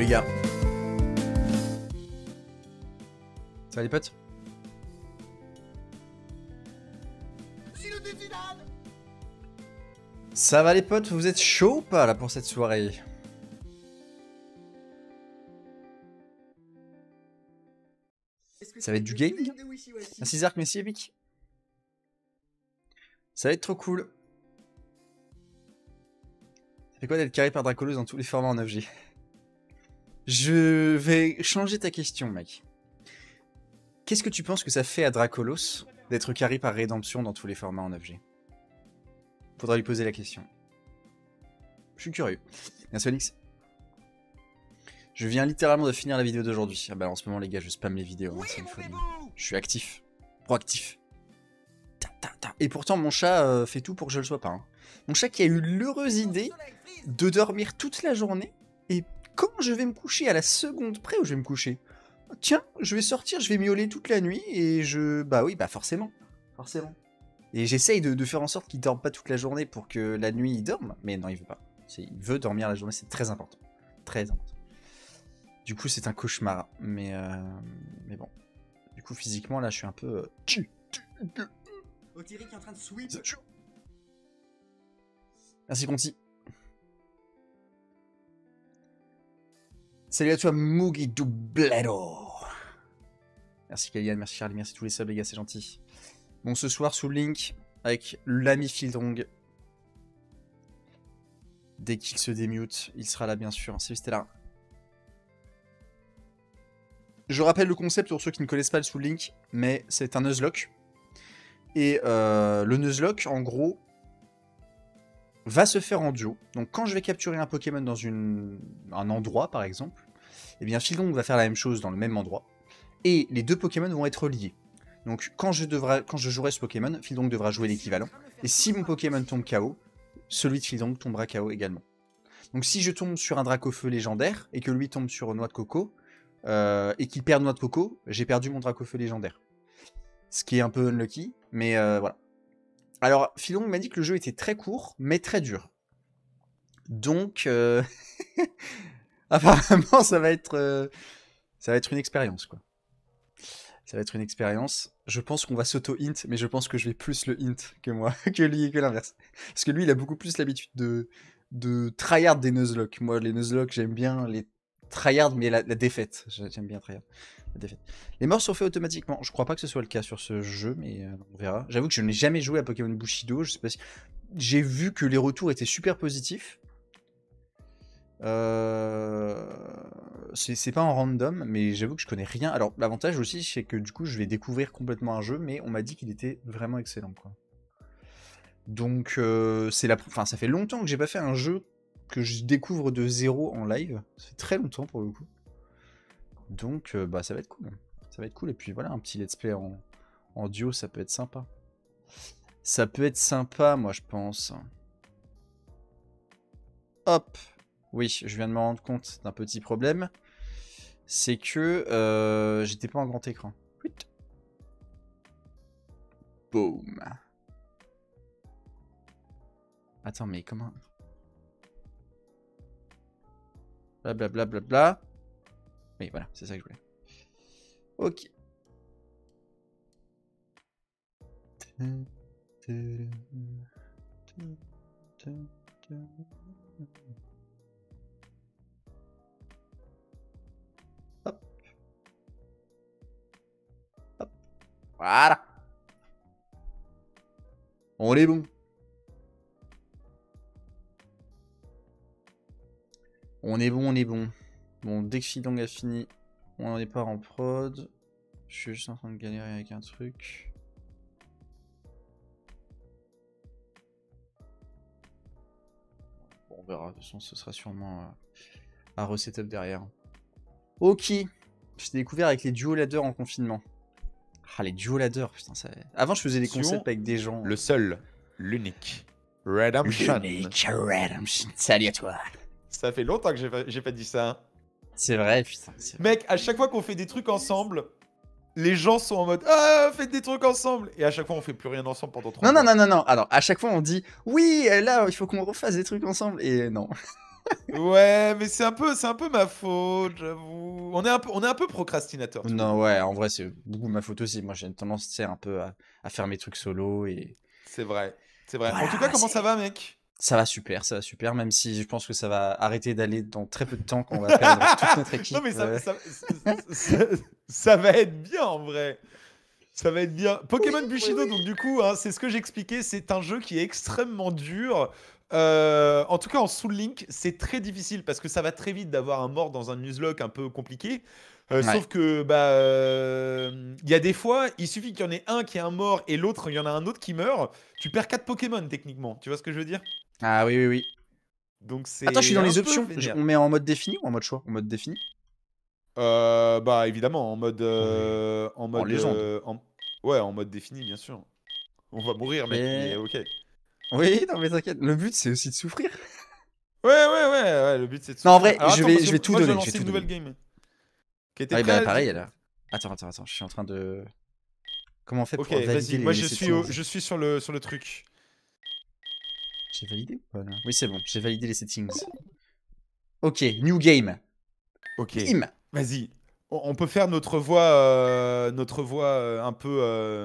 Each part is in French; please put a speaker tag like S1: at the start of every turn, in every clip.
S1: les gars. Ça va les potes? Ça va les potes, vous êtes chaud ou pas là pour cette soirée? Ça va être du gaming? Merci Zark, merci Epic. Ça va être trop cool. Ça fait quoi d'être carré par Dracolos dans tous les formats en 9G? Je vais changer ta question, mec. Qu'est-ce que tu penses que ça fait à Dracolos d'être carré par Rédemption dans tous les formats en 9G? Faudra lui poser la question. Je suis curieux. Merci Onyx. Je viens littéralement de finir la vidéo d'aujourd'hui. Ah bah en ce moment les gars je spamme les vidéos, hein, c'est une folie. Je suis actif, proactif. Et pourtant mon chat fait tout pour que je le sois pas. Hein. Mon chat qui a eu l'heureuse idée de dormir toute la journée et quand je vais me coucher, à la seconde près où je vais me coucher, tiens, je vais sortir, je vais miauler toute la nuit et je... Bah oui, bah forcément. Forcément. Et j'essaye de faire en sorte qu'il dorme pas toute la journée pour que la nuit il dorme, mais non il veut pas. Il veut dormir la journée, c'est très important. Très important. Du coup c'est un cauchemar, mais bon. Du coup physiquement là je suis un peu...
S2: Otiri qui est en train de sweep.
S1: Merci Conti. Salut à toi Mugi Dubledo. Merci Kalian, merci Charlie, merci tous les subs les gars, c'est gentil. Bon ce soir sous le link avec l'ami Fildrong. Dès qu'il se démute, il sera là bien sûr. Salut Stellar. Je rappelle le concept pour ceux qui ne connaissent pas le sous link, mais c'est un Nuzlocke. Et le Nuzlocke, en gros, va se faire en duo. Donc quand je vais capturer un Pokémon dans un endroit, par exemple, eh bien Fildrong va faire la même chose dans le même endroit. Et les deux Pokémon vont être liés. Donc quand je jouerai ce Pokémon, Fildrong devra jouer l'équivalent. Et si mon Pokémon tombe KO, celui de Fildrong tombera KO également. Donc si je tombe sur un Dracofeu légendaire, et que lui tombe sur Noix de Coco, et qu'il perd Noix de Coco, j'ai perdu mon Dracofeu légendaire. Ce qui est un peu unlucky, mais voilà. Alors, Fildrong m'a dit que le jeu était très court, mais très dur. Donc, apparemment, ça va être une expérience, quoi. Ça va être une expérience. Je pense qu'on va s'auto-hint, mais je pense que je vais plus le hint que moi, que lui et que l'inverse. Parce que lui, il a beaucoup plus l'habitude de tryhard des Nuzlocke. Moi, les Nuzlocke, j'aime bien les tryhard, mais la défaite. J'aime bien tryhard. La défaite. Les morts sont faits automatiquement. Je crois pas que ce soit le cas sur ce jeu, mais on verra. J'avoue que je n'ai jamais joué à Pokémon Bushido. Je sais pas si... J'ai vu que les retours étaient super positifs. C'est pas en random, mais j'avoue que je connais rien. Alors l'avantage aussi, c'est que du coup, je vais découvrir complètement un jeu, mais on m'a dit qu'il était vraiment excellent, quoi. Donc ça fait longtemps que j'ai pas fait un jeu que je découvre de zéro en live. Ça fait très longtemps pour le coup. Donc bah ça va être cool. Ça va être cool. Et puis voilà, un petit let's play en duo, ça peut être sympa. Ça peut être sympa, moi je pense. Hop. Oui, je viens de me rendre compte d'un petit problème. C'est que j'étais pas en grand écran. Boum. Attends, mais comment... Blablabla. Bla, bla, bla. Oui, voilà, c'est ça que je voulais. Ok. Hop. Hop. Voilà. On est bon. On est bon, on est bon. Bon, dès que Fildrong a fini, on en est pas en prod. Je suis juste en train de galérer avec un truc. Bon, on verra. De toute façon, ce sera sûrement un resetup derrière. Ok. Je t'ai découvert avec les duo ladders en confinement. Ah, les duo ladders, putain, ça... Avant, je faisais des concepts avec des gens.
S3: Le seul, l'unique. Redemption.
S1: L'unique Redemption. Salut à toi.
S3: Ça fait longtemps que j'ai pas dit ça. Hein.
S1: C'est vrai, putain. Vrai.
S3: Mec, à chaque fois qu'on fait des trucs ensemble, les gens sont en mode « Ah, faites des trucs ensemble !» Et à chaque fois, on fait plus rien ensemble pendant 3 mois.
S1: Non. Alors, à chaque fois, on dit « Oui, là, il faut qu'on refasse des trucs ensemble. » Et non.
S3: Ouais, mais c'est un peu ma faute, j'avoue. On est un peu procrastinateur. tous les
S1: Non,
S3: deux.
S1: ouais, en vrai, c'est beaucoup ma faute aussi. Moi, j'ai une tendance, tu sais, un peu à faire mes trucs solo et
S3: C'est vrai, c'est vrai. En tout cas,
S1: voilà,
S3: comment ça
S1: c'est
S3: va, mec?
S1: ça va super, même si je pense que ça va arrêter d'aller dans très peu de temps quand on va perdre toute notre
S3: Non,
S1: équipe.
S3: mais ça va être bien en vrai. Ça va être bien.
S1: Oui,
S3: Pokémon
S1: oui,
S3: Bushido,
S1: oui.
S3: donc du coup, hein, c'est ce que j'expliquais, c'est un jeu qui est extrêmement dur. En tout cas, en Soul Link, c'est très difficile parce que ça va très vite d'avoir un mort dans un Nuzlocke un peu compliqué.
S1: Ouais.
S3: Sauf que, bah, il y a des fois, il suffit qu'il y en ait un qui est un mort et l'autre, il y en a un autre qui meurt. Tu perds 4 Pokémon techniquement. Tu vois ce que je veux dire?
S1: Ah oui, oui, oui.
S3: Donc
S1: Attends, je suis
S3: c'est
S1: dans
S3: un
S1: les
S3: peu
S1: options.
S3: vénère.
S1: On met en mode défini ou en mode choix? En mode défini?
S3: Bah évidemment,
S1: Oui. En légende.
S3: ouais, en mode défini, bien sûr. On va mourir, mec, mais
S1: Et...
S3: ok.
S1: Oui, non, mais t'inquiète. Le but, c'est aussi de souffrir.
S3: Ouais, le but c'est de
S1: Non, en
S3: souffrir.
S1: vrai,
S3: Alors attends, parce
S1: je
S3: que
S1: vais tout
S3: moi je dois
S1: donner. Je vais
S3: lancer
S1: tout
S3: une nouvelle
S1: donner.
S3: game. Qui était
S1: Ah oui, bah
S3: prête, du
S1: pareil,
S3: coup?
S1: là. Attends. Je suis en train de... Comment on fait
S3: Ok,
S1: pour valider
S3: vas-y, moi
S1: les settings?
S3: je suis sur le truc.
S1: J'ai validé ou pas, là? Oui, c'est bon. J'ai validé les settings. Ok, new game.
S3: Ok,
S1: Bim!
S3: vas-y. On peut faire notre voix un peu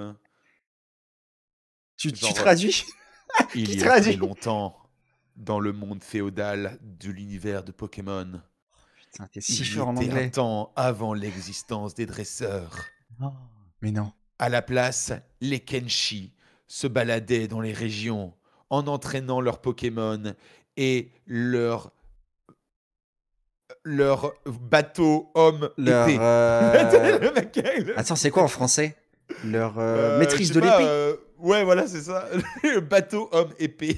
S1: Tu
S3: genre.
S1: traduis?
S3: Il
S1: Qui
S3: y a très
S1: traduit?
S3: longtemps, dans le monde féodal de l'univers de Pokémon,
S1: Putain, t'es si
S3: il y
S1: fort en
S3: était un
S1: anglais.
S3: temps avant l'existence des dresseurs.
S1: Oh, mais non.
S3: À la place, les Kenshi se baladaient dans les régions en entraînant leurs Pokémon et leur bateau homme
S1: Leur...
S3: épée. Le mec,
S1: Attends, c'est quoi en français? Leur
S3: je
S1: maîtrise
S3: sais
S1: de
S3: pas.
S1: l'épée?
S3: Ouais, voilà, c'est ça. Le bateau homme épée.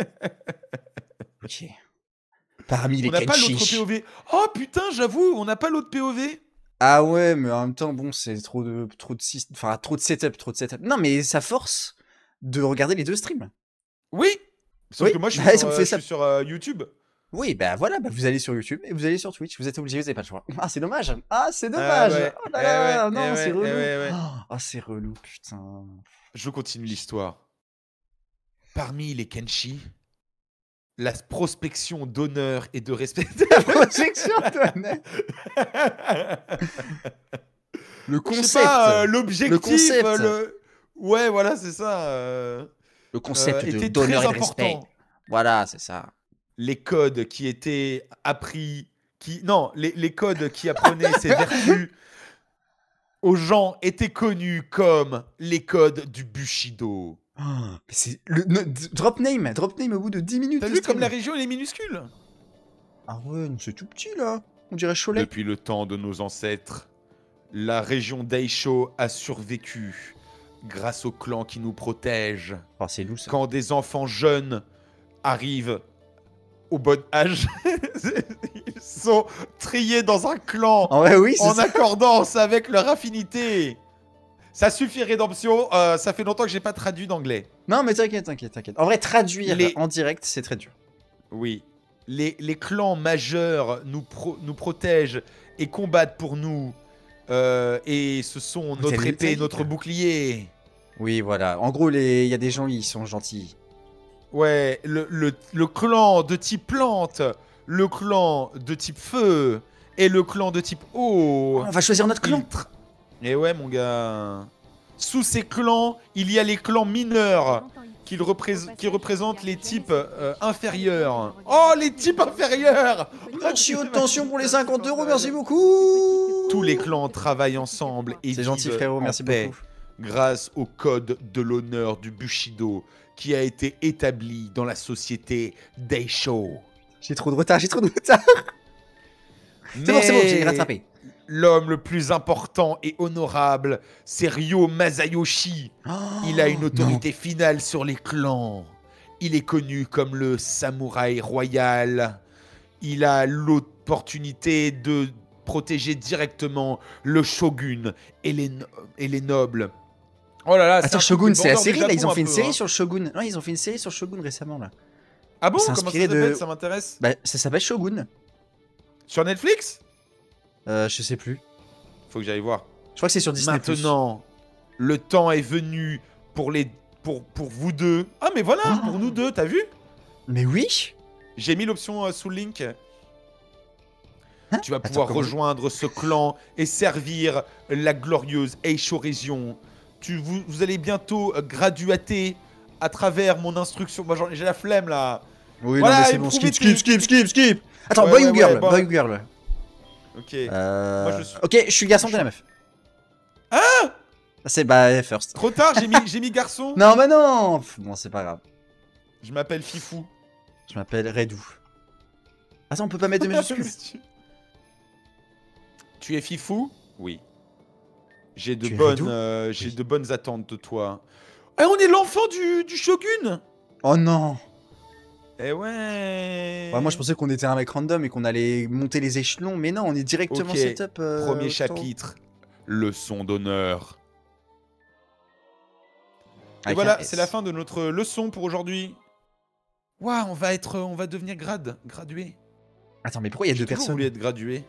S1: Ok. Parmi
S3: On
S1: les
S3: n'a pas l'autre
S1: Kenshi.
S3: POV. Oh putain, j'avoue, on n'a pas l'autre POV.
S1: Ah ouais, mais en même temps, bon, c'est enfin, trop de setup, trop de setup. Non, mais ça force de regarder les deux streams.
S3: Oui. Sauf
S1: Oui,
S3: que moi,
S1: bah on
S3: je
S1: fait ça.
S3: suis sur YouTube.
S1: Oui, bah voilà, bah vous allez sur YouTube et vous allez sur Twitch. Vous êtes obligés, vous avez pas le choix. Ah, c'est dommage. Ah, c'est
S3: Ah
S1: dommage.
S3: ouais,
S1: Oh
S3: eh
S1: là
S3: ouais,
S1: là,
S3: eh
S1: non, c'est
S3: ouais, eh
S1: relou.
S3: ouais, ouais.
S1: Oh, c'est relou, putain.
S3: Je continue l'histoire. Parmi les Kenshi, la prospection d'honneur et de respect.
S1: La projection d'honneur. Le
S3: Je sais
S1: concept.
S3: pas,
S1: Le
S3: l'objectif,
S1: concept.
S3: Ouais, voilà, c'est ça.
S1: Le concept
S3: Était
S1: d'honneur
S3: très
S1: et de respect.
S3: important.
S1: Voilà, c'est ça.
S3: Les codes qui étaient appris, non, les codes qui apprenaient ces vertus aux gens étaient connus comme les codes du Bushido.
S1: Oh, mais c'est drop name au bout de 10 minutes
S3: T'as
S1: de
S3: vu comme la
S1: stream.
S3: région elle est minuscule?
S1: Ah ouais, non, c'est tout petit là. On dirait Cholet.
S3: Depuis le temps de nos ancêtres, la région d'Aisho a survécu grâce au clan qui nous protège.
S1: Oh, c'est loup ça.
S3: Quand des enfants jeunes arrivent au bon âge, ils sont triés dans un clan
S1: En vrai, oui, c'est
S3: en
S1: ça.
S3: accordance avec leur affinité. Ça suffit, Rédemption. Ça fait longtemps que j'ai pas traduit d'anglais.
S1: Non, mais t'inquiète. En vrai, traduire
S3: Les...
S1: en direct, c'est très dur.
S3: Oui. Les clans majeurs nous protègent et combattent pour nous. Et ce sont
S1: T'as
S3: notre
S1: lu ta
S3: épée,
S1: vie,
S3: notre
S1: quoi.
S3: bouclier.
S1: Oui, voilà. En gros, il y a des gens, ils sont gentils.
S3: Ouais, le clan de type plante, le clan de type feu et le clan de type
S1: Oh,
S3: eau.
S1: on va choisir notre clan.
S3: Et ouais, mon gars. Sous ces clans, il y a les clans mineurs qui représentent les types inférieurs. Oh, les types inférieurs!
S1: Attention pour les 50 €, merci beaucoup.
S3: Tous les clans travaillent ensemble et
S1: C'est gentil,
S3: vivent
S1: frérot,
S3: en
S1: merci
S3: paix
S1: beaucoup.
S3: grâce au code de l'honneur du Bushido qui a été établi dans la société d'Eisho.
S1: J'ai trop de retard. C'est bon, j'ai rattrapé.
S3: L'homme le plus important et honorable, c'est Ryo Masayoshi. Il a une autorité finale sur les clans. Il est connu comme le samouraï royal. Il a l'opportunité de protéger directement le shogun et les nobles. Oh là là,
S1: Attends,
S3: un truc
S1: Shogun,
S3: de
S1: c'est la
S3: vendeur du
S1: série là. Ils
S3: Japon
S1: ont
S3: un
S1: fait une
S3: peu,
S1: série
S3: hein.
S1: sur le Shogun. Non, ils ont fait une série sur le Shogun récemment là.
S3: Ah bon?
S1: C'est
S3: Comment ça
S1: inspiré
S3: s'appelle?
S1: de-
S3: Ça m'intéresse.
S1: Bah, ça s'appelle Shogun.
S3: Sur Netflix?
S1: Je sais plus.
S3: Faut que j'aille voir.
S1: Je crois que c'est sur Disney+.
S3: Maintenant, le temps est venu pour vous deux. Ah mais voilà, pour nous deux, t'as vu?
S1: Mais oui.
S3: J'ai mis l'option sous le link.
S1: Hein?
S3: Tu vas
S1: Attends,
S3: pouvoir
S1: comment-
S3: rejoindre ce clan et servir la glorieuse Eisho Région. Vous allez bientôt graduater à travers mon instruction. Moi, j'ai la flemme là.
S1: Oui,
S3: Voilà,
S1: non, mais c'est
S3: et
S1: bon,
S3: prouver
S1: skip. Attends,
S3: Ouais,
S1: boy
S3: ouais,
S1: ou girl?
S3: ouais, bon.
S1: Boy ou girl?
S3: Ok.
S1: Moi,
S3: je suis-
S1: Ok, je suis le garçon, t'es la meuf.
S3: Ah
S1: C'est bah, first.
S3: Trop tard, j'ai mis garçon.
S1: Non, bah non! Bon, c'est pas grave.
S3: Je m'appelle Fifou.
S1: Je m'appelle Redou. Attends, on peut pas mettre de majuscules?
S3: Tu es Fifou? Oui. J'ai
S1: Tu es Redou?
S3: j'ai de bonnes attentes de toi. Eh, on est l'enfant du Shogun.
S1: Oh non!
S3: Eh ouais.
S1: Ouais, moi, je pensais qu'on était un mec random et qu'on allait monter les échelons, mais non, on est directement
S3: Ok,
S1: setup.
S3: Premier
S1: autant.
S3: chapitre. Leçon d'honneur. Et
S1: Avec
S3: voilà,
S1: un S.
S3: c'est la fin de notre leçon pour aujourd'hui. Waouh, on va devenir gradué.
S1: Attends, mais pourquoi il y a deux
S3: J'ai toujours
S1: personnes?
S3: voulu être gradué.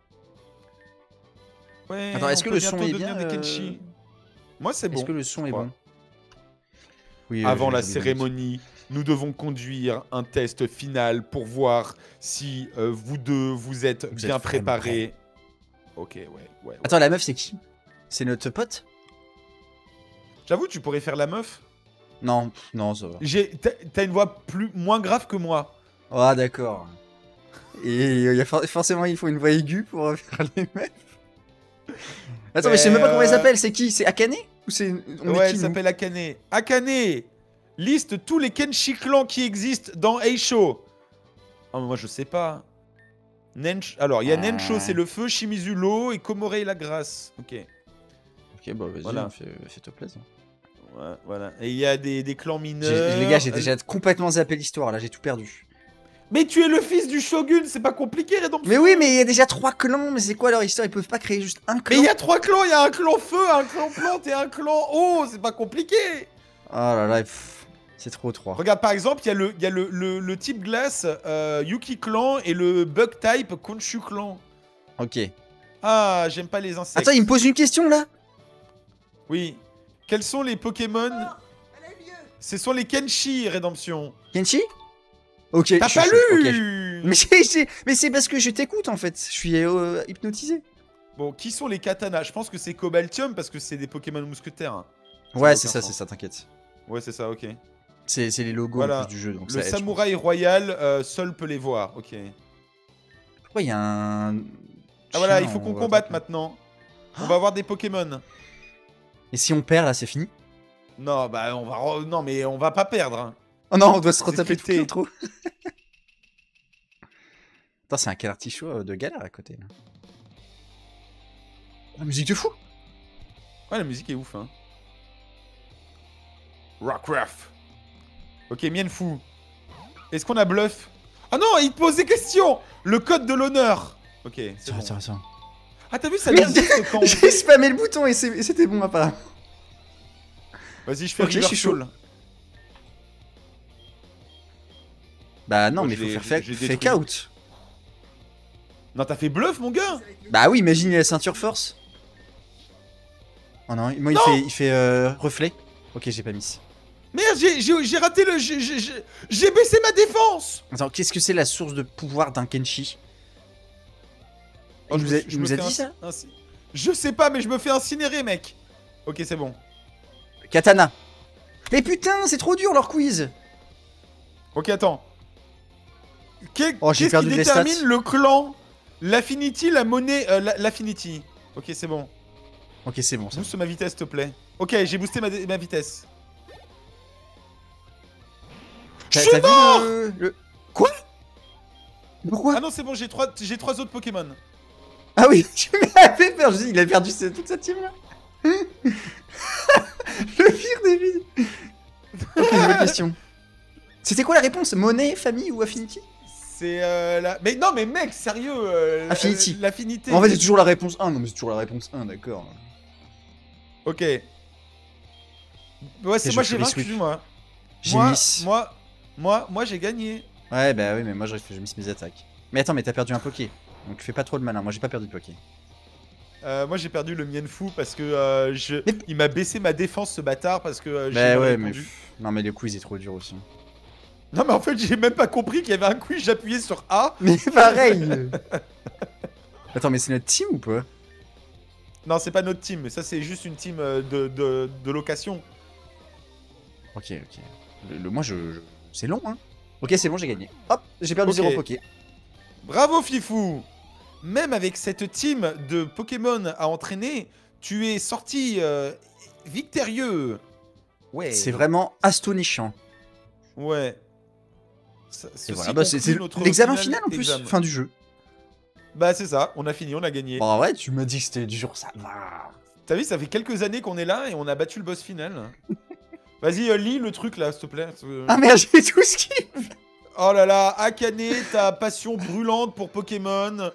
S3: Ouais,
S1: Attends, est-ce
S3: on
S1: que
S3: peut
S1: le son
S3: bientôt
S1: est
S3: devenir
S1: bien,
S3: des Kenshi. Moi, c'est bon.
S1: Est-ce que le son
S3: je
S1: est
S3: crois.
S1: bon? Oui,
S3: Avant
S1: j'ai
S3: la
S1: oublié.
S3: cérémonie, nous devons conduire un test final pour voir si vous deux vous êtes
S1: Vous
S3: bien
S1: êtes vraiment
S3: préparés. Ok, ouais.
S1: Attends, la meuf, c'est qui? C'est notre pote?
S3: J'avoue, tu pourrais faire la meuf.
S1: Non, non, ça va.
S3: T'as une voix moins grave que moi.
S1: Ah, d'accord. Et forcément, il faut une voix aiguë pour faire les meufs. Attends, mais je sais même pas comment elle s'appelle. C'est qui? C'est Akane? Ou c'est. On est
S3: Ouais,
S1: qui,
S3: elle
S1: nous
S3: s'appelle Akane. Akane, liste tous les Kenshi clans qui existent dans Eisho. Oh, mais moi, je sais pas. Alors, il y a Nensho, c'est le feu, Shimizu, l'eau, et Komorei, la grâce. Ok.
S1: Ok, bah vas-y,
S3: Voilà.
S1: fais-toi plaisir.
S3: Ouais, voilà. Et il y a des clans mineurs.
S1: Les gars, j'ai déjà complètement zappé l'histoire, là, j'ai tout perdu.
S3: Mais tu es le fils du shogun, c'est pas compliqué, Rédemption.
S1: Mais oui, mais il y a déjà 3 clans, mais c'est quoi leur histoire? Ils peuvent pas créer juste un
S3: Mais
S1: clan?
S3: il y a 3 clans, il y a un clan feu, un clan plante et un clan eau, c'est pas compliqué.
S1: Oh là là, c'est trop 3.
S3: Regarde, par exemple, il y a le type glace Yuki clan et le bug type Konshu clan.
S1: Ok.
S3: Ah, j'aime pas les insectes.
S1: Attends, il me pose une question, là?
S3: Oui. Quels sont les Pokémon? Ce sont les Kenshi, Rédemption.
S1: Kenshi? Ok,
S3: T'as
S1: je suis
S3: pas
S1: chaud, ok.
S3: lu
S1: Mais c'est parce que je t'écoute, en fait. Je suis hypnotisé.
S3: Bon, qui sont les Katana? Je pense que c'est Cobaltium parce que c'est des Pokémon mousquetaires. Hein.
S1: Ouais,
S3: n'a
S1: c'est
S3: aucun
S1: ça,
S3: sens.
S1: t'inquiète.
S3: Ouais, c'est ça, ok.
S1: C'est les logos
S3: Voilà.
S1: en plus du jeu, donc
S3: Le
S1: ça aide, je pense.
S3: samouraï royal, seul peut les voir, ok.
S1: Pourquoi il y a un.
S3: Ah voilà, il
S1: chien
S3: faut qu'on
S1: en-
S3: combatte maintenant. On va avoir des Pokémon.
S1: Et si on perd, là, c'est fini?
S3: Non, bah non, mais on va pas perdre. Hein.
S1: Oh non, on doit se
S3: C'est
S1: retaper tout
S3: scripté.
S1: l'intro. Attends, c'est un quel artichaut de galère à côté, là. La musique de fou!
S3: Ouais, la musique est ouf, hein. Rockruff. Ok, Mienfou. Est-ce qu'on a bluff? Ah non, il te pose des questions. Le code de l'honneur. Ok, c'est bon.
S1: Tiens.
S3: Ah, t'as vu, ça
S1: Merde,
S3: existe quand on...
S1: J'ai spammé le bouton et c'était bon, apparemment.
S3: Vas-y, je fais
S1: Ok, je suis chaud.
S3: Reversal.
S1: Bah non,
S3: Moi,
S1: mais
S3: je
S1: faut
S3: l'ai-
S1: faire
S3: j'ai
S1: fake
S3: détruit.
S1: out.
S3: Non, t'as fait bluff, mon gars.
S1: Bah oui, imagine la ceinture force. Oh non, moi
S3: Non
S1: il fait reflet. Ok, j'ai pas mis.
S3: Merde, j'ai raté le... J'ai baissé ma défense.
S1: Attends, qu'est-ce que c'est la source de pouvoir d'un Kenshi?
S3: Oh,
S1: Il
S3: je
S1: nous
S3: me
S1: a,
S3: suis- je
S1: il
S3: me
S1: nous a
S3: fais
S1: dit ça?
S3: Je sais pas, mais je me fais incinérer, mec. Ok, c'est bon.
S1: Katana. Mais putain, c'est trop dur leur quiz.
S3: Ok, attends.
S1: Oh, j'ai
S3: Qu'est-ce qui
S1: perdu les stats.
S3: détermine le clan? L'affinity, la monnaie... l'affinity. Ok, c'est bon.
S1: Ok, c'est bon ça.
S3: Booste ma vitesse, s'il te plaît. Ok, j'ai boosté ma vitesse. Je suis
S1: T'as
S3: mort.
S1: vu le... Quoi? Pourquoi?
S3: Ah non, c'est bon, j'ai trois autres Pokémon.
S1: Ah oui, tu m'as fait peur. Je dis, il a perdu toute sa team là. Le pire des vies. Ok, nouvelle question. C'était quoi la réponse? Monnaie, famille ou affinity?
S3: C'est la... Mais non, mais mec, sérieux.
S1: Affinity.
S3: L'affinité.
S1: En fait, c'est toujours la réponse 1. Non, mais c'est toujours la réponse 1, d'accord.
S3: Ok. Ouais, c'est
S1: je
S3: moi
S1: fais
S3: j'ai
S1: les
S3: vaincu,
S1: sweeps.
S3: moi.
S1: J'ai mis.
S3: Moi, j'ai gagné.
S1: Ouais, bah oui, mais moi j'ai mis mes attaques. Mais attends, mais t'as perdu un Poké. Donc fais pas trop le malin. Moi j'ai pas perdu de Poké.
S3: Moi, j'ai perdu le Mienfou parce que
S1: Mais-
S3: il m'a baissé ma défense, ce bâtard, parce que j'ai
S1: Bah
S3: mal
S1: ouais, mais.
S3: répondu.
S1: Non, mais le quiz est trop dur aussi.
S3: Non, mais en fait, j'ai même pas compris qu'il y avait un quiz, j'appuyais sur A.
S1: Mais pareil. Attends, mais c'est notre team ou pas?
S3: Non, c'est pas notre team, ça c'est juste une team de location.
S1: Ok, ok. Moi, c'est long, hein. Ok, c'est bon, j'ai gagné. Hop, j'ai perdu
S3: Ok.
S1: 0 Poké.
S3: Bravo Fifou. Même avec cette team de Pokémon à entraîner, tu es sorti victorieux. Ouais.
S1: C'est vraiment astonishant.
S3: Ouais.
S1: Et voilà, bah, c'est l'examen final en plus, fin du jeu.
S3: Bah c'est ça, on a fini, on a gagné.
S1: Bon, en vrai, tu m'as dit que c'était dur, ça va.
S3: T'as vu, ça fait quelques années qu'on est là et on a battu le boss final. Vas-y, lis le truc là, s'il te plaît.
S1: Ah merde, j'ai tout skip.
S3: Oh là là, Akane, ta passion brûlante pour Pokémon.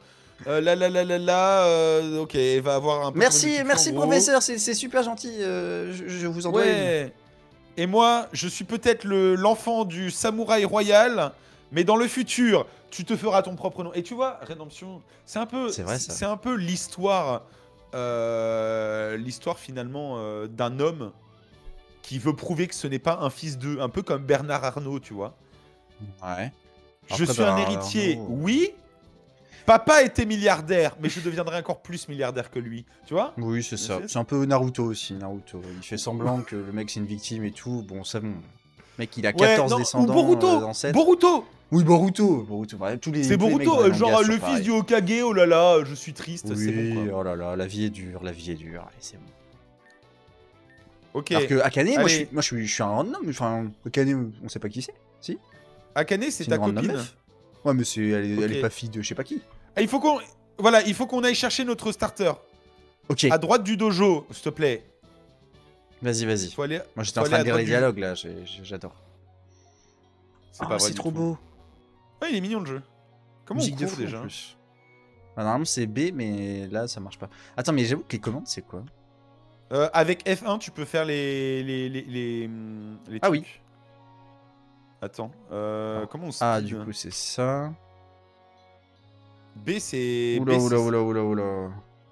S3: Ok, il va avoir un peu.
S1: Merci professeur, c'est super gentil. Je vous en dois.
S3: Ouais. Et moi, je suis peut-être l'enfant du samouraï royal, mais dans le futur, tu te feras ton propre nom. Et tu vois, Rédemption, c'est un peu, c'est un peu l'histoire, l'histoire finalement d'un homme qui veut prouver que ce n'est pas un fils d'eux, un peu comme Bernard Arnault, tu vois.
S1: Ouais.
S3: Je suis un héritier, oui. Papa était milliardaire, mais je deviendrai encore plus milliardaire que lui, tu vois.
S1: Oui, c'est ça. C'est un peu Naruto aussi, Naruto. Il fait semblant que le mec c'est une victime et tout. Bon, ça bon. Le mec, il a 14 descendants.
S3: Ou Boruto,
S1: ancêtres.
S3: Boruto.
S1: Oui, Boruto. Bref,
S3: c'est Boruto, genre le fils du Hokage, oh là là, je suis triste,
S1: oui,
S3: c'est bon quoi.
S1: Oh là là, la vie est dure, Allez, c'est bon.
S3: Ok.
S1: Alors que Akane, moi je suis un random, enfin, Akane, on sait pas qui c'est, si?
S3: Akane, c'est ta copine.
S1: Meuf. Ouais, mais elle est pas fille de je sais pas qui.
S3: Ah, il faut qu'on aille chercher notre starter.
S1: Ok.
S3: À droite du dojo, s'il te plaît.
S1: Vas-y.
S3: Moi
S1: j'étais en train de lire les dialogues là, j'adore.
S3: C'est pas vrai.
S1: C'est trop beau.
S3: Ouais, il est mignon le jeu. Comment
S1: Musique
S3: on court
S1: de fou,
S3: déjà
S1: en plus. Ah, normalement c'est B, mais là ça marche pas. Attends, mais j'avoue que les commandes c'est quoi?
S3: Avec F1, tu peux faire les
S1: ah
S3: trucs.
S1: Oui.
S3: Attends, comment on speed?
S1: Ah, du coup c'est ça.
S3: B c'est...
S1: Oula.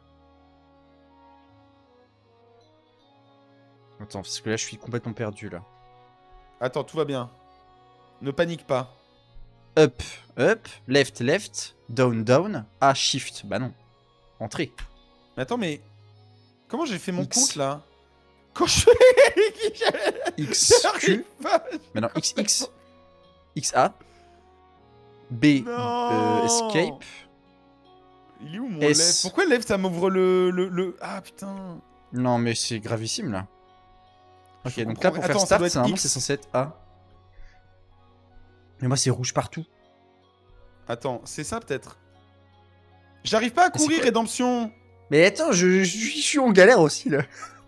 S1: Attends, parce que là je suis complètement perdu là.
S3: Attends, tout va bien. Ne panique pas.
S1: Up, left, down, A, shift. Bah non. Entrée.
S3: Mais attends, mais... Comment j'ai fait mon
S1: X.
S3: compte là? Quand je fais...
S1: X, Q. Maintenant X, A. B, escape.
S3: Il est où mon
S1: S.
S3: left? Pourquoi left ça m'ouvre le... Ah putain.
S1: Non mais c'est gravissime là. Ok,
S3: Je
S1: donc
S3: comprends.
S1: là pour
S3: Attends,
S1: faire
S3: ça
S1: start,
S3: doit être
S1: normalement
S3: X.
S1: c'est censé être A. Mais moi c'est rouge partout.
S3: Attends, c'est ça peut-être? J'arrive pas à courir, Rédemption.
S1: Mais attends, je suis en galère aussi là.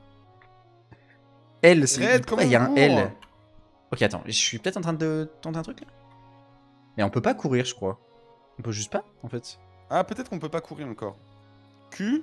S1: L, c'est...
S3: Pourquoi
S1: il y a un L. Ok, attends, je suis peut-être en train de tenter un truc là. Mais on peut pas courir, je crois. On peut juste pas, en fait.
S3: Ah, peut-être qu'on peut pas courir encore. Q.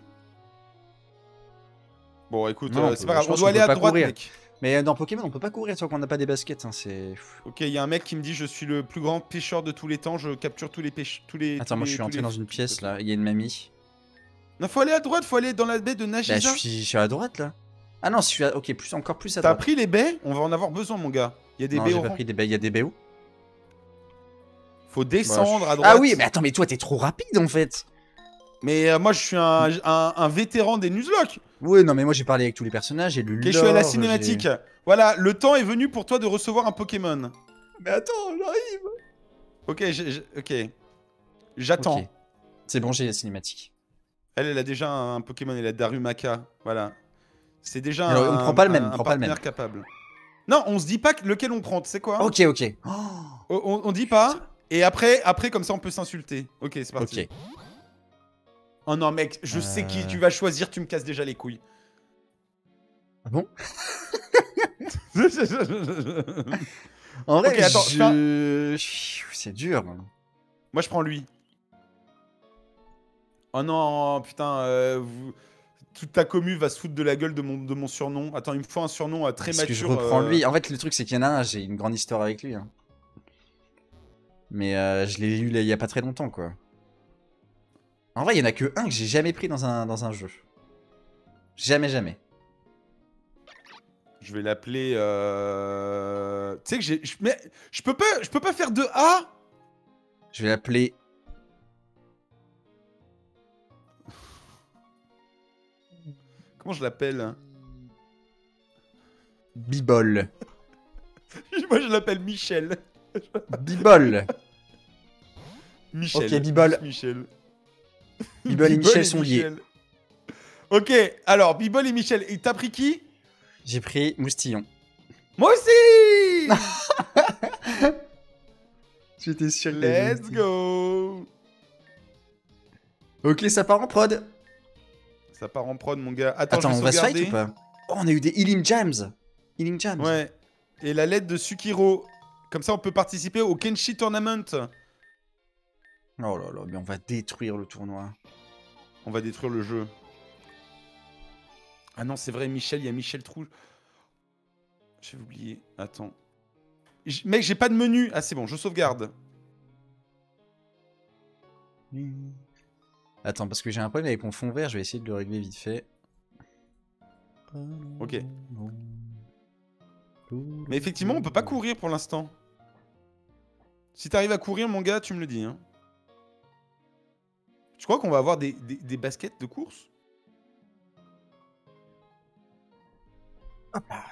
S3: Bon, écoute, c'est pas grave, on doit aller à droite, mec.
S1: Mais dans Pokémon, on peut pas courir, soit qu'on n'a pas des baskets, hein, c'est...
S3: Ok, il y a un mec qui me dit « Je suis le plus grand pêcheur de tous les temps, je capture tous les pêches... »
S1: Attends, moi je suis entré dans une pièce, là, il y a une mamie.
S3: Non, faut aller à droite, faut aller dans la baie de Nagiza.
S1: Bah, je suis à droite, là. Ah non, je suis à... Ok, encore plus à droite.
S3: T'as pris les baies? On va en avoir besoin, mon gars. Il y a des baies
S1: j'ai pas pris des baies, il y a des baies où?
S3: Faut descendre à droite.
S1: Ah oui, mais attends, mais toi, t'es trop rapide, en fait.
S3: Mais moi, je suis un vétéran des Nuzlocke.
S1: Oui, non, mais moi, j'ai parlé avec tous les personnages, j'ai lu
S3: le lore. Ok, je suis à la cinématique. Voilà, le temps est venu pour toi de recevoir un Pokémon.
S1: Mais attends, j'arrive.
S3: Ok, ok. J'attends. Okay.
S1: C'est bon, j'ai la cinématique.
S3: Elle a déjà un Pokémon, elle a Darumaka. Voilà. C'est déjà
S1: on prend pas le même,
S3: un partenaire capable. Non, on se dit pas lequel on prend, tu sais quoi?
S1: Ok.
S3: On dit pas. Et après, comme ça, on peut s'insulter. Ok, c'est parti.
S1: Ok.
S3: Oh non, mec, je sais qui tu vas choisir, tu me casses déjà les couilles.
S1: Ah bon? En vrai, attends, c'est dur.
S3: Moi, je prends lui. Oh non, putain, toute ta commu va se foutre de la gueule de mon surnom. Attends, il me faut un surnom très mature.
S1: Que je reprends lui. En fait, le truc, c'est qu'il y en a un, j'ai une grande histoire avec lui. Hein. Mais je l'ai eu il y a pas très longtemps, quoi. En vrai, il y en a que un que j'ai jamais pris dans un jeu. Jamais.
S3: Je vais l'appeler... Tu sais que j'ai... Mais je peux pas faire de A.
S1: Je vais l'appeler...
S3: Comment je l'appelle?
S1: Bibol.
S3: Moi, je l'appelle Michel.
S1: Bibol.
S3: Michel.
S1: Ok, Bibol.
S3: Michel.
S1: Bibol et Michel sont liés.
S3: Michel. Ok, alors, Bibol et Michel. Et t'as pris qui?
S1: J'ai pris Moustillon.
S3: Moi aussi.
S1: J'étais sûr que
S3: Let's go.
S1: Ok, ça part en prod.
S3: Ça part en prod, mon gars. Attends,
S1: Attends,
S3: je
S1: on
S3: vais
S1: va se fight
S3: sauvegarder.
S1: ou pas? Oh, on a eu des Healing Jams. Healing Jams.
S3: Ouais. Et la lettre de Sukiro. Comme ça, on peut participer au Kenshi Tournament.
S1: Oh là là, mais on va détruire le tournoi.
S3: On va détruire le jeu. Ah non, c'est vrai, Michel, il y a Michel Trou. J'avais oublié. Attends. Mec, j'ai pas de menu. Ah, c'est bon, je sauvegarde.
S1: Attends, parce que j'ai un problème avec mon fond vert, je vais essayer de le régler vite fait.
S3: Ok. Mais effectivement, on peut pas courir pour l'instant. Si t'arrives à courir, mon gars, tu me le dis. Hein. Je crois qu'on va avoir des baskets de course.
S1: Hop là.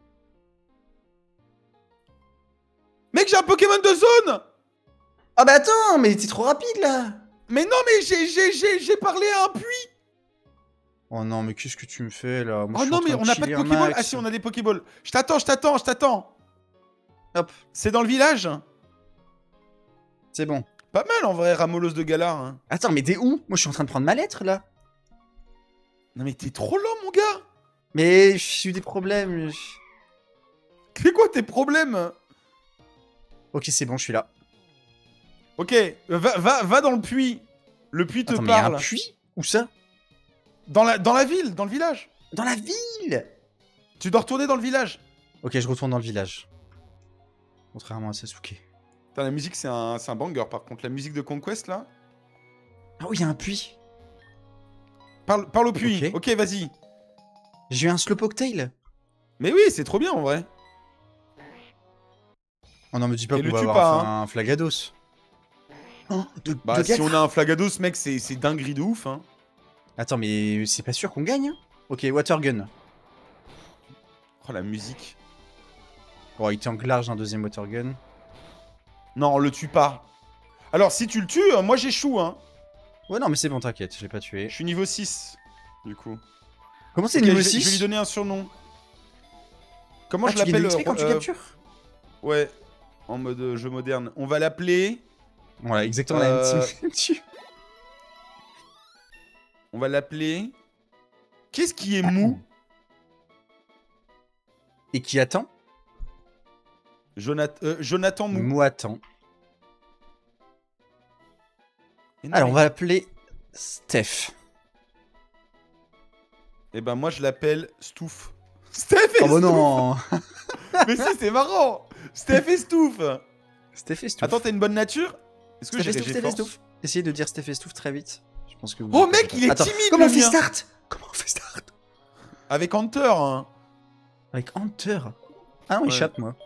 S3: Mec, j'ai un Pokémon de zone.
S1: Ah bah attends, mais t'es trop rapide là.
S3: Mais non, mais j'ai parlé à un puits.
S1: Oh non, mais qu'est-ce que tu me fais là? Moi,
S3: Oh
S1: je suis
S3: non,
S1: en train
S3: mais on n'a pas de
S1: chiller un
S3: Pokéball.
S1: max.
S3: Ah si, on a des Pokéballs. Je t'attends.
S1: Hop,
S3: C'est dans le village.
S1: c'est bon.
S3: Pas mal en vrai, Ramolos de Galar. Hein.
S1: Attends, mais t'es où? Moi, je suis en train de prendre ma lettre là.
S3: Non, mais t'es trop lent, mon gars.
S1: Mais j'ai eu des problèmes.
S3: C'est quoi tes problèmes?
S1: Ok, c'est bon, je suis là.
S3: Ok, va dans le puits. Le puits te
S1: Attends, mais y a
S3: parle.
S1: un puits? Où ça?
S3: Dans la ville, dans le village.
S1: Dans la ville?
S3: Tu dois retourner dans le village.
S1: Ok, je retourne dans le village. Contrairement à Sasuke.
S3: Putain, la musique, c'est un banger, par contre. La musique de Conquest, là.
S1: Ah oui, il y a un puits.
S3: Parle au puits.
S1: Ok.
S3: Ok, vas-y.
S1: J'ai eu un Slowpoke Tail.
S3: Mais oui, c'est trop bien, en vrai.
S1: Oh non, me dis pas
S3: Et
S1: qu'on
S3: le
S1: va
S3: tue
S1: avoir
S3: pas,
S1: un Flagados. Oh,
S3: Bah, si on a un Flagados, mec, c'est dinguerie de ouf, hein.
S1: Attends, mais c'est pas sûr qu'on gagne. Hein. Ok, Water Gun.
S3: Oh, la musique.
S1: Bon, il tank large un deuxième Water Gun.
S3: Non, on le tue pas. Alors, si tu le tues, moi, j'échoue, hein.
S1: Ouais, non, mais c'est bon, t'inquiète, je l'ai pas tué.
S3: Je suis niveau 6, du coup.
S1: Comment c'est
S3: Ok,
S1: niveau
S3: je
S1: 6?
S3: vais lui donner un surnom. Comment
S1: Ah,
S3: je
S1: tu gagnes de
S3: l'appelle
S1: l'XP quand tu captures?
S3: Ouais, en mode jeu moderne. On va l'appeler...
S1: Voilà, exactement la même team.
S3: On va l'appeler... Qu'est-ce qui est mou?
S1: Et qui attend?
S3: Jonathan Mou.
S1: Mou attend.
S3: Et non,
S1: Alors, on
S3: mais-
S1: va l'appeler Steph.
S3: Eh ben, moi, je l'appelle Stouff. Steph et
S1: Oh bah
S3: Stouff.
S1: non.
S3: Mais si, c'est marrant. Steph et Stouff.
S1: Steph et Stouff.
S3: Attends, t'as une bonne nature? Est-ce que
S1: Steph et Stouff,
S3: j'ai
S1: Steph et
S3: force?
S1: Stouff. Essayez de dire Steph et Stouff très vite. Je pense que vous...
S3: Oh, mec, il est
S1: Attends,
S3: timide,
S1: comment
S3: le
S1: on fait
S3: mien.
S1: start? Comment on fait start?
S3: Avec Hunter, hein.
S1: Avec Hunter. Ah non, il
S3: Ouais.
S1: chatte, moi.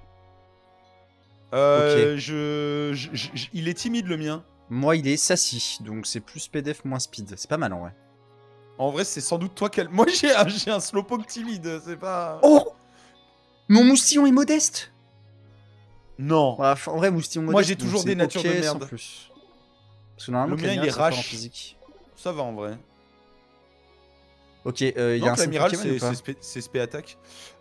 S3: Il est timide, le mien.
S1: Moi, il est sassy, donc c'est plus PDF moins speed. C'est pas mal, en vrai.
S3: En vrai, c'est sans doute toi qu'elle... Moi, j'ai un slowpoke timide, c'est pas...
S1: Oh! Mon moustillon est modeste.
S3: Non.
S1: Bref, en vrai, moustillon modeste.
S3: Moi, j'ai
S1: donc
S3: toujours
S1: c'est
S3: des natures de
S1: ok,
S3: merde.
S1: sans plus. Parce que normalement,
S3: Le mien, il
S1: Clamiral,
S3: est
S1: c'est fort en
S3: rage.
S1: physique.
S3: Ça va, en vrai.
S1: Ok, il y a
S3: Donc,
S1: un seul
S3: l'amiral,
S1: Pokémon ou pas?
S3: c'est spé attaque.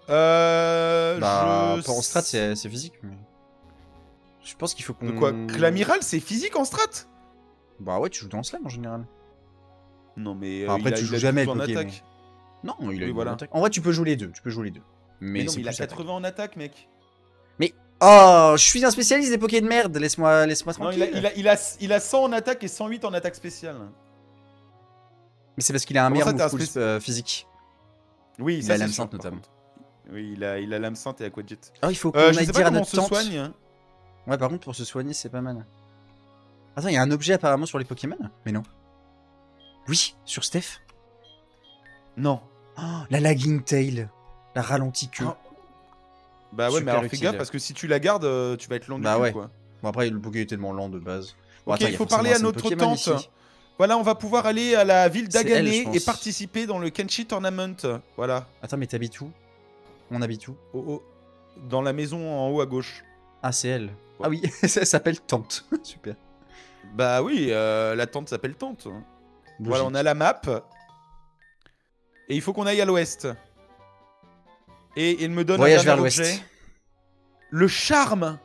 S1: Bah, pas en strat, c'est physique, mais... Je pense qu'il faut qu'on...
S3: De quoi? L'amiral, c'est physique en strat?
S1: Bah ouais, tu joues dans Slam en général.
S3: Non, mais
S1: Enfin, après, tu joues jamais le
S3: en
S1: Poké,
S3: attaque.
S1: Non, il a
S3: Oui,
S1: une
S3: voilà.
S1: bonne attaque. En vrai, tu peux jouer les deux.
S3: Mais non,
S1: c'est
S3: mais il a
S1: plus attaque.
S3: 80 en attaque, mec.
S1: Oh, je suis un spécialiste des Poké de merde. Laisse-moi
S3: Non,
S1: tranquille.
S3: il a 100 en attaque et 108 en attaque spéciale.
S1: Mais c'est parce qu'il a un
S3: Comment
S1: meilleur
S3: ça, t'es
S1: move
S3: un
S1: pool physique.
S3: Oui,
S1: Il
S3: ça
S1: a
S3: c'est
S1: l'âme
S3: sûr,
S1: sainte,
S3: par
S1: notamment.
S3: contre. Oui, il a l'âme sainte et Aquajet.
S1: Oh, il faut qu'on
S3: Je
S1: aille
S3: sais pas
S1: dire à
S3: comment on
S1: notre
S3: se
S1: tante.
S3: soigne. Hein.
S1: Ouais, par contre, pour se soigner, c'est pas mal. Attends, il y a un objet apparemment sur les Pokémon? Mais non. Oui, sur Steph.
S3: Non.
S1: Oh, la Lagging Tail. La ralentie queue.
S3: Ah. Bah ouais, mais
S1: Super
S3: alors fais
S1: utile.
S3: gaffe parce que si tu la gardes, tu vas être lent du
S1: Bah
S3: cul,
S1: ouais.
S3: quoi.
S1: Bon, après, le Poké est tellement lent de base. Bon,
S3: Ok,
S1: attends,
S3: il faut parler à notre
S1: Pokémon
S3: tante.
S1: ici.
S3: Voilà, on va pouvoir aller à la ville
S1: C'est elle,
S3: d'Agane
S1: je
S3: et
S1: pense.
S3: participer dans le Kenshi Tournament. Voilà.
S1: Attends, mais t'habites où? On habite où?
S3: Dans la maison en haut à gauche.
S1: Ah, c'est elle.
S3: Ouais.
S1: Ah oui, ça s'appelle Tante. Super.
S3: Bah oui, la tante s'appelle tante. Voilà,
S1: Logique.
S3: on a la map. Et il faut qu'on aille à l'ouest. Et il me donne
S1: Voyage
S3: un
S1: vers
S3: dernier
S1: l'ouest.
S3: objet. Le charme.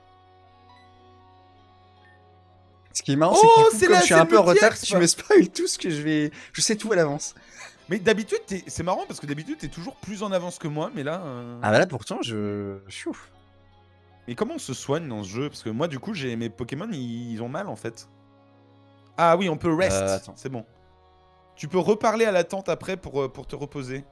S1: Ce qui est marrant,
S3: Oh,
S1: c'est que du
S3: c'est
S1: coup, comme
S3: la
S1: je suis un peu en
S3: scène
S1: retard,
S3: multi-exp.
S1: tu me spoil tout ce que je vais... Je sais tout à l'avance.
S3: Mais d'habitude, c'est marrant parce que d'habitude, t'es toujours plus en avance que moi. Mais là...
S1: Ah bah là, pourtant, je suis ouf.
S3: Mais comment on se soigne dans ce jeu? Parce que moi, du coup, mes Pokémon, ils ont mal, en fait. Ah oui, on peut rest.
S1: Attends.
S3: C'est bon. Tu peux reparler à la tante après pour te reposer.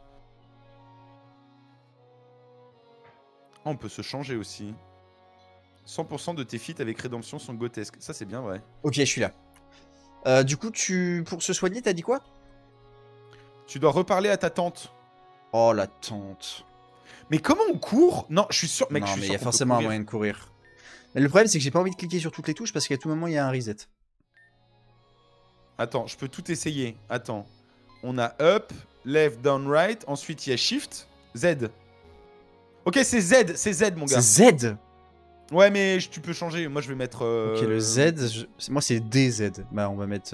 S3: Ah, on peut se changer aussi. 100% de tes feats avec rédemption sont grotesques. Ça, c'est bien vrai.
S1: Ok, je suis là. Du coup, pour se soigner, t'as dit quoi?
S3: Tu dois reparler à ta tante.
S1: Oh, la tante.
S3: Mais comment on court? Non, je suis sûr, mec,
S1: non,
S3: je suis
S1: mais
S3: sûr
S1: il y a
S3: qu'on peut
S1: forcément un
S3: courir.
S1: moyen de courir. Mais le problème, c'est que j'ai pas envie de cliquer sur toutes les touches parce qu'à tout moment, il y a un reset.
S3: Attends, je peux tout essayer. Attends. On a up, left, down, right. Ensuite, il y a shift, Z. Ok, c'est Z, mon gars.
S1: C'est Z.
S3: Ouais, mais tu peux changer. Moi, je vais mettre.
S1: Ok, le Z, moi c'est DZ. Bah, on va mettre.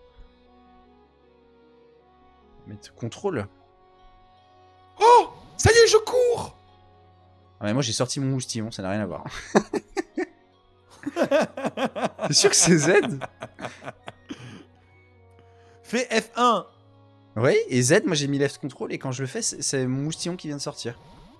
S1: Mettre contrôle.
S3: Oh, ça y est, je cours.
S1: Ah, mais moi j'ai sorti mon moustillon, ça n'a rien à voir. T'es sûr que c'est Z?
S3: Fais F1.
S1: Oui, et Z, moi j'ai mis left control et quand je le fais, c'est mon moustillon qui vient de sortir.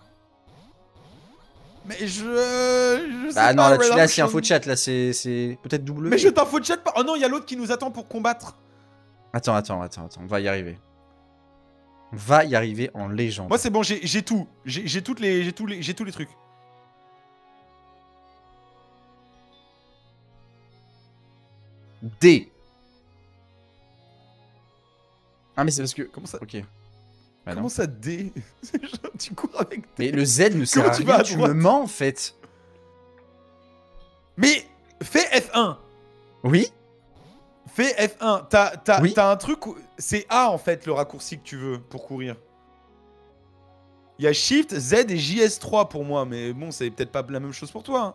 S3: Mais je sais
S1: Bah non,
S3: pas,
S1: là tu l'as,
S3: Redemption.
S1: c'est info chat, là c'est peut-être W.
S3: Mais je t'info chat pas. Oh non, il y a l'autre qui nous attend pour combattre.
S1: Attends, on va y arriver. On va y arriver en légende.
S3: Moi, c'est bon, j'ai tout. J'ai tous les trucs.
S1: D. Ah mais c'est parce que...
S3: Comment ça,
S1: Ok. Bah non.
S3: comment ça D? C'est genre, tu cours avec D.
S1: Mais le Z ne sert à
S3: tu vas
S1: rien,
S3: à
S1: tu
S3: droite?
S1: me mens en fait.
S3: Mais fais F1.
S1: Oui.
S3: Fais F1.
S1: Oui.
S3: T'as un truc où... C'est A en fait le raccourci que tu veux pour courir. Il y a Shift, Z et JS3 pour moi, mais bon, c'est peut-être pas la même chose pour toi. Hein.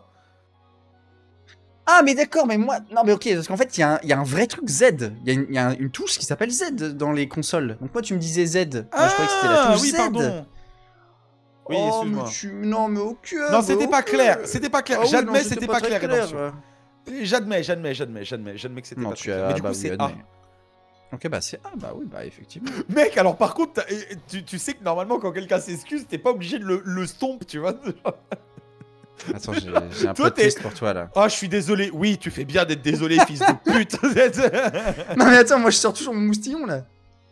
S1: Ah mais d'accord, mais moi... Non mais ok, parce qu'en fait il y a un vrai truc Z. Il y a une touche qui s'appelle Z dans les consoles. Donc moi tu me disais Z. Moi je croyais que c'était la touche
S3: oui,
S1: Z.
S3: pardon. Oui,
S1: Oh,
S3: excuse-moi.
S1: mais non mais ok.
S3: Non, c'était pas clair. C'était pas clair.
S1: Ah oui,
S3: J'admets,
S1: non,
S3: c'était pas clair.
S1: très
S3: Redemption. J'admets que c'était
S1: Non,
S3: pas
S1: tu
S3: très clair.
S1: as...
S3: Mais du
S1: bah
S3: coup,
S1: oui,
S3: c'est A.
S1: admets. Ok, bah c'est A, bah oui, bah effectivement.
S3: Mec, alors par contre, tu sais que normalement, quand quelqu'un s'excuse, t'es pas obligé de le stomp, tu vois.
S1: Attends, j'ai un
S3: Toi,
S1: peu triste pour toi là.
S3: Oh, je suis désolé. Oui, tu fais bien d'être désolé, fils de pute.
S1: Non mais attends, moi je sors toujours mon moustillon là.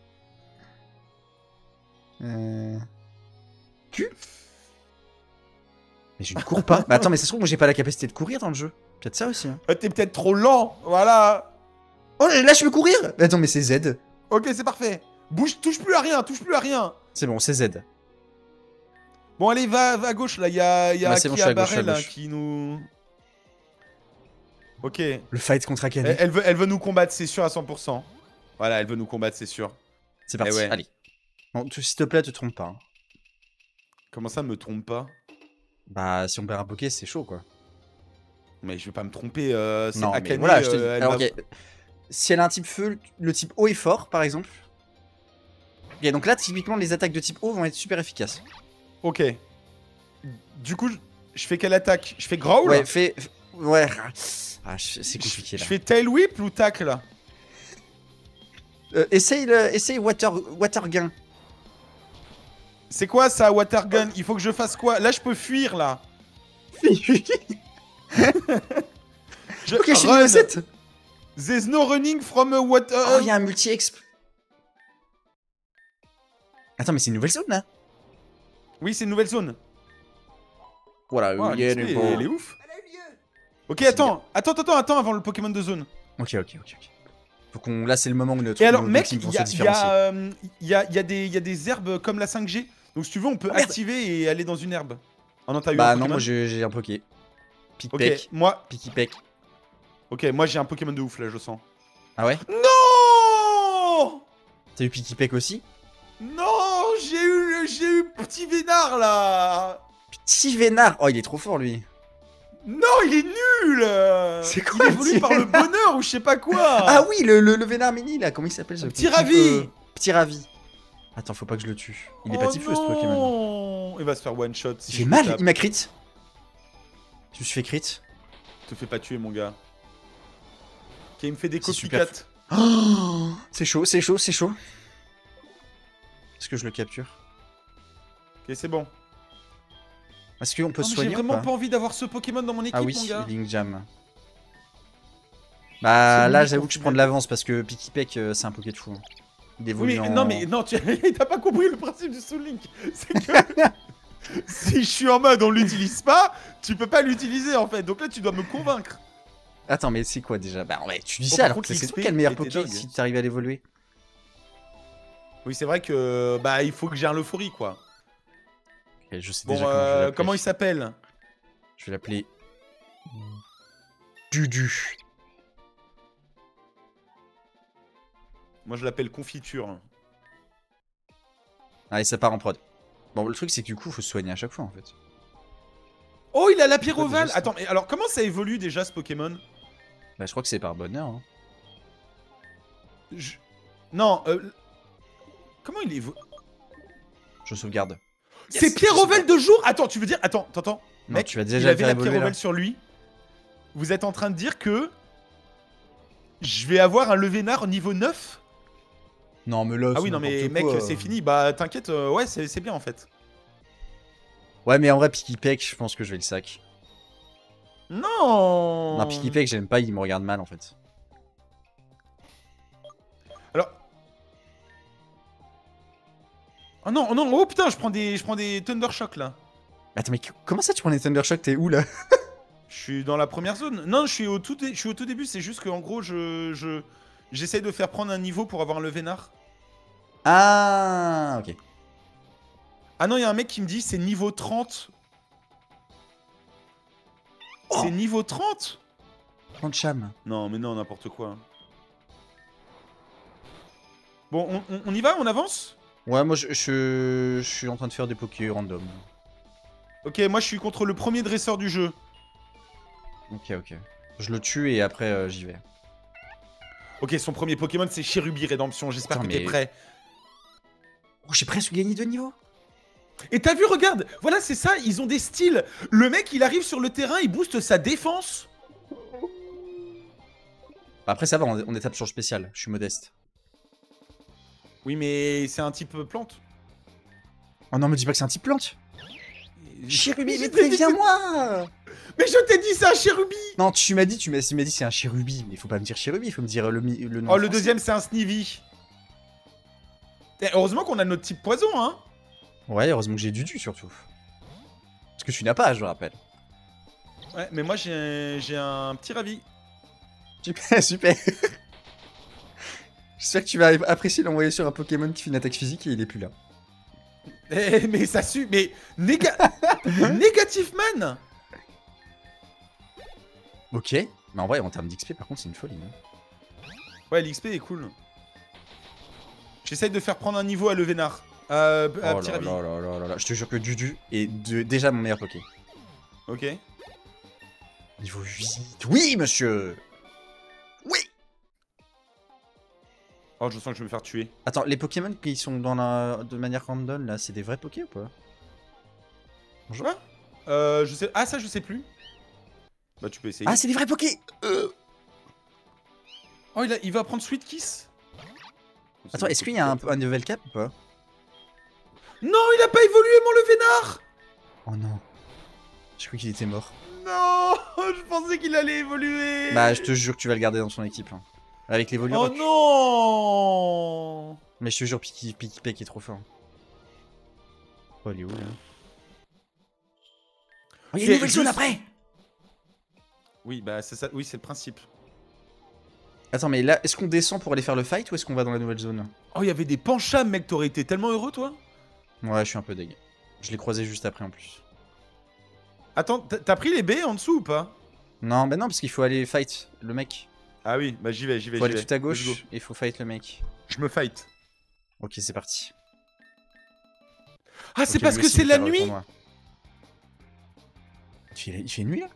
S1: Q. Mais je ne cours pas. Mais attends, mais ça se trouve, moi j'ai pas la capacité de courir dans le jeu. Peut-être ça aussi. Hein.
S3: T'es peut-être trop lent, voilà.
S1: Oh là, je peux courir. Mais attends, mais c'est Z.
S3: Ok, c'est parfait. Bouge, touche plus à rien.
S1: C'est bon, c'est Z.
S3: Bon, allez, va à gauche, là. Il y a
S1: Ouais, c'est bon, je suis à gauche,
S3: Barrel
S1: à
S3: hein,
S1: gauche.
S3: qui nous... Ok.
S1: Le fight contre Akane.
S3: Elle veut nous combattre, c'est sûr, à 100%. Voilà, elle veut nous combattre, c'est sûr.
S1: C'est parti,
S3: ouais.
S1: allez. Bon, s'il te plaît, te trompe pas. Hein.
S3: Comment ça, me trompe pas?
S1: Bah, si on perd un Poké, c'est chaud quoi.
S3: Mais je vais pas me tromper, c'est
S1: Non, mais
S3: Akane,
S1: voilà, je te dis.
S3: elle
S1: Alors,
S3: va-
S1: ok. Si elle a un type feu, le type eau est fort, par exemple. Ok, donc là, typiquement, les attaques de type eau vont être super efficaces.
S3: Ok. Du coup, je fais quelle attaque? Je fais Growl?
S1: Ouais, ouais. Ah, c'est compliqué
S3: Je
S1: là.
S3: fais Tail Whip ou Tacle là?
S1: Essaye Water Gun.
S3: C'est quoi ça, Water Gun? Il faut que je fasse quoi? Là, je peux fuir là.
S1: Ok, je suis
S3: run.
S1: niveau 7.
S3: There's no running from a water.
S1: Oh, il y a un multi-exp. Attends, mais c'est une nouvelle zone là.
S3: Oui, c'est une nouvelle zone.
S1: Voilà,
S3: Oh,
S1: il y a
S3: elle
S1: des
S3: est ouf. Ok, attends avant le Pokémon de zone.
S1: Ok. Faut qu'on... Là, c'est le moment où notre
S3: Et alors,
S1: nos
S3: mec,
S1: teams vont
S3: il
S1: se différencier.
S3: y a des herbes comme la 5G. Donc si tu veux, on peut
S1: Ah, merde.
S3: activer et aller dans une herbe. Ah non, t'as eu un
S1: Bah non,
S3: Pokémon.
S1: moi j'ai un Poké.
S3: Ok,
S1: Pikpek,
S3: moi...
S1: Pikipek.
S3: Ok, moi j'ai un Pokémon de ouf là, je sens.
S1: Ah ouais?
S3: Non!
S1: T'as eu Pikipek aussi?
S3: Non, j'ai eu Petit Vénard là.
S1: Petit Vénard! Oh, il est trop fort lui!
S3: Non, il est nul.
S1: C'est quoi,
S3: Il évolue
S1: Petit
S3: par le bonheur ou je sais pas quoi.
S1: Ah oui, le Vénard mini là, comment il s'appelle ce
S3: Petit Ravi.
S1: Petit Ravi. Attends, faut pas que je le tue. Il est pas type feu ce Pokémon.
S3: non. Il va se faire one shot. Si
S1: Il
S3: je
S1: fait
S3: le
S1: mal,
S3: tape.
S1: il m'a crit. Je me suis fait crit.
S3: Te fais pas tuer, mon gars. Ok, il me fait des
S1: C'est super
S3: copycats.
S1: Oh, c'est chaud, c'est chaud, c'est chaud. Est-ce que je le capture?
S3: Ok, c'est bon.
S1: Est-ce qu'on peut
S3: Non,
S1: se
S3: mais
S1: soigner
S3: j'ai
S1: ou
S3: vraiment
S1: pas?
S3: pas envie d'avoir ce Pokémon dans mon équipe,
S1: Ah oui,
S3: mon gars.
S1: Healing Jam. Bah
S3: C'est
S1: là,
S3: limite
S1: j'avoue
S3: au
S1: que je
S3: final.
S1: prends de l'avance parce que Pikipek, c'est un Poké de fou. Hein. Il
S3: Oui,
S1: évolue
S3: mais
S1: en...
S3: non, mais non, t'as pas compris le principe du Soul Link. C'est que si je suis en mode on l'utilise pas, tu peux pas l'utiliser en fait. Donc là, tu dois me convaincre.
S1: Attends, mais c'est quoi déjà? Bah ouais, tu dis
S3: Bon,
S1: ça
S3: par
S1: alors
S3: contre,
S1: que c'est
S3: l'XP
S1: toi qui a le meilleur
S3: était
S1: Poké
S3: dingue.
S1: si t'arrives à l'évoluer.
S3: Oui, c'est vrai que bah il faut que j'ai un Euphorie quoi.
S1: Ok, je sais
S3: Bon,
S1: déjà comment je vais l'appeler.
S3: comment il s'appelle?
S1: Je vais l'appeler... Dudu.
S3: Moi, je l'appelle Confiture.
S1: Allez, ça part en prod. Bon, le truc, c'est que du coup, faut se soigner à chaque fois, en fait.
S3: Oh, il a la
S1: C'est quoi,
S3: pyrovale.
S1: déjà, ça
S3: Attends, mais alors comment ça évolue déjà ce Pokémon?
S1: Bah, je crois que c'est par bonheur. Hein.
S3: Non, comment il évolue?
S1: Je sauvegarde.
S3: C'est
S1: Yes,
S3: Pierre-Ovel de jour. Attends, tu veux dire... Attends, t'entends?
S1: Non,
S3: Mec,
S1: tu vas
S3: il
S1: déjà
S3: avait
S1: faire
S3: la
S1: évoluer,
S3: Pierre-Ovel
S1: là.
S3: sur lui. Vous êtes en train de dire que... Je vais avoir un Levénard niveau 9?
S1: Non, mais là,
S3: Ah
S1: c'est
S3: oui, non mais
S1: n'importe
S3: mec,
S1: quoi.
S3: c'est fini. Bah t'inquiète, ouais, c'est bien en fait.
S1: Ouais, mais en vrai, Pikipek, je pense que je vais le sac.
S3: Non.
S1: Non, Pikipek, j'aime pas, il me regarde mal, en fait.
S3: Alors... Oh non, oh non, oh putain, je prends des Thundershock là.
S1: Attends, mais comment ça, tu prends des Thundershock? T'es où, là?
S3: Je suis dans la première zone. Non, je suis au tout début, c'est juste qu'en gros, j'essaye de faire prendre un niveau pour avoir un Levénard.
S1: Ah, ok.
S3: Ah non, il y a un mec qui me dit c'est niveau 30.
S1: Oh.
S3: C'est niveau 30?
S1: 30 cham.
S3: Non, mais non, n'importe quoi. Bon, on y va, on avance?
S1: Ouais, moi, je suis en train de faire des Poké random.
S3: Ok, moi je suis contre le premier dresseur du jeu.
S1: Ok, ok. Je le tue et après, j'y vais.
S3: Ok, son premier Pokémon c'est Cherubi Rédemption, j'espère
S1: Attends,
S3: que t'es
S1: mais-
S3: prêt.
S1: Oh, j'ai presque gagné 2 niveaux.
S3: Et t'as vu, regarde, voilà c'est ça, ils ont des styles. Le mec il arrive sur le terrain, il booste sa défense.
S1: Après, ça va, on étape sur le spécial. Je suis modeste.
S3: Oui mais c'est un type plante.
S1: Oh non, me dis pas que c'est un type plante. Cherubi, mais
S3: Je t'ai dit,
S1: préviens-moi.
S3: Mais je t'ai dit c'est un Cherubi.
S1: Non, tu m'as dit c'est un Cherubi, mais faut pas me dire Cherubi, il faut me dire le nom.
S3: Oh le
S1: français.
S3: deuxième c'est un Snivy. Eh, heureusement qu'on a notre type poison hein.
S1: Ouais, heureusement que j'ai Dudu surtout. Parce que tu n'as pas, je le rappelle.
S3: Ouais mais moi j'ai un petit Ravi.
S1: Super, super. J'espère que tu vas apprécier l'envoyer sur un Pokémon qui fait une attaque physique et il est plus là.
S3: Eh, mais ça sue, mais Négatif Man.
S1: Ok, mais en vrai, en termes d'XP, par contre, c'est une folie. Hein.
S3: Ouais l'XP est cool. J'essaye de faire prendre un niveau à Levénard.
S1: Oh
S3: Petit
S1: là
S3: Ravi.
S1: là là là là là. Je te jure que Dudu est déjà mon meilleur Poké.
S3: Ok.
S1: Niveau 8. Oui, monsieur. Oui.
S3: Oh je sens que je vais me faire tuer.
S1: Attends, les Pokémon qui sont de manière random, là, c'est des vrais Poké ou pas? Bonjour.
S3: Je sais... Ah ça je sais plus. Bah tu peux essayer.
S1: Ah, c'est des vrais Poké.
S3: Oh il va prendre Sweet Kiss.
S1: Attends, est-ce qu'il y a un level cap ou pas?
S3: Non il a pas évolué mon Levénard.
S1: Oh non. Je crois qu'il était mort.
S3: Non. Je pensais qu'il allait évoluer.
S1: Bah, je te jure que tu vas le garder dans son équipe. Hein. Avec les
S3: Oh
S1: Volurok.
S3: non.
S1: Mais je te jure, Pikipek est trop fort. Oh, il est où là? Oh, il y a une nouvelle zone après!
S3: Oui bah c'est ça, oui c'est le principe.
S1: Attends, mais là, est-ce qu'on descend pour aller faire le fight ou est-ce qu'on va dans la nouvelle zone?
S3: Oh il y avait des Pancham mec, t'aurais été tellement heureux toi.
S1: Ouais, je suis un peu deg. Je l'ai croisé juste après en plus.
S3: Attends, t'as pris les baies en dessous ou pas?
S1: Non, bah non, parce qu'il faut aller fight le mec.
S3: Ah oui, bah j'y vais, j'y vais,
S1: Faut
S3: j'y
S1: aller
S3: vais.
S1: tout à
S3: Let's go.
S1: gauche et il faut fight le mec.
S3: Je me fight.
S1: Ok, c'est parti.
S3: Ah, c'est
S1: Ok,
S3: parce
S1: lui
S3: que
S1: aussi,
S3: c'est
S1: il
S3: la
S1: fait le
S3: nuit.
S1: tournoi. Il fait nuit là?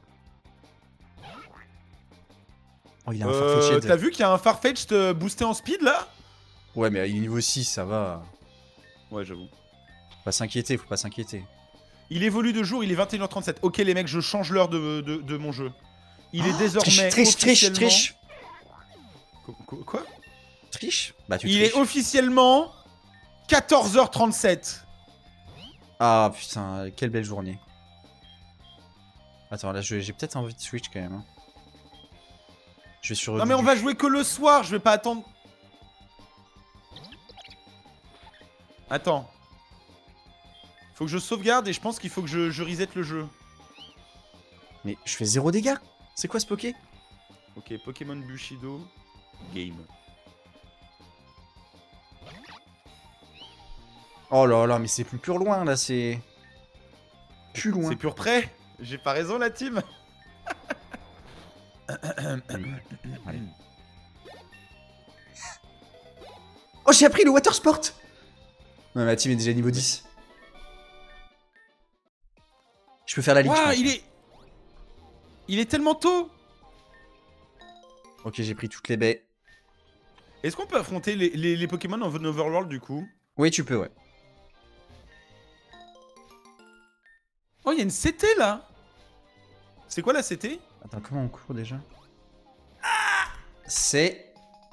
S1: Oh, il a un Farfetch'd.
S3: T'as vu qu'il y a un Farfetch'd boosté en speed là?
S1: Ouais, mais il est niveau 6, ça va.
S3: Ouais, j'avoue.
S1: Faut pas s'inquiéter, faut pas s'inquiéter.
S3: Il évolue de jour, il est 21h37. Ok les mecs, je change l'heure de mon jeu. Il est désormais
S1: Triche,
S3: officiellement...
S1: triche.
S3: Quoi?
S1: Triche? Bah tu
S3: Il
S1: triches.
S3: est officiellement 14h37.
S1: Ah putain, quelle belle journée. Attends, là j'ai peut-être envie de switch quand même. Hein. Je vais sur...
S3: Non mais on va jouer que le soir, je vais pas attendre... Attends. Faut que je sauvegarde et je pense qu'il faut que je reset le jeu.
S1: Mais je fais 0 dégâts. C'est quoi ce poké?
S3: Ok, Pokémon Bushido. Game.
S1: Oh là là, mais c'est plus pur loin là, c'est... Plus loin.
S3: C'est pur prêt. J'ai pas raison la team.
S1: Allez. Oh, j'ai appris le water sport. Non, ma team est déjà niveau 10. Je peux faire la ligue.
S3: Waouh, il est tellement tôt.
S1: Ok, j'ai pris toutes les baies.
S3: Est-ce qu'on peut affronter les Pokémon en Overworld du coup?
S1: Oui, tu peux, ouais.
S3: Oh, il y a une CT là. C'est quoi la CT?
S1: Attends, comment on court déjà? C'est...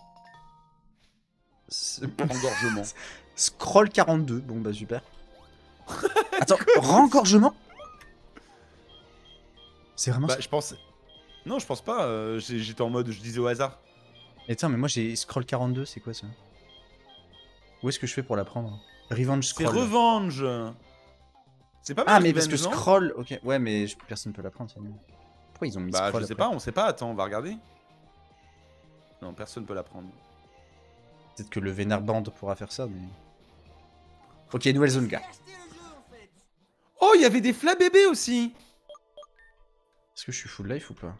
S3: Engorgement.
S1: Scroll 42. Bon, bah super. Attends, rengorgement? C'est vraiment
S3: Bah,
S1: ça?
S3: je pense. Non, je pense pas. J'étais en mode, je disais au hasard.
S1: Attends, mais moi j'ai scroll 42, c'est quoi ça? Où est-ce que je fais pour la prendre? Revenge
S3: C'est
S1: scroll.
S3: Revenge. C'est pas mal.
S1: Ah, mais parce que
S3: Revenge, non?
S1: scroll, ok. Ouais, mais personne ne peut la prendre, c'est nul. Pourquoi ils ont mis
S3: Bah,
S1: scroll
S3: je sais
S1: après?
S3: pas, on sait pas. Attends, on va regarder. Non, personne peut la prendre.
S1: Peut-être que le Vénère Band pourra faire ça, mais... Ok, nouvelle zone, gars.
S3: Oh, il y avait des flas bébés aussi.
S1: Est-ce que je suis full life ou pas?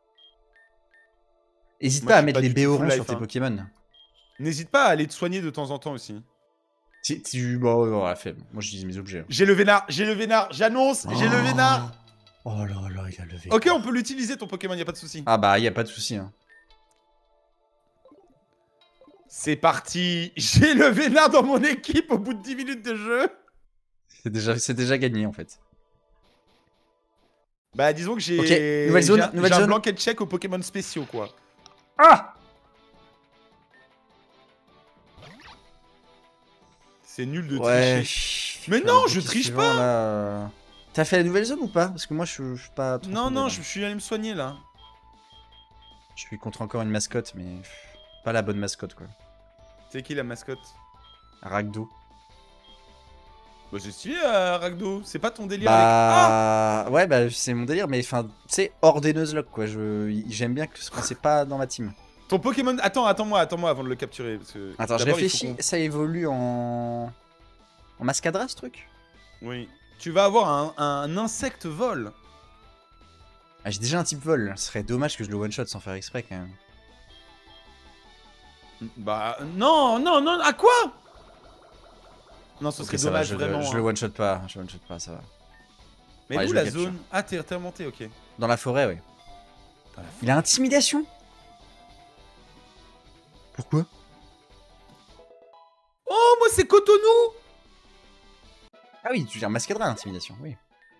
S1: Hésite
S3: Moi,
S1: pas
S3: je
S1: à
S3: suis
S1: mettre
S3: pas
S1: les
S3: du tout
S1: baies
S3: full
S1: oranges
S3: life,
S1: sur tes
S3: hein.
S1: Pokémon.
S3: N'hésite pas à aller te soigner de temps en temps aussi.
S1: Bon, ouais, faible. Moi, je dis mes objets. Hein.
S3: J'ai le Vénard, j'annonce, j'ai le Vénard.
S1: Oh là là, il a levé.
S3: Ok, on peut l'utiliser ton Pokémon, y a pas de souci.
S1: Ah bah, y a pas de souci. Hein.
S3: C'est parti. J'ai le Vénard dans mon équipe au bout de 10 minutes de jeu.
S1: C'est déjà gagné, en fait.
S3: Bah, disons que j'ai
S1: Ok, nouvelle zone, nouvelle
S3: j'ai un
S1: zone.
S3: blanket check aux Pokémon spéciaux, quoi.
S1: Ah!
S3: C'est nul de
S1: Ouais.
S3: tricher. Mais non, je triche pas.
S1: T'as fait la nouvelle zone ou pas? Parce que moi, je suis pas trop...
S3: Non,
S1: tombé,
S3: non,
S1: là.
S3: je suis allé me soigner, là.
S1: Je suis contre encore une mascotte, mais... Pas la bonne mascotte, quoi.
S3: C'est qui la mascotte?
S1: Ragdo.
S3: Bah, c'est stylé, Ragdo. C'est pas ton délire avec... Ah,
S1: Bah... Ouais, bah, c'est mon délire, mais enfin, tu sais, hors des Nuzlocke, quoi. J'aime bien quand c'est pas dans ma team.
S3: ton Pokémon... Attends-moi avant de le capturer. Parce que
S1: Attends, je
S3: d'abord, il faut
S1: réfléchis. Ça évolue en... En Mascadra, ce truc?
S3: Oui. Tu vas avoir un insecte vol.
S1: Ah, j'ai déjà un type vol. Ce serait dommage que je le one-shot sans faire exprès, quand même.
S3: Bah, non, à quoi? Non, ce
S1: Ok,
S3: serait
S1: ça va,
S3: dommage, vraiment.
S1: je le one-shot pas. Je le one-shot pas, ça va.
S3: Mais
S1: Ouais,
S3: où
S1: je
S3: la
S1: le capture.
S3: zone? Ah, t'es remonté, ok.
S1: Dans la forêt, oui. Il a intimidation? Pourquoi?
S3: Oh, moi, c'est Cotonou.
S1: Ah oui, tu veux dire Mascadra, l'intimidation, oui.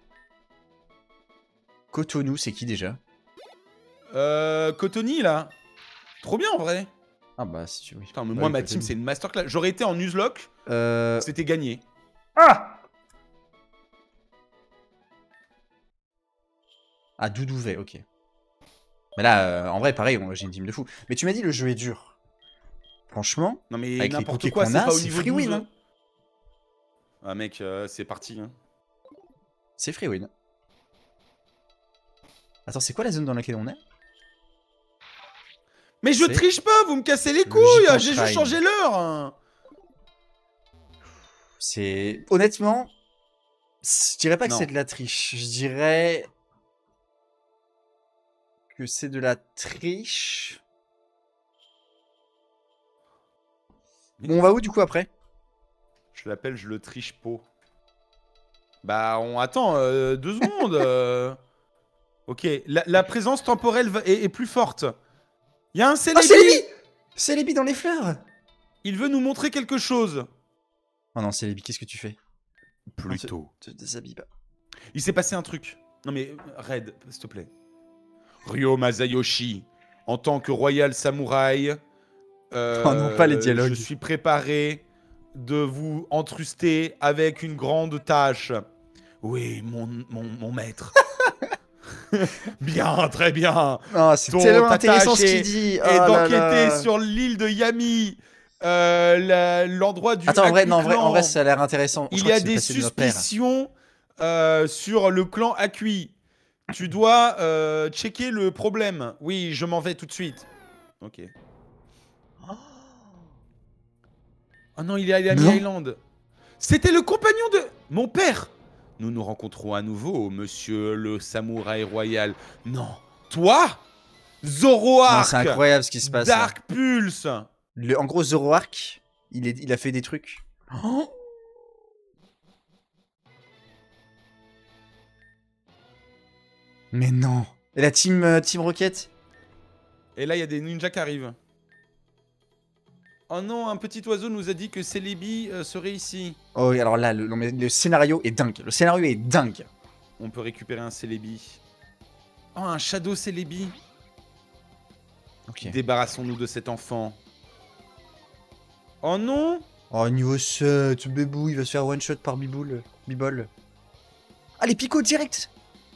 S1: Cotonou, c'est qui déjà?
S3: Cotony, là. Trop bien, en vrai.
S1: Ah bah, si tu veux.
S3: Putain, mais
S1: Bah
S3: moi,
S1: oui,
S3: ma
S1: Cotonou.
S3: team, c'est une masterclass. J'aurais été en Nuzlocke, c'était gagné.
S1: Ah! Ah, Doudouvet, ok. Mais là, en vrai, pareil, j'ai une team de fou. Mais tu m'as dit le jeu est dur. Franchement,
S3: Non, mais
S1: avec les
S3: n'importe
S1: pokés
S3: quoi,
S1: qu'on
S3: c'est
S1: a,
S3: pas au
S1: c'est
S3: niveau
S1: free
S3: 12.
S1: win. Hein.
S3: Ah, mec, c'est parti. Hein.
S1: C'est free win. Attends, c'est quoi la zone dans laquelle on est?
S3: Mais je triche pas, vous me cassez les couilles. J'ai juste changé l'heure.
S1: C'est... Honnêtement, je dirais pas que
S3: Non.
S1: c'est de la triche. Je dirais que c'est de la triche. Bon, on va où du coup après?
S3: Je l'appelle, je le triche pot. Bah, on attend 2 secondes. Ok, la présence temporelle est plus forte. Il y a un
S1: Ah,
S3: Celebi.
S1: Celebi! Celebi dans les fleurs!
S3: Il veut nous montrer quelque chose.
S1: Oh non, Celebi, qu'est-ce que tu fais?
S3: Plutôt.
S1: Te déshabille pas.
S3: Il s'est passé un truc. Non mais, Red, s'il te plaît. Ryo Masayoshi, en tant que royal samouraï,
S1: Oh non, pas les dialogues.
S3: je suis préparé de vous entruster avec une grande tâche. Oui, mon maître. Bien, très bien.
S1: Oh, c'est
S3: Ton-
S1: tellement
S3: ta
S1: intéressant
S3: tâche
S1: ce qu'il dit.
S3: Et
S1: Oh là
S3: d'enquêter
S1: là.
S3: sur l'île de Yami, l'endroit du
S1: Attends, en vrai, non,
S3: Akui
S1: en vrai,
S3: clan.
S1: ça a l'air intéressant. Je
S3: Il
S1: crois
S3: y a
S1: que c'est
S3: des
S1: passé de notre père.
S3: suspicions sur le clan Akui. Tu dois checker le problème. Oui, je m'en vais tout de suite. Ok. Oh non, il est allé à
S1: Non.
S3: Island. C'était le compagnon de mon père. Nous nous rencontrons à nouveau, monsieur le samouraï royal. Non, toi,
S1: Non,
S3: Zoroark,
S1: c'est incroyable ce qui se passe. là.
S3: Dark Pulse.
S1: En gros, Zoroark, il a fait des trucs. Oh. Mais non. Et la team Rocket?
S3: Et là, il y a des ninjas qui arrivent. Oh non, un petit oiseau nous a dit que Celebi serait ici.
S1: Oh oui, alors là, non, mais le scénario est dingue. Le scénario est dingue.
S3: On peut récupérer un Celebi. Oh, un Shadow Celebi.
S1: Ok.
S3: Débarrassons-nous de cet enfant. Oh non.
S1: Oh, niveau 7, Bébou, il va se faire one shot par Bibol. Ah, les picots direct.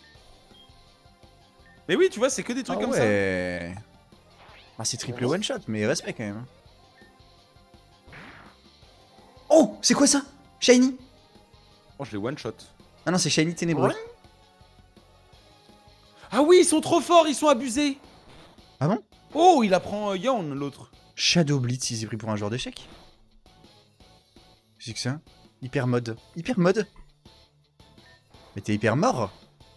S3: Mais oui, tu vois, c'est que des trucs
S1: Ah
S3: comme
S1: ouais. Ah, c'est triple one shot, mais respect quand même. Oh, c'est quoi ça? Shiny?
S3: ça. Oh, je l'ai one shot.
S1: Ah non, c'est Shiny ténébreux.
S3: Ah oui, ils sont trop forts, ils sont abusés.
S1: Ah bon?
S3: Oh, il apprend Yawn, l'autre.
S1: Shadow Blitz, il s'est pris pour un joueur d'échecs. C'est que ça? Hyper mode. Hyper mode? Mais t'es hyper mort?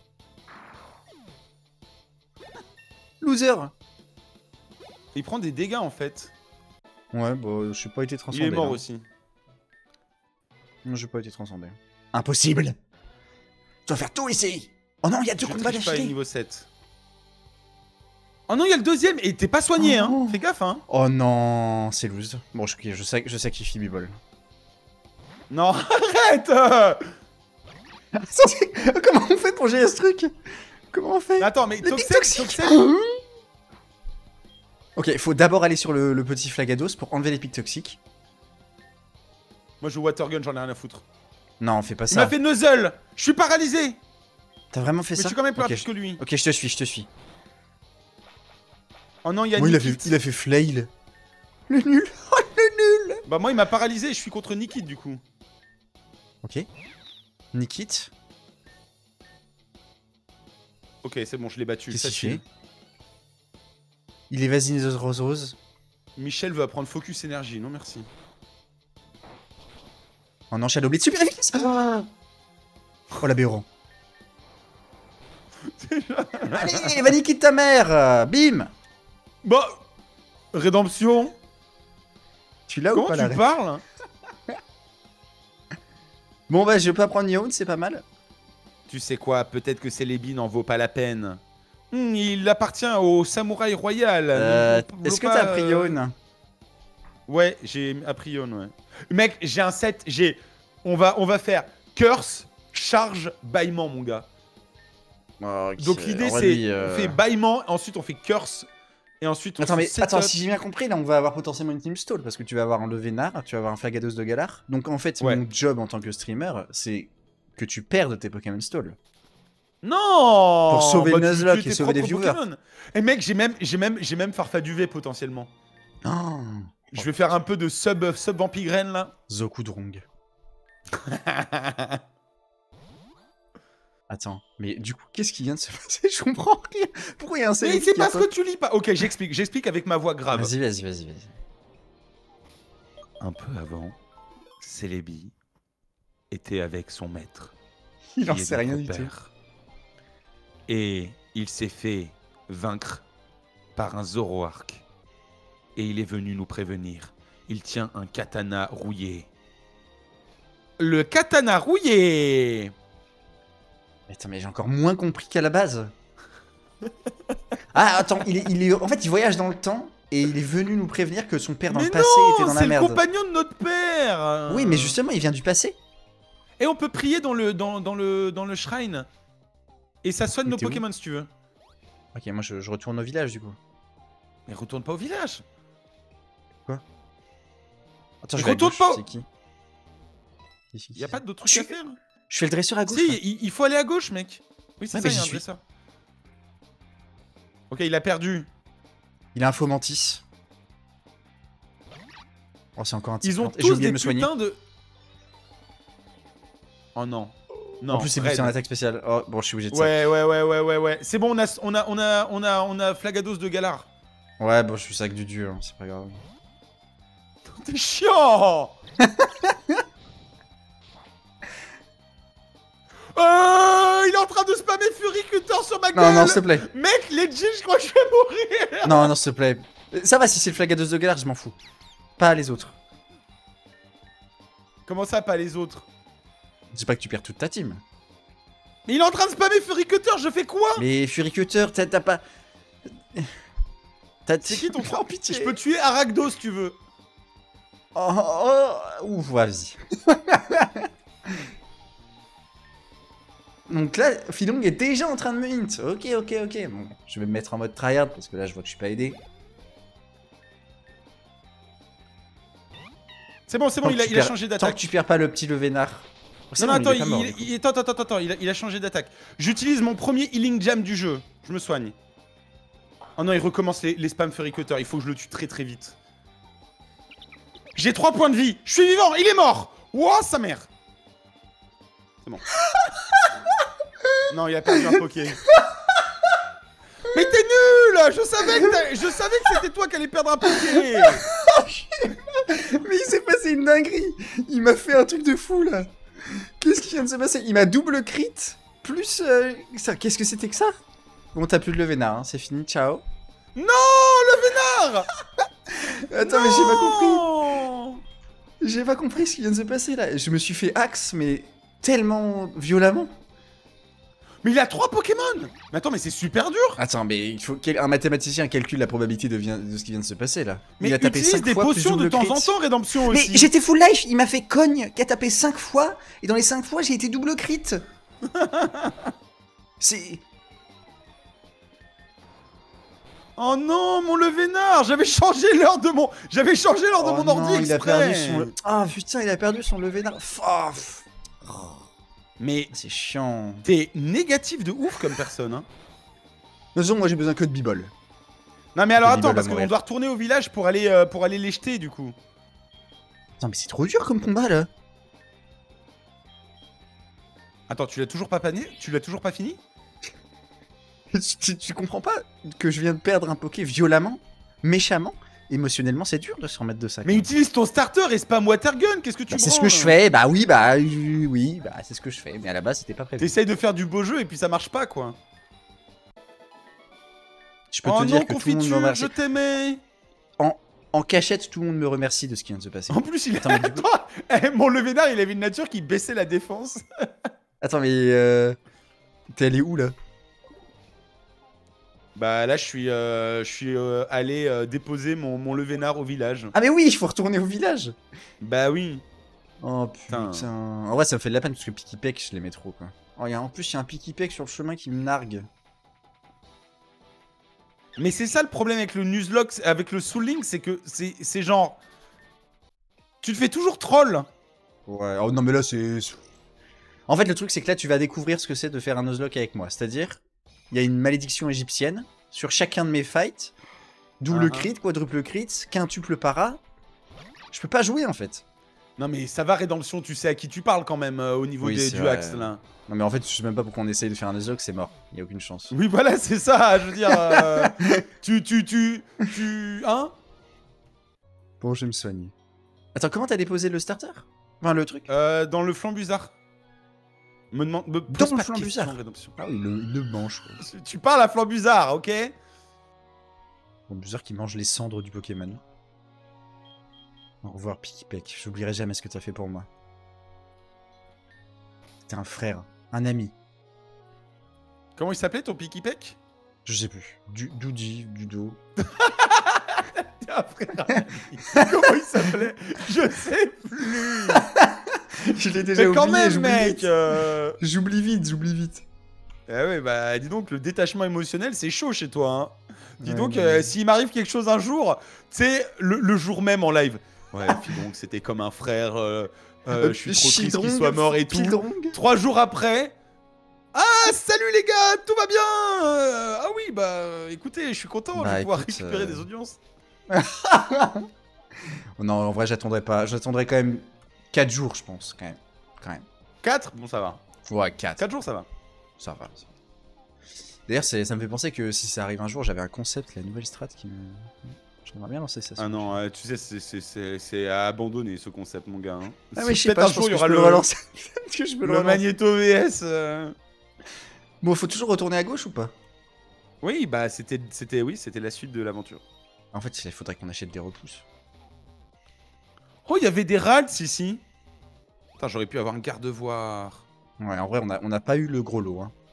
S1: Loser!
S3: Il prend des dégâts, en fait.
S1: Ouais, bah, je n'ai pas été transcendé.
S3: Il est mort
S1: là.
S3: aussi.
S1: Non, j'ai pas été transcendé. Impossible! Tu dois faire tout ici! Oh non, il y a deux
S3: Je
S1: combats
S3: triche pas, il est
S1: d'affilée!
S3: niveau 7. Oh non, il y a le deuxième. Et t'es pas soigné,
S1: Oh.
S3: hein. Fais gaffe, hein.
S1: Oh non, c'est loose. Bon, je sacrifie Bibol.
S3: Non, arrête.
S1: Comment on fait pour gérer ce truc? Comment on fait?
S3: Attends, mais
S1: Les pics
S3: Toxel,
S1: toxiques. Ok, il faut d'abord aller sur le petit Flagados pour enlever les pics toxiques.
S3: Moi, je joue Watergun, j'en ai rien à foutre.
S1: Non, fais pas
S3: Il m'a
S1: ça.
S3: fait Nuzzle. Je suis paralysé.
S1: T'as vraiment fait
S3: Mais je
S1: ça?
S3: suis quand même plus
S1: Ok,
S3: rapide que lui.
S1: Ok, je te suis, je te suis.
S3: Oh non, il y a
S1: Moi,
S3: Nikit.
S1: il a fait Flail. Le nul. Oh, le nul.
S3: Bah moi, il m'a paralysé. Je suis contre Nikit, du coup.
S1: Ok. Nikit.
S3: Ok, c'est bon, je l'ai battu.
S1: Qu'est-ce qu'il
S3: facile.
S1: fait? Il est vasine rose.
S3: Michel veut apprendre Focus Énergie. Non, merci.
S1: Oh non, Shadow Blade super efficace. Oh la béron. Allez, va niquer ta mère. Bim.
S3: Bah, Rédemption.
S1: Tu l'as ou
S3: Comment
S1: pas
S3: tu
S1: la ref?
S3: parles?
S1: Bon bah je peux apprendre Nihon, c'est pas mal.
S3: Tu sais quoi? Peut-être que Celebi n'en vaut pas la peine. Il appartient au samouraï royal.
S1: Est-ce que t'as appris Nihon?
S3: Ouais, j'ai appris Yon, ouais. Mec, j'ai un set, On va faire curse, charge, bâillement, mon gars. Donc l'idée c'est, on fait bâillement, ensuite on fait curse, et ensuite on
S1: Attends, mais
S3: setup.
S1: attends, si j'ai bien compris, là on va avoir potentiellement une team stall parce que tu vas avoir enlevé Nar, tu vas avoir un Flagados de Galar. Donc en fait,
S3: Ouais.
S1: mon job en tant que streamer, c'est que tu perdes tes Pokémon stall.
S3: Non.
S1: Pour sauver
S3: Bah, tu
S1: Nuzlocke
S3: tues
S1: et
S3: tes
S1: sauver des
S3: propres
S1: viewers.
S3: Pokémon. Et mec, j'ai même Farfa du V potentiellement.
S1: Oh.
S3: Je vais faire un peu de sub Vampigraine là.
S1: Zokudrong. Attends, mais du coup, qu'est-ce qui vient de se passer? Je comprends rien. Pourquoi il y a un
S3: Mais
S1: Célébi
S3: c'est
S1: qui
S3: parce
S1: pop?
S3: que tu lis pas. Ok, j'explique avec ma voix grave.
S1: Vas-y.
S3: Un peu avant, Celebi était avec son maître.
S1: Il en
S3: qui est
S1: sait rien
S3: notre
S1: du tout.
S3: père. Et il s'est fait vaincre par un Zoroark. Et il est venu nous prévenir. Il tient un katana rouillé. Le katana rouillé!
S1: Attends, mais j'ai encore moins compris qu'à la base. Ah, attends, en fait, il voyage dans le temps et il est venu nous prévenir que son père dans
S3: Mais
S1: le passé était dans la
S3: c'est le
S1: merde.
S3: compagnon de notre père!
S1: Oui, mais justement, il vient du passé.
S3: Et on peut prier dans le shrine. Et ça soigne
S1: Mais
S3: nos
S1: t'es où?
S3: Pokémon si tu veux.
S1: Ok, moi je retourne au village du coup.
S3: Mais retourne pas au village.
S1: Attends,
S3: Mais
S1: je vais à
S3: retourne
S1: gauche,
S3: pas.
S1: c'est qui?
S3: Y a pas d'autre truc à faire.
S1: Je fais le dresseur à gauche.
S3: Si,
S1: là.
S3: il faut aller à gauche, mec. Oui, c'est
S1: Ouais,
S3: ça,
S1: mais
S3: il y a
S1: j'y
S3: un
S1: suis.
S3: dresseur. Ok, il a perdu.
S1: Il a un faux mantis. Oh, c'est encore un petit
S3: Ils ont
S1: plante. Et j'ai
S3: tous
S1: oublié de
S3: des
S1: me soigner.
S3: putains de... Oh non. Non,
S1: En plus, c'est
S3: Red.
S1: boosté en attaque spéciale. Oh, bon, je suis obligé de ça.
S3: Ouais. C'est bon, on a Flagados de Galar.
S1: Ouais, bon, je suis sac du dieu, hein, c'est pas grave.
S3: T'es chiant. Il est en train de spammer Furicutor sur ma gueule.
S1: Non, s'il te plaît.
S3: Mec, legit, je crois que je vais mourir.
S1: Non, s'il te plaît. Ça va si c'est le Flagados de Galar, je m'en fous. Pas les autres.
S3: Comment ça, pas les autres?
S1: Dis pas que tu perds toute ta team.
S3: Mais il est en train de spammer Furicutor, je fais quoi?
S1: Mais Furicutor, t'as pas.
S3: C'est qui ton
S1: Oh, pitié.
S3: Je peux tuer Aragdo si tu veux.
S1: Ouf, ouais, vas-y. Donc là, Philong est déjà en train de me hint. Ok. Bon, je vais me mettre en mode tryhard parce que là, je vois que je suis pas aidé.
S3: C'est bon, il a changé
S1: Tant
S3: d'attaque.
S1: que tu perds pas le petit Levénard. Oh, c'est
S3: Non,
S1: bon,
S3: attends,
S1: il est pas mort, du coup.
S3: attends, il a changé d'attaque. J'utilise mon premier healing jam du jeu. Je me soigne. Oh non, il recommence les spams Furicutor. Il faut que je le tue très très vite. J'ai 3 points de vie. Je suis vivant, il est mort. Wouah, sa mère. C'est bon. Non, il a perdu un Poké. Mais t'es nul. Je savais que c'était toi qui allais perdre un Poké.
S1: Mais il s'est passé une dinguerie. Il m'a fait un truc de fou là. Qu'est-ce qui vient de se passer? Il m'a double crit plus ça. Qu'est-ce que c'était que ça? Bon, t'as plus de Levénard, hein. C'est fini, ciao.
S3: Non, le vénard.
S1: Attends, mais j'ai pas compris. J'ai pas compris ce qui vient de se passer là. Je me suis fait axe, mais tellement violemment.
S3: Mais il a 3 Pokémon. Mais attends, mais c'est super dur.
S1: Attends, mais il faut qu'un mathématicien calcule la probabilité de ce qui vient de se passer là.
S3: Mais
S1: il a tapé
S3: utilise
S1: 5
S3: des
S1: fois plus
S3: potions de
S1: double
S3: temps
S1: crit.
S3: en temps, Rédemption
S1: Mais
S3: aussi.
S1: j'étais full life, il m'a fait cogne qui a tapé 5 fois, et dans les 5 fois j'ai été double crit. C'est...
S3: Oh non, mon Levénard. J'avais changé l'heure de mon ordi exprès.
S1: il a perdu son... Ah putain, il a perdu son Levénard.
S3: Mais
S1: C'est chiant.
S3: t'es négatif de ouf comme personne, hein.
S1: De toute façon, moi j'ai besoin que de Bibol.
S3: Non mais alors
S1: Des
S3: attends,
S1: bidoles
S3: parce
S1: à
S3: qu'on
S1: mourir.
S3: doit retourner au village pour aller les jeter du coup.
S1: Putain, mais c'est trop dur comme combat là.
S3: Attends, tu l'as toujours pas pané? Tu l'as toujours pas fini?
S1: Tu comprends pas que je viens de perdre un Poké violemment, méchamment? Émotionnellement, c'est dur de se remettre de ça.
S3: Mais utilise ton starter et spam Watergun, qu'est-ce que tu
S1: Bah, c'est ce que
S3: branles
S1: je fais, bah oui, c'est ce que je fais, mais à la base c'était pas prévu.
S3: T'essayes de faire du beau jeu et puis ça marche pas quoi.
S1: Je peux
S3: Oh
S1: te
S3: non,
S1: dire que tout le monde me
S3: confiture,
S1: remercie.
S3: je t'aimais.
S1: En cachette, tout le monde me remercie de ce qui vient de se passer.
S3: En plus, il
S1: Attends, mais du coup-
S3: Attends, mon Levénard, il avait une nature qui baissait la défense.
S1: Attends, mais t'es allé où là?
S3: Bah là, je suis allé déposer mon Levénard au village.
S1: Ah mais oui, il faut retourner au village.
S3: Bah oui.
S1: Oh putain. En vrai, ça me fait de la peine parce que Pikipek, je l'aimais trop quoi. Oh, en plus, il y a un Pikipek sur le chemin qui me nargue.
S3: Mais c'est ça le problème avec le Nuzlocke, avec le Soul Link, c'est que c'est genre... Tu te fais toujours troll.
S1: Ouais, oh non mais là c'est... En fait le truc c'est que là tu vas découvrir ce que c'est de faire un Nuzlocke avec moi. C'est-à-dire, il y a une malédiction égyptienne sur chacun de mes fights. Double crit, quadruple crit, quintuple para. Je peux pas jouer en fait.
S3: Non mais ça va Rédemption, tu sais à qui tu parles quand même au niveau
S1: Oui, c'est
S3: du
S1: vrai.
S3: axe là.
S1: Non mais en fait je sais même pas pourquoi on essaye de faire un Nuzlocke, c'est mort. Il y a aucune chance.
S3: Oui voilà c'est ça, je veux dire... Hein?
S1: Bon, je vais me soigner. Attends, comment t'as déposé le starter? Enfin, le truc.
S3: Dans le Flambuzard. Me pose
S1: Dans le
S3: pas de
S1: Flambuzard.
S3: questions, Rédemption.
S1: Ah oui, il le mange, quoi.
S3: Tu parles à Flambuzard, ok?
S1: Flambuzard qui mange les cendres du Pokémon. Au revoir, Pikipek. J'oublierai jamais ce que t'as fait pour moi. T'es un frère, un ami.
S3: Comment il s'appelait ton Pikipek?
S1: Je sais plus. Doudi, Dudo.
S3: T'es un frère. Comment il s'appelait? Je sais plus.
S1: Je l'ai déjà
S3: Mais quand
S1: oublié,
S3: même,
S1: j'oublie
S3: mec.
S1: vite. J'oublie vite.
S3: Eh ouais, bah dis donc, le détachement émotionnel, c'est chaud chez toi. Hein. Dis
S1: Ouais,
S3: donc,
S1: mais-
S3: s'il m'arrive quelque chose un jour, tu sais, le jour même en live. Ouais, puis donc, c'était comme un frère. Je suis trop triste qu'il soit mort et tout.
S1: Pildrong.
S3: 3 jours après. Ah, salut les gars, tout va bien. Ah oui, bah écoutez, je suis content, je
S1: Bah,
S3: vais pouvoir
S1: écoute,
S3: récupérer des audiences.
S1: Oh non, en vrai, j'attendrai pas. J'attendrai quand même 4 jours, je pense. Quand même.
S3: 4? Bon, ça va.
S1: Ouais, 4.
S3: 4 jours, ça va.
S1: Ça va. D'ailleurs, ça me fait penser que si ça arrive un jour, j'avais un concept, la nouvelle strat qui me. J'aimerais bien lancer ça.
S3: Ah non, tu sais, c'est à abandonner ce concept, mon gars. Hein.
S1: Ah oui, je sais
S3: Peut-être
S1: pas,
S3: un jour, il y aura
S1: le relancer. Est-ce que je peux le
S3: le
S1: relancer
S3: Magneto VS.
S1: Bon, faut toujours retourner à gauche ou pas?
S3: Oui, bah c'était la suite de l'aventure.
S1: En fait, il faudrait qu'on achète des repousses.
S3: Oh, il y avait des rats ici. Putain, j'aurais pu avoir un garde-voir.
S1: Ouais, en vrai, on n'a pas eu le gros lot. Hein.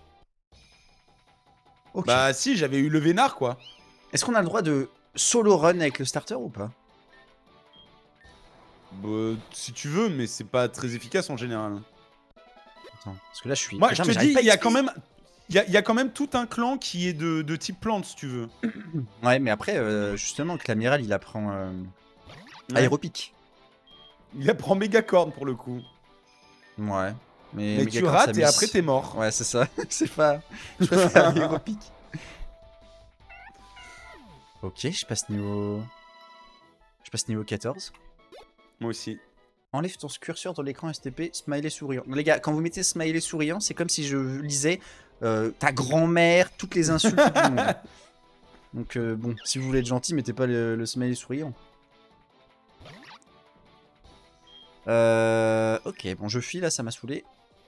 S1: Ok.
S3: Bah si, j'avais eu le Vénard, quoi.
S1: Est-ce qu'on a le droit de solo run avec le starter ou pas?
S3: Bah, si tu veux, mais c'est pas très efficace en général.
S1: Attends, parce que là, je suis.
S3: Moi, je
S1: Putain,
S3: te
S1: mais j'arrive
S3: dis,
S1: pas à
S3: il y a
S1: XP.
S3: quand même... Il y a quand même tout un clan qui est de type plante, si tu veux.
S1: Ouais, mais après, justement, que l'amiral, il apprend
S3: Ouais.
S1: aéropique.
S3: Il apprend Mégacorn pour le coup.
S1: Ouais. Mais
S3: tu
S1: Megacorn,
S3: rates
S1: ça
S3: et
S1: mise-
S3: après t'es mort.
S1: Ouais, c'est ça. C'est pas. Je préfère aéropique. Ok, je passe niveau. Je passe niveau 14.
S3: Moi aussi.
S1: Enlève ton curseur dans l'écran STP, smiley souriant. Non, les gars, quand vous mettez smiley souriant, c'est comme si je lisais ta grand-mère, toutes les insultes du monde. Donc bon, si vous voulez être gentil, mettez pas le smiley souriant. Ok, bon, je fuis là, ça m'a saoulé.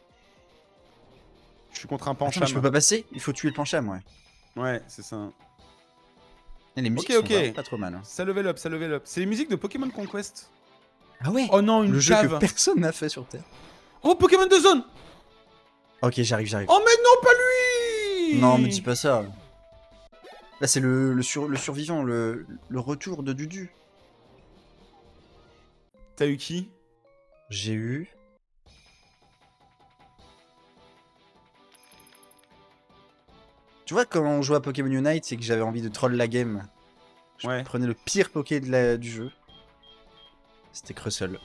S3: Je suis contre un
S1: Attends,
S3: pancham.
S1: je peux pas passer. Il faut tuer le pancham, ouais.
S3: Ouais, c'est ça.
S1: Et les musiques
S3: Ok,
S1: sont
S3: ok.
S1: pas trop mal. Hein.
S3: Ça level up, ça level up. C'est les musiques de Pokémon Conquest.
S1: Ah ouais.
S3: Oh non, une
S1: Le jeu
S3: cave.
S1: que personne n'a fait sur Terre.
S3: Oh, Pokémon de zone.
S1: Ok, j'arrive.
S3: Oh mais non, pas lui.
S1: Non, me dis pas ça. Là, c'est le survivant, le retour de Dudu.
S3: T'as eu qui?
S1: J'ai eu... Tu vois, quand on joue à Pokémon Unite, c'est que j'avais envie de troll la game. Je
S3: Ouais.
S1: prenais le pire Poké du jeu. C'était Crustle.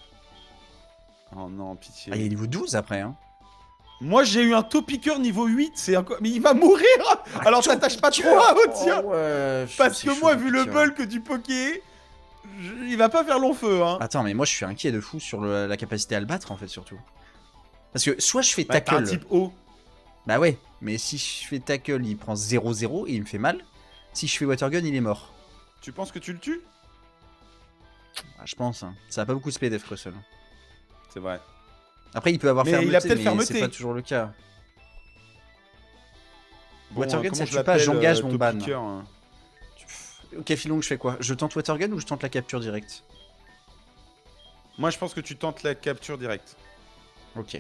S3: Oh non, pitié.
S1: Ah, il est niveau 12 après, hein.
S3: Moi, j'ai eu un Topiqueur niveau 8, c'est encore... Mais il va mourir. Alors t'attaches pas trop à au tien.
S1: Oh, ouais,
S3: Parce
S1: c'est
S3: que
S1: chaud,
S3: moi, vu le
S1: Topiqueur.
S3: bulk du Poké, il va pas faire long feu, hein.
S1: Attends, mais moi je suis inquiet de fou sur la capacité à le battre en fait, surtout. Parce que soit je fais
S3: Ouais, t'as un
S1: tackle.
S3: type haut.
S1: Bah ouais, mais si je fais tackle, il prend 0-0 et il me fait mal. Si je fais watergun, il est mort.
S3: Tu penses que tu le tues?
S1: Ah, je pense. Hein. Ça a pas beaucoup de speed, Crustle.
S3: C'est vrai.
S1: Après, il peut avoir
S3: Mais
S1: fermeté,
S3: il a peut-être
S1: mais
S3: fermeté.
S1: c'est pas toujours le cas.
S3: Bon,
S1: Watergun,
S3: comment
S1: ça
S3: je
S1: tue pas,
S3: l'appelle,
S1: j'engage mon ban.
S3: Topiqueur, hein.
S1: Ok, Filong, je fais quoi? Je tente watergun ou je tente la capture directe?
S3: Moi, je pense que tu tentes la capture directe.
S1: Ok.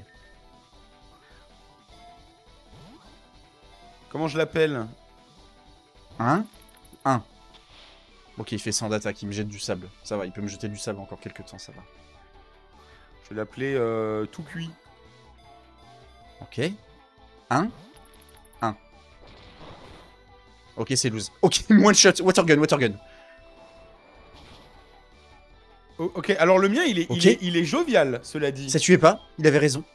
S3: Comment je l'appelle?
S1: 1. Ok, il fait 100 d'attaque, il me jette du sable. Ça va, il peut me jeter du sable encore quelques temps, ça va.
S3: Je vais l'appeler tout cuit.
S1: Ok. 1. Ok, c'est loose. Ok, one shot. Watergun.
S3: Ok, alors le mien, il est,
S1: Ok.
S3: il est jovial, cela dit.
S1: Ça tuait pas, il avait raison.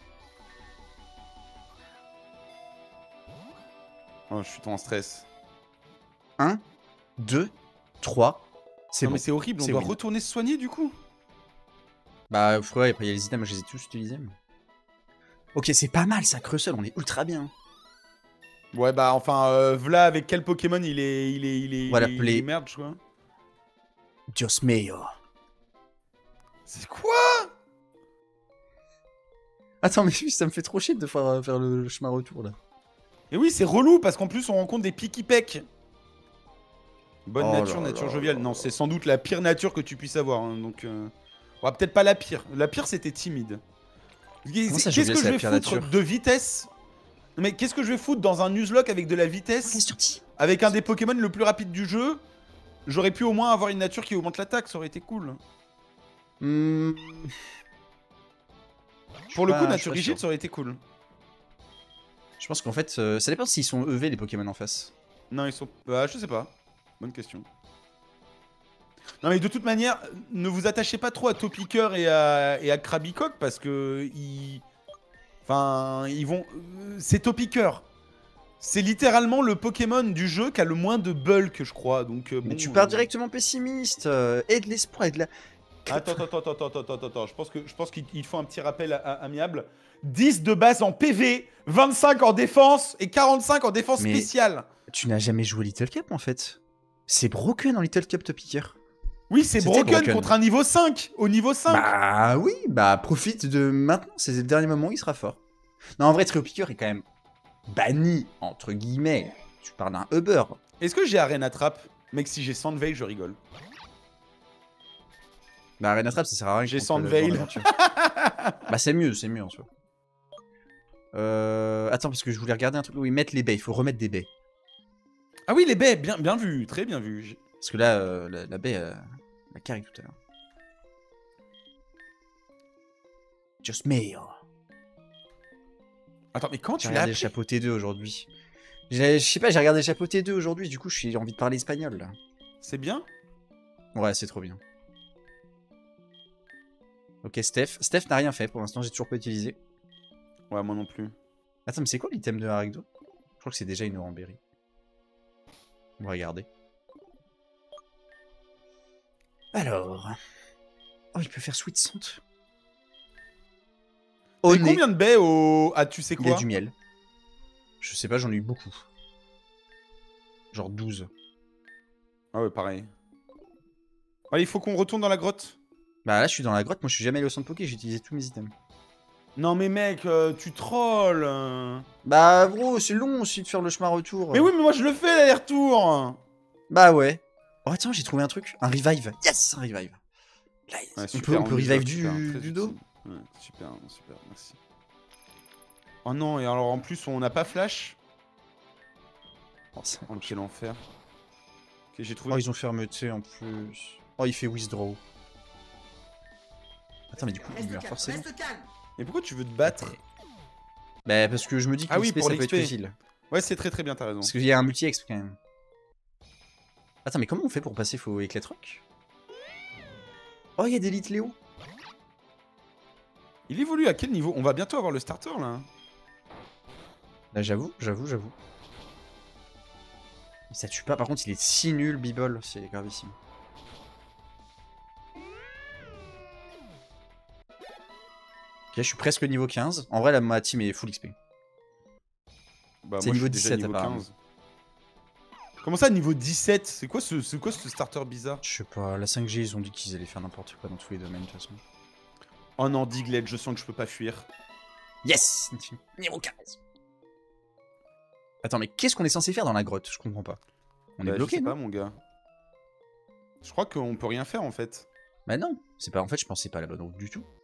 S3: Oh, je suis trop en stress.
S1: 1, 2, 3. C'est
S3: Non,
S1: bon.
S3: mais c'est horrible, on
S1: C'est
S3: doit
S1: win.
S3: retourner se soigner du coup.
S1: Bah, ouais, après il y a les items, je les ai tous utilisés. mais- Ok, c'est pas mal ça, Crustle, on est ultra bien.
S3: Ouais, bah enfin, v'là avec quel Pokémon il est.
S1: Voilà,
S3: il
S1: play.
S3: est merde, quoi.
S1: Dios mio.
S3: C'est quoi?
S1: Attends, mais ça me fait trop chier de devoir faire le chemin retour, là.
S3: Et oui, c'est relou, parce qu'en plus, on rencontre des picky-peck. Bonne
S1: Oh
S3: nature,
S1: là
S3: nature
S1: là
S3: joviale.
S1: là
S3: Non,
S1: là.
S3: c'est sans doute la pire nature que tu puisses avoir. Hein, donc, ouais, peut-être pas la pire. La pire, c'était timide.
S1: Comment ça,
S3: Qu'est-ce
S1: jovial,
S3: que
S1: c'est
S3: je
S1: la
S3: vais
S1: pire
S3: foutre
S1: nature?
S3: de vitesse? Mais qu'est-ce que je vais foutre dans un Nuzlocke avec de la vitesse? Avec un des Pokémon le plus rapide du jeu? J'aurais pu au moins avoir une nature qui augmente l'attaque, ça aurait été cool.
S1: Hmm.
S3: Pour le coup,
S1: Je suis
S3: nature
S1: pas
S3: rigide,
S1: sûr.
S3: ça aurait été cool.
S1: Je pense qu'en fait, ça dépend s'ils sont EV les Pokémon en face.
S3: Non, ils sont... Bah, je sais pas. Bonne question. Non, mais de toute manière, ne vous attachez pas trop à Topiqueur et à Krabicock parce que... Enfin, ils vont... C'est Topiqueur. C'est littéralement le Pokémon du jeu qui a le moins de bulk, je crois. Donc,
S1: Mais
S3: bon,
S1: tu pars directement pessimiste. Et de l'espoir et de la...
S3: Attends. Je pense qu'il faut un petit rappel amiable. 10 de base en PV, 25 en défense et 45 en défense
S1: Mais-
S3: spéciale.
S1: Tu n'as jamais joué Little Cup en fait. C'est broken en Little Cup Topiqueur.
S3: Oui, c'est
S1: C'était
S3: broken,
S1: broken.
S3: contre un niveau 5. Au niveau 5.
S1: Bah oui, bah profite de maintenant, c'est le dernier moment où il sera fort. Non, en vrai, Trio-Piqueur est quand même banni, entre guillemets. Tu parles d'un Uber.
S3: Est-ce que j'ai Arena Trap? Mec, si j'ai Sandveil, je rigole.
S1: Bah Arena Trap, ça sert à rien.
S3: J'ai
S1: contre
S3: Sandveil.
S1: le Grand Aventure. Bah c'est mieux en soi. Attends, parce que je voulais regarder un truc où ils mettent les baies. Il faut remettre des baies.
S3: Ah oui, les baies, bien vu, très bien vu.
S1: Parce que là, la baie, la carry tout à l'heure. Just mail.
S3: Attends, mais quand
S1: J'ai
S3: tu l'as
S1: regardé
S3: appris?
S1: Chapeau T2 aujourd'hui. Je sais pas, j'ai regardé Chapeau T2 aujourd'hui, du coup j'ai envie de parler espagnol là.
S3: C'est bien?
S1: Ouais, c'est trop bien. Ok, Steph. Steph n'a rien fait pour l'instant, j'ai toujours pas utilisé.
S3: Ouais, moi non plus.
S1: Attends, mais c'est quoi l'item de Harigdo? Je crois que c'est déjà une Oranberry. On va regarder. Alors. Oh, il peut faire Sweet Scent.
S3: T'as eu combien de baies au... Ah, tu sais
S1: Il a
S3: quoi?
S1: du miel. Je sais pas, j'en ai eu beaucoup. Genre 12.
S3: Ah ouais, pareil. Allez, il faut qu'on retourne dans la grotte.
S1: Bah là, je suis dans la grotte, moi je suis jamais allé au centre Poké, j'ai utilisé tous mes items.
S3: Non mais mec, tu trolls.
S1: Bah gros, c'est long aussi de faire le chemin retour.
S3: Mais oui, mais moi je le fais l'aller-retour.
S1: Bah ouais. Oh attends, j'ai trouvé un truc. Un revive. Yes, un revive. Là,
S3: Ouais,
S1: on peut revive du dos.
S3: Ouais, super, merci. Oh non, et alors en plus on n'a pas flash.
S1: Oh,
S3: Oh quel enfer. Ok, j'ai trouvé.
S1: oh, ils ont fermeté en plus. Oh, il fait withdraw. Attends, mais du coup, il meurt forcément.
S3: Mais pourquoi tu veux te battre?
S1: Bah parce que je me dis que
S3: Ah oui,
S1: l'XP
S3: pour
S1: ça peut être
S3: l'XP.
S1: utile.
S3: Ouais, c'est très bien, t'as raison.
S1: Parce qu'il y a un multi-exp quand même. Attends, mais comment on fait pour passer? Faut éclate rock? Oh, il y a des lit Léo.
S3: Il évolue à quel niveau? On va bientôt avoir le starter là.
S1: Là, j'avoue. Mais ça tue pas. Par contre, il est si nul, Bibol. C'est gravissime. Ok, je suis presque niveau 15. En vrai, là, ma team est full XP.
S3: Bah,
S1: C'est
S3: moi,
S1: niveau
S3: je suis déjà
S1: 17
S3: niveau
S1: apparemment.
S3: 15. Comment ça, niveau 17? C'est quoi ce starter bizarre?
S1: Je sais pas, la 5G, ils ont dit qu'ils allaient faire n'importe quoi dans tous les domaines, de toute façon.
S3: Oh non, Diglett, je sens que je peux pas fuir.
S1: Yes! Niveau 15. Attends, mais qu'est-ce qu'on est censé faire dans la grotte? Je comprends pas. On est
S3: Bah,
S1: bloqué,
S3: je sais
S1: non?
S3: pas, mon gars. Je crois qu'on peut rien faire, en fait.
S1: Bah non, c'est pas. En fait, je pensais pas à la bonne route du tout.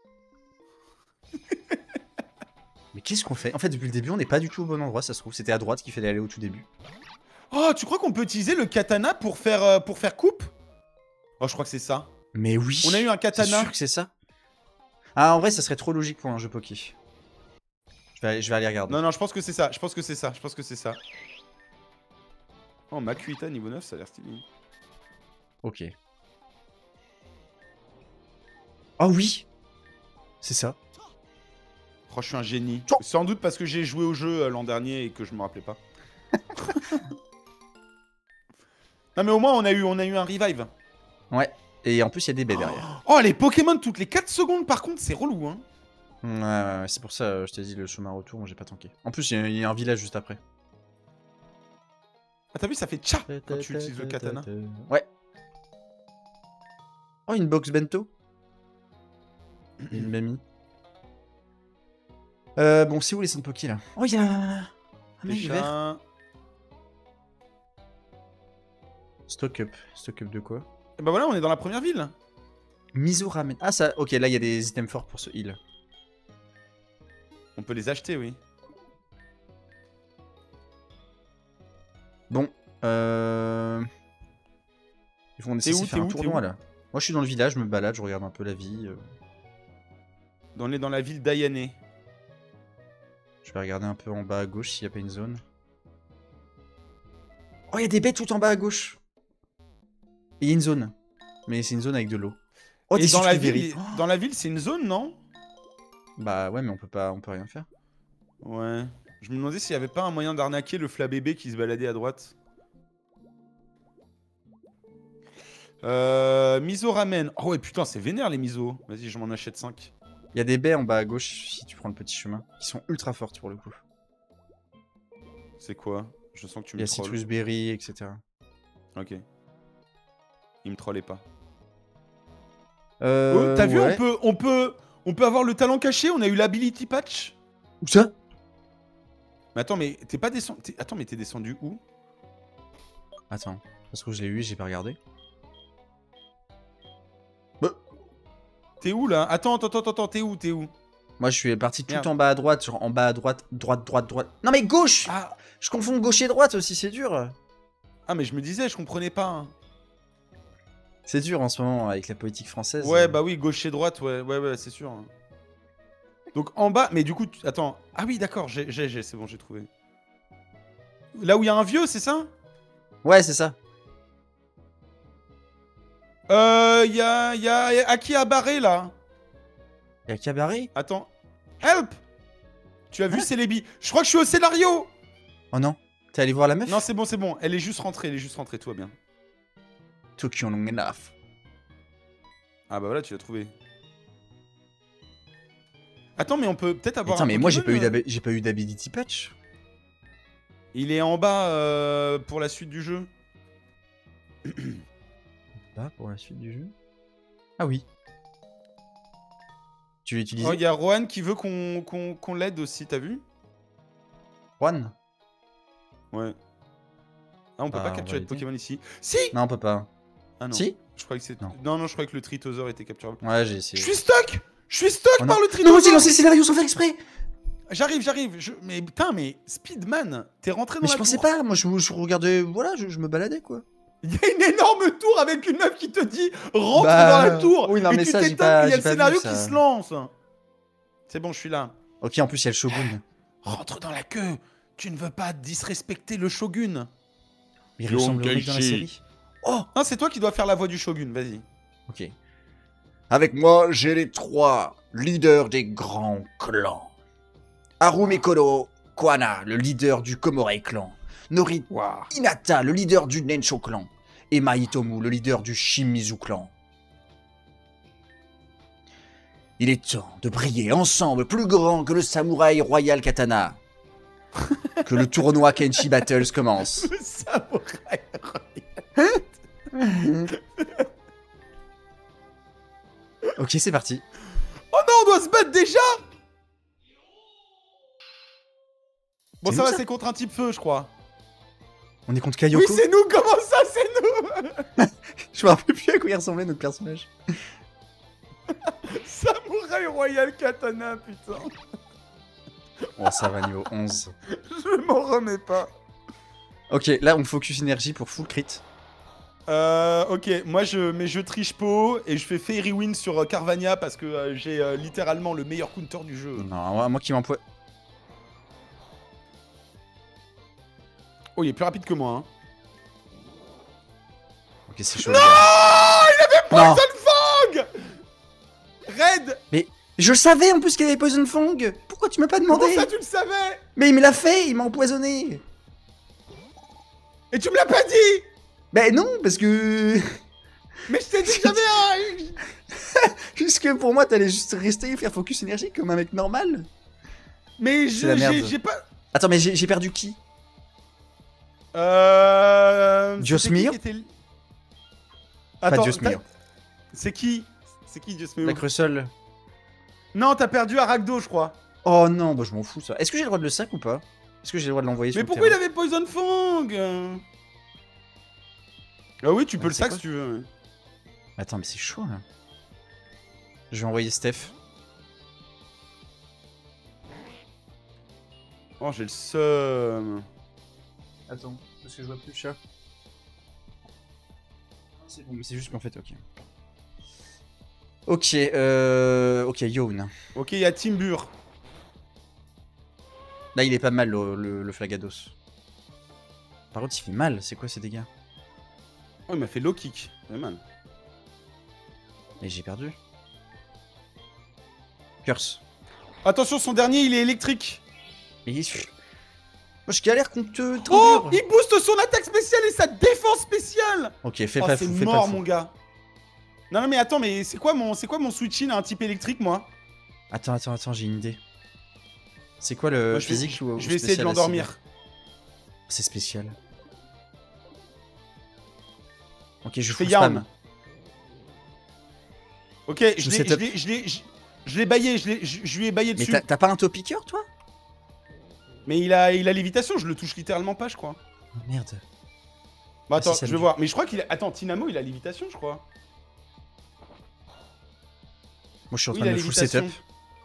S1: Mais qu'est-ce qu'on fait? En fait, depuis le début, on n'est pas du tout au bon endroit, ça se trouve. C'était à droite qu'il fallait aller au tout début.
S3: Oh, tu crois qu'on peut utiliser le katana pour faire coupe? Oh, je crois que c'est ça.
S1: Mais oui!
S3: On a eu un
S1: C'est
S3: katana.
S1: sûr que c'est ça? Ah, en vrai, ça serait trop logique pour un jeu Poké. Je vais aller regarder.
S3: Non, je pense que c'est ça. Je pense que c'est ça. Oh, Makuita niveau 9, ça a l'air stylé.
S1: Ok. Ah oui! C'est ça.
S3: Oh, je suis un génie.
S1: Tchou.
S3: Sans doute parce que j'ai joué au jeu l'an dernier et que je me rappelais pas. Non, mais au moins, on a eu un revive.
S1: Ouais. Et en plus, il y a des baies derrière.
S3: Oh, les Pokémon toutes les 4 secondes, par contre, c'est relou, hein.
S1: Ouais, c'est pour ça, je t'ai dit, le chemin retour, moi j'ai pas tanké. En plus, il y a un village juste après.
S3: Ah, t'as vu, ça fait tcha quand tu utilises le katana.
S1: Ouais. Oh, une box bento. Une mamie. Bon, c'est où les Senpoki là? Oh, il y a un mec vert.
S3: Déjà...
S1: Stock up. Stock up de quoi?
S3: Et bah voilà, on est dans la première ville.
S1: Miso ramen. Ah, ça. Ok, là, il y a des items forts pour ce heal.
S3: On peut les acheter, oui.
S1: Bon. Ils vont
S3: T'es
S1: censé
S3: où,
S1: faire
S3: t'es
S1: un
S3: où,
S1: tournoi là. Moi, je suis dans le village, je me balade, je regarde un peu la vie.
S3: On est dans la ville d'Ayane.
S1: Je vais regarder un peu en bas à gauche s'il n'y a pas une zone. Oh, il y a des bêtes tout en bas à gauche. Et il y a une zone. Mais c'est une zone avec de l'eau. Oh,
S3: Et
S1: des
S3: dans la
S1: sucreries.
S3: ville, dans la ville, c'est une zone, non?
S1: Bah ouais, mais on peut rien faire.
S3: Ouais. Je me demandais s'il y avait pas un moyen d'arnaquer le flabébé qui se baladait à droite. Miso ramen. Oh ouais, putain, c'est vénère les miso. Vas-y, je m'en achète 5.
S1: Il y a des baies en bas à gauche si tu prends le petit chemin. Qui sont ultra fortes pour le coup.
S3: C'est quoi? Je sens que tu
S1: Il y
S3: me
S1: a
S3: trolles.
S1: citrus berry, etc.
S3: Ok. Il me trollait pas.
S1: Euh,
S3: Oh, t'as vu,
S1: ouais.
S3: on peut avoir le talent caché. On a eu l'ability patch.
S1: Où ça?
S3: Mais attends, mais t'es pas descendu. Attends, mais t'es descendu où?
S1: Attends, parce que je l'ai eu, j'ai pas regardé.
S3: T'es où là? Attends, t'es où?
S1: Moi, je suis parti tout
S3: Merde.
S1: en bas à droite, genre en bas à droite, droite. Non mais gauche!
S3: Ah.
S1: Je confonds gauche et droite aussi, c'est dur.
S3: Ah, mais je me disais, je comprenais pas. Hein.
S1: C'est dur en ce moment avec la politique française.
S3: Ouais, bah oui, gauche et droite, ouais, c'est sûr. Hein. Donc en bas, mais du coup, attends. Ah oui, d'accord, c'est bon, j'ai trouvé. Là où il y a un vieux, c'est ça?
S1: Ouais, c'est ça.
S3: Il y a Aki à barrer là.
S1: Y'a Cabaret?
S3: Attends. Help! Tu as vu, c'est les billes. Je crois que je suis au scénario!
S1: Oh non. T'es allé voir la meuf?
S3: Non, c'est bon. Elle est juste rentrée, tout va bien.
S1: Tokyo long enough.
S3: Ah bah voilà, tu l'as trouvé. Attends, mais on peut peut-être avoir
S1: Attends,
S3: un
S1: mais moi j'ai
S3: Pokémon,
S1: pas eu d'ability patch.
S3: Il est en bas pour la suite du jeu.
S1: Pas pour la suite du jeu. Ah oui. Tu l'as utilisé?
S3: Oh, il y a Rohan qui veut qu'on l'aide aussi, t'as vu?
S1: Juan?
S3: Ouais. Ah, on peut
S1: Bah,
S3: pas
S1: en
S3: capturer de
S1: réalité.
S3: Pokémon ici. Si!
S1: Non, on peut pas.
S3: Ah non.
S1: Si?
S3: Je croyais que c'était.
S1: Non.
S3: Non, je croyais que le Tritosaur était capturable.
S1: Ouais, j'ai
S3: Je
S1: essayé.
S3: suis stuck! Je suis stuck
S1: Oh
S3: par
S1: non.
S3: le
S1: Non,
S3: Tritosaur!
S1: j'ai lancé le scénario sans faire exprès!
S3: J'arrive. Mais putain, mais Speedman, t'es rentré dans
S1: Mais
S3: la
S1: je pensais
S3: tour.
S1: pas, moi je regardais, voilà, je me baladais quoi.
S3: Il y a une énorme tour avec une meuf qui te dit rentre
S1: Bah,
S3: dans la tour.
S1: oui, non,
S3: et
S1: mais
S3: tu
S1: ça, j'ai
S3: t'étonnes
S1: pas-
S3: qu'il y a
S1: j'ai
S3: le
S1: pas vu
S3: scénario
S1: ça.
S3: qui se lance. C'est bon, je suis là.
S1: Ok, en plus il y a le Shogun.
S3: Rentre dans la queue. Tu ne veux pas disrespecter le Shogun.
S1: Il ressemble au mec dans la série. Oh!
S3: Non, c'est toi qui dois faire la voix du Shogun, vas-y.
S1: Ok. Avec moi, j'ai les 3 leaders des grands clans. Harumekolo Kwana, le leader du Komorei clan. Nori
S3: Waouh.
S1: Hinata, le leader du Nensho clan. Et Maitomu, le leader du Shimizu clan. Il est temps de briller ensemble plus grand que le samouraï royal katana. Que le tournoi Kenshi Battles commence.
S3: Le samouraï.
S1: Ok, c'est parti.
S3: Oh non, on doit se battre déjà. Bon,
S1: C'est
S3: ça
S1: nous,
S3: va,
S1: ça
S3: c'est contre un type feu, je crois.
S1: On est contre Kayoko.
S3: Oui, c'est nous, comment ça, c'est nous?
S1: Je me rappelle plus à quoi il ressemblait notre personnage.
S3: Samouraï royal katana, putain.
S1: Oh, ça va, niveau 11.
S3: Je m'en remets pas.
S1: Ok, là on focus énergie pour full crit.
S3: Ok, moi je triche pot et je fais Fairy Win sur Carvania parce que j'ai littéralement le meilleur counter du jeu.
S1: Non, moi qui m'empoie.
S3: Oh, il est plus rapide que moi. Hein.
S1: Ok, c'est chaud.
S3: Non, il avait
S1: Non.
S3: Poison Fang. Red.
S1: Mais je savais en plus qu'il y avait Poison Fang. Pourquoi tu m'as pas demandé?
S3: Comment ça, tu le savais?
S1: Mais il me l'a fait, il m'a empoisonné.
S3: Et tu me l'as pas dit?
S1: Ben non, parce que...
S3: Mais je t'ai dit que j'avais un...
S1: Puisque pour moi, t'allais juste rester et faire focus énergie comme un mec normal.
S3: Mais
S1: C'est la merde.
S3: j'ai pas...
S1: Attends, mais j'ai perdu qui? Diosmio?
S3: C'était qui qui était...
S1: Pas
S3: Attends,
S1: Diosmio.
S3: c'est qui? C'est qui Diosmio?
S1: La Crussol.
S3: Non, t'as perdu Aragdo, je crois.
S1: Oh non, bah je m'en fous ça. Est-ce que j'ai le droit de le sac ou pas? Est-ce que j'ai le droit de l'envoyer sur
S3: Mais
S1: le
S3: pourquoi il
S1: terrain?
S3: avait Poison Fang? Ah oui, tu peux le
S1: c'est
S3: sac
S1: quoi
S3: si tu veux. Ouais.
S1: Attends, mais c'est chaud là. Je vais envoyer Steph.
S3: Oh, j'ai le seum.
S1: Attends, parce que je vois plus le chat. C'est bon, mais c'est juste qu'en fait, ok. Ok, Yawn.
S3: Ok, il y a Timbur.
S1: Là, il est pas mal le Flagados. Par contre, il fait mal. C'est quoi ces dégâts?
S3: Oh, il m'a fait low kick. C'est mal.
S1: Et j'ai perdu. Curse.
S3: Attention, son dernier, il est électrique.
S1: Mais il est... Moi, je galère contre
S3: Oh,
S1: Timbur.
S3: il booste son attaque spéciale et sa défense spéciale.
S1: Ok, fais
S3: Oh,
S1: pas
S3: c'est
S1: fou, fais pas
S3: mort,
S1: fou.
S3: mon gars. Non, non, mais attends, mais c'est quoi mon switch-in à un type électrique, moi?
S1: Attends, j'ai une idée. C'est quoi le
S3: Moi,
S1: physique ou
S3: je vais essayer de
S1: spécial à
S3: l'endormir.
S1: cible? C'est spécial. Ok, je
S3: fais
S1: fous
S3: Yarn.
S1: spam.
S3: Ok,
S1: Je
S3: je l'ai baillé, je lui ai baillé
S1: Mais
S3: dessus.
S1: t'as pas un topiqueur, toi?
S3: Mais il a lévitation, je le touche littéralement pas, je crois.
S1: Oh, merde.
S3: Bah attends,
S1: si, ça
S3: je
S1: me
S3: vais
S1: dit.
S3: voir. Mais je crois qu'il a... Attends, Tinamo, il a lévitation, je crois.
S1: Moi, je suis en
S3: Oui,
S1: train de
S3: la
S1: me full
S3: lévitation.
S1: setup.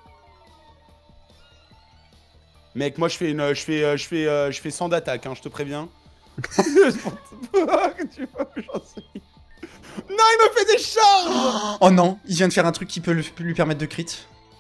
S3: Mec, moi je fais une, je fais 100 d'attaque, hein, je te préviens. Tu vois, j'en sais. Non, il me fait des charges.
S1: Oh non, il vient de faire un truc qui peut lui permettre de crit.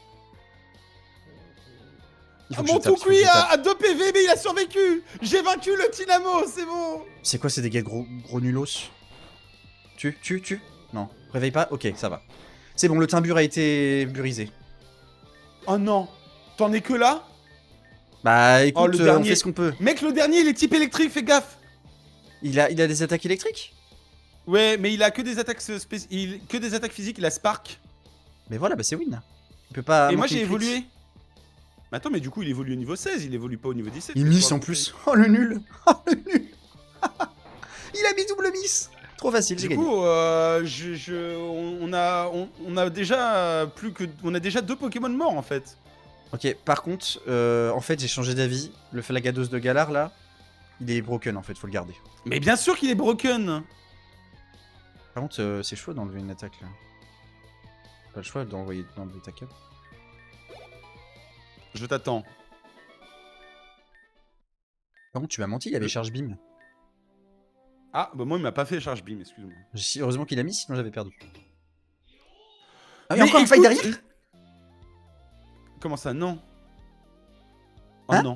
S1: Il faut que je
S3: Mon
S1: tape, il faut que
S3: Toukui
S1: je tape.
S3: a 2 PV, mais il a survécu. J'ai vaincu le Tinamo, c'est bon.
S1: C'est quoi ces dégâts gros nulos? Tu Non, réveille pas. Ok, ça va. C'est bon, le timbur a été burisé.
S3: Oh non, t'en es que là?
S1: Bah écoute,
S3: le
S1: on
S3: dernier.
S1: fait ce qu'on peut.
S3: Mec, le dernier, il est type électrique, fais gaffe.
S1: Il a des attaques électriques?
S3: Ouais, mais il a que des attaques que des attaques physiques, il a Spark.
S1: Mais voilà, bah c'est win. Il peut pas.
S3: Et moi
S1: manquer
S3: j'ai
S1: le crit.
S3: évolué. Mais attends, mais du coup il évolue au niveau 16, il évolue pas au niveau 17.
S1: Il miss en plus. Oh le nul. Oh le nul. Il a mis double miss. Trop facile, j'ai
S3: Du
S1: gagné.
S3: coup, on a déjà on a déjà 2 Pokémon morts en fait.
S1: Ok, par contre, en fait, j'ai changé d'avis. Le Flagados de Galar, là, il est broken, en fait, faut le garder.
S3: Mais bien sûr qu'il est broken.
S1: Par contre, c'est chaud d'enlever une attaque, là. Pas le choix d'enlever ta cap.
S3: Je t'attends.
S1: Par contre, tu m'as menti, il avait charge beam.
S3: Ah, bah moi il m'a pas fait charge beam, excuse-moi.
S1: Heureusement qu'il a mis, sinon j'avais perdu. Ah,
S3: Mais
S1: mais encore une faille
S3: écoute-
S1: derrière.
S3: Comment ça, non? Oh
S1: Hein?
S3: non.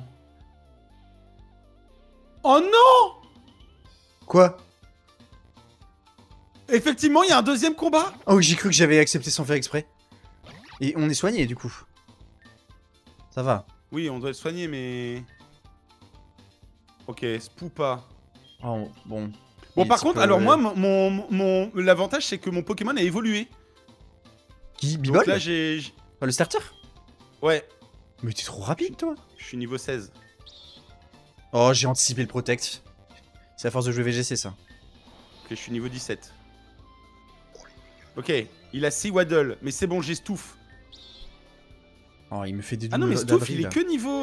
S3: Oh non!
S1: Quoi?
S3: Effectivement, il y a un deuxième combat.
S1: Oh, j'ai cru que j'avais accepté sans faire exprès. Et on est soigné, du coup. Ça va.
S3: Oui, on doit le soigner, mais... Ok, Spoopa.
S1: Oh, bon.
S3: Bon,
S1: Il
S3: par
S1: est
S3: contre,
S1: type,
S3: alors moi, l'avantage, c'est que mon Pokémon a évolué.
S1: Qui
S3: Donc
S1: Bibol
S3: là, j'ai...
S1: Oh, le starter?
S3: Ouais,
S1: Mais t'es trop rapide, toi.
S3: je suis niveau 16.
S1: Oh, j'ai anticipé le protect. C'est à force de jouer VGC, ça.
S3: Ok, je suis niveau 17. Ok, il a 6 Waddle, mais c'est bon, j'ai Stoof.
S1: Oh, il me fait des
S3: Ah non, mais
S1: doubles
S3: Stoof, il
S1: d'avril,
S3: est
S1: là.
S3: que niveau...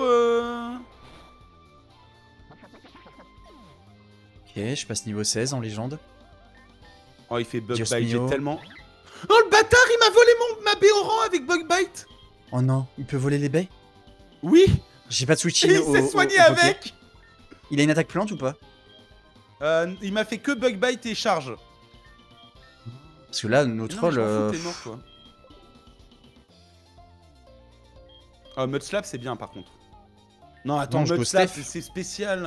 S1: Ok, je passe niveau 16 en légende.
S3: Oh, il fait Bug
S1: Dios
S3: Bite, j'ai
S1: mio.
S3: tellement... Oh, le bâtard, il m'a volé ma Béoran avec Bug Bite.
S1: Oh non, il peut voler les baies?
S3: Oui,
S1: J'ai pas de
S3: et
S1: switching
S3: il
S1: au
S3: s'est soigné
S1: au Poké.
S3: avec.
S1: Il a une attaque plante ou pas?
S3: Il m'a fait que Bug Bite et charge.
S1: Parce que là, nos
S3: Non, mais
S1: trolls...
S3: je m'en fous, t'es mort, toi. Oh, Mud Slap, c'est bien, par contre. Non, attends,
S1: Non, je
S3: Mud
S1: go
S3: Slap,
S1: Steph.
S3: c'est spécial.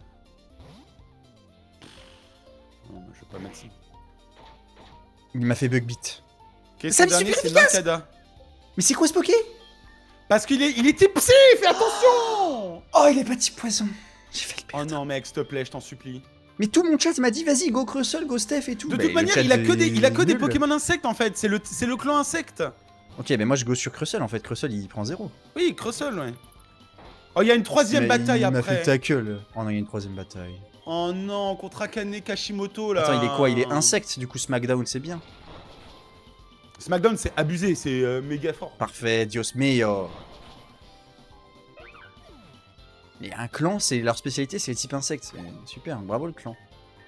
S3: Non, je vais pas mettre ça.
S1: Il m'a fait bug beat.
S3: Ok,
S1: Ça
S3: son
S1: me
S3: dernier,
S1: suffit
S3: c'est
S1: efficace.
S3: Linkada.
S1: Mais c'est quoi ce Poké?
S3: Parce qu'il était psy, fais attention.
S1: Oh, il est pas type poison. J'ai fait le
S3: Oh
S1: perdre.
S3: non, mec, s'il te plaît, je t'en supplie.
S1: Mais tout mon chat m'a dit, vas-y, go Creusel, go Steph et tout.
S3: De
S1: Bah,
S3: toute
S1: le
S3: manière,
S1: chat
S3: il a que des
S1: est
S3: Pokémon
S1: nul.
S3: insectes, en fait. C'est le clan insecte.
S1: Ok, mais moi je go sur Creusel en fait. Creusel il prend 0.
S3: Oui, Crustle, ouais. Oh, il y a une troisième bataille
S1: Il m'a fait
S3: après.
S1: tackle. Oh non, il y a une troisième bataille.
S3: Oh non, contre Akane Kashimoto, là.
S1: Attends, il est quoi? Il est insecte, du coup SmackDown, c'est bien.
S3: SmackDown, c'est abusé, c'est méga fort.
S1: Parfait, Dios mio. Et un clan, c'est leur spécialité, c'est les types insectes. Super, bravo le clan.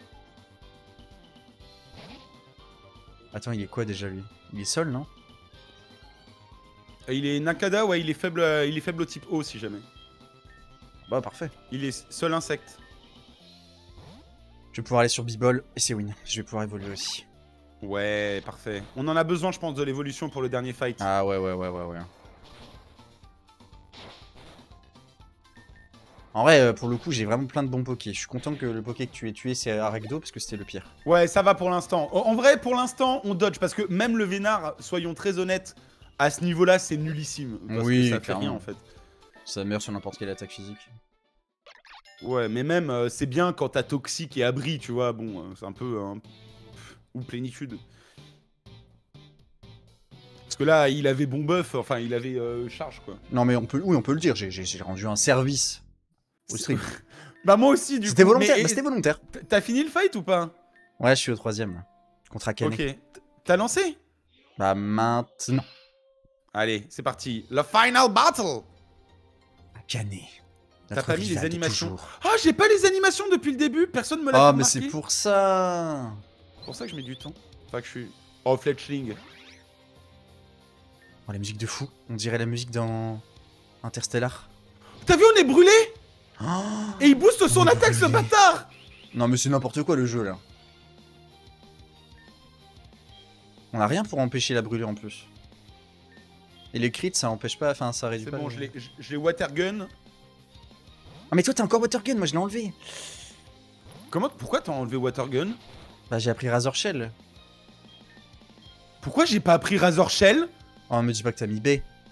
S1: Attends, il est quoi déjà lui? Il est sol, non?
S2: Il est Nakada, ouais, il est faible au type O si jamais.
S1: Bah parfait.
S2: Il est seul insecte.
S1: Je vais pouvoir aller sur B-Ball et c'est win. Je vais pouvoir évoluer aussi.
S2: Ouais, parfait. On en a besoin, je pense, de l'évolution pour le dernier fight.
S1: Ah ouais. En vrai, pour le coup, j'ai vraiment plein de bons pokés. Je suis content que le poké que tu aies tué, c'est Arakdo, parce que c'était le pire.
S2: Ouais, ça va pour l'instant. En vrai, pour l'instant, on dodge, parce que même le Vénard, soyons très honnêtes, à ce niveau-là, c'est nullissime. Parce
S1: Oui,
S2: que ça fait
S1: clairement.
S2: rien, en fait.
S1: Ça meurt sur n'importe quelle attaque physique.
S2: Ouais, mais même, c'est bien quand t'as Toxique et Abri, tu vois. Bon, c'est un peu... ou Plénitude. Parce que là, il avait bon buff, enfin, il avait charge, quoi.
S1: Non mais on peut le dire, j'ai rendu un service au stream.
S2: Bah moi aussi, du coup.
S1: C'était volontaire,
S2: Mais-
S1: bah, c'était volontaire.
S2: T'as fini le fight ou pas?
S1: Ouais, je suis au 3ème, là. Contre Akane.
S2: Ok. T'as lancé?
S1: Bah maintenant.
S2: Allez, c'est parti. Le final battle.
S1: Akane.
S2: T'as
S1: Notre
S2: pas mis les
S1: rival de
S2: animations.
S1: toujours.
S2: Ah, j'ai pas les animations depuis le début. Personne me l'a
S1: Ah
S2: fait
S1: mais
S2: remarquer.
S1: c'est pour ça.
S2: C'est pour ça que je mets du temps. Enfin que je suis... Oh, Fletchling.
S1: Oh la musique de fou. On dirait la musique dans Interstellar.
S2: T'as vu, on est brûlé?
S1: Oh
S2: Et il booste son
S1: On est
S2: attaque, ce
S1: brûlé.
S2: bâtard.
S1: Non mais c'est n'importe quoi le jeu là. On a rien pour empêcher la brûlure en plus. Et les crits ça empêche pas, enfin ça réduit
S2: C'est
S1: pas.
S2: bon,
S1: le-
S2: je l'ai watergun.
S1: Ah mais toi t'as encore Watergun, moi je l'ai enlevé.
S2: Pourquoi t'as enlevé watergun?
S1: Bah j'ai appris Razor Shell.
S2: Pourquoi j'ai pas appris Razor Shell?
S1: Oh me dis pas que t'as mis B.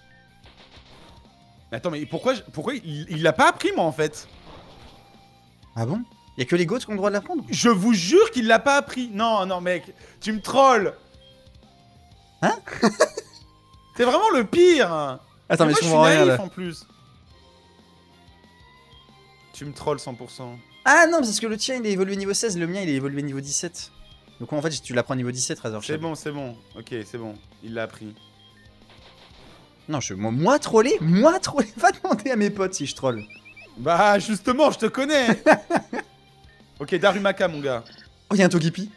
S2: Mais attends, mais pourquoi il l'a pas appris, moi, en fait?
S1: Ah bon? Y'a que les goats qui ont le droit de l'apprendre?
S2: Je vous jure qu'il l'a pas appris. Non, non, mec, tu me trolls.
S1: Hein?
S2: T'es vraiment le pire.
S1: Attends mais
S2: moi,
S1: je
S2: je suis
S1: comprends rien
S2: naïf
S1: là.
S2: en plus. Tu me trolls 100%.
S1: Ah non parce que le tien il est évolué niveau 16, le mien il est évolué niveau 17. Donc en fait tu l'apprends niveau 17 Razor
S2: C'est
S1: Shell.
S2: bon, c'est bon. Ok, c'est bon. Il l'a appris.
S1: Non moi troller? Moi troller? Va demander à mes potes si je troll.
S2: Bah, justement, je te connais. Ok, Darumaka, mon gars.
S1: Oh y'a un Togepi.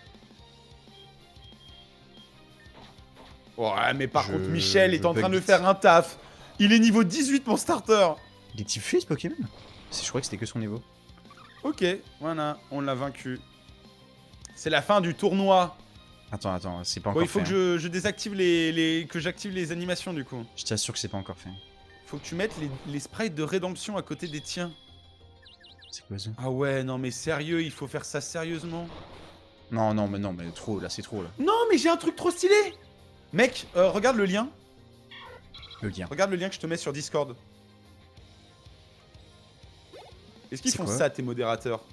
S2: Ouais, mais par
S1: Je-
S2: contre, Michel est
S1: je
S2: en train de
S1: bug.
S2: faire un taf. Il est niveau 18, mon starter.
S1: Il est type fuse Pokémon? Je croyais que c'était que son niveau.
S2: Ok, voilà, on l'a vaincu. C'est la fin du tournoi.
S1: Attends, c'est pas
S2: Bon,
S1: encore
S2: il faut
S1: fait.
S2: que je désactive que j'active les animations du coup.
S1: Hein. Je t'assure que c'est pas encore fait.
S2: Faut que tu mettes les sprites de rédemption à côté des tiens.
S1: C'est quoi ça?
S2: Ah ouais, non mais sérieux, il faut faire ça sérieusement.
S1: Non, mais trop, là, c'est trop, là.
S2: Non, mais j'ai un truc trop stylé. Mec, regarde le lien.
S1: Le lien.
S2: Regarde le lien que je te mets sur Discord. Est-ce qu'ils
S1: C'est
S2: font
S1: quoi
S2: ça, tes modérateurs?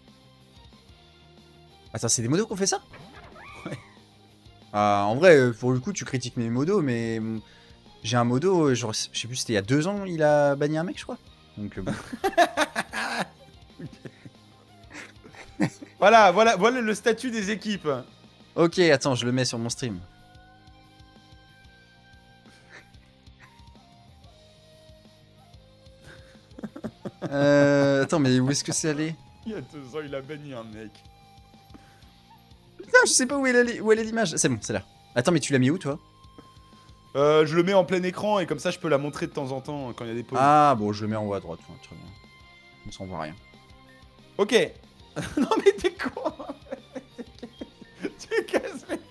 S1: Attends, c'est des modos qu'on fait ça? Ouais. En vrai, pour le coup, tu critiques mes modos, mais j'ai un modo, genre, je sais plus, c'était il y a 2 ans, il a banni un mec, je crois. Donc, bon.
S2: Voilà le statut des équipes.
S1: Ok, attends, je le mets sur mon stream. Attends, mais où est-ce que c'est allé?
S2: Il y a 2 ans, il a banni un mec.
S1: Putain, je sais pas où elle est l'image. C'est bon, c'est là. Attends, mais tu l'as mis où, toi?
S2: Je le mets en plein écran et comme ça je peux la montrer de temps en temps quand il y a des pauses.
S1: Ah, bon, je le mets en haut à droite. Ouais, très bien. On s'en voit rien.
S2: Ok. Non mais t'es con. Tu casses mes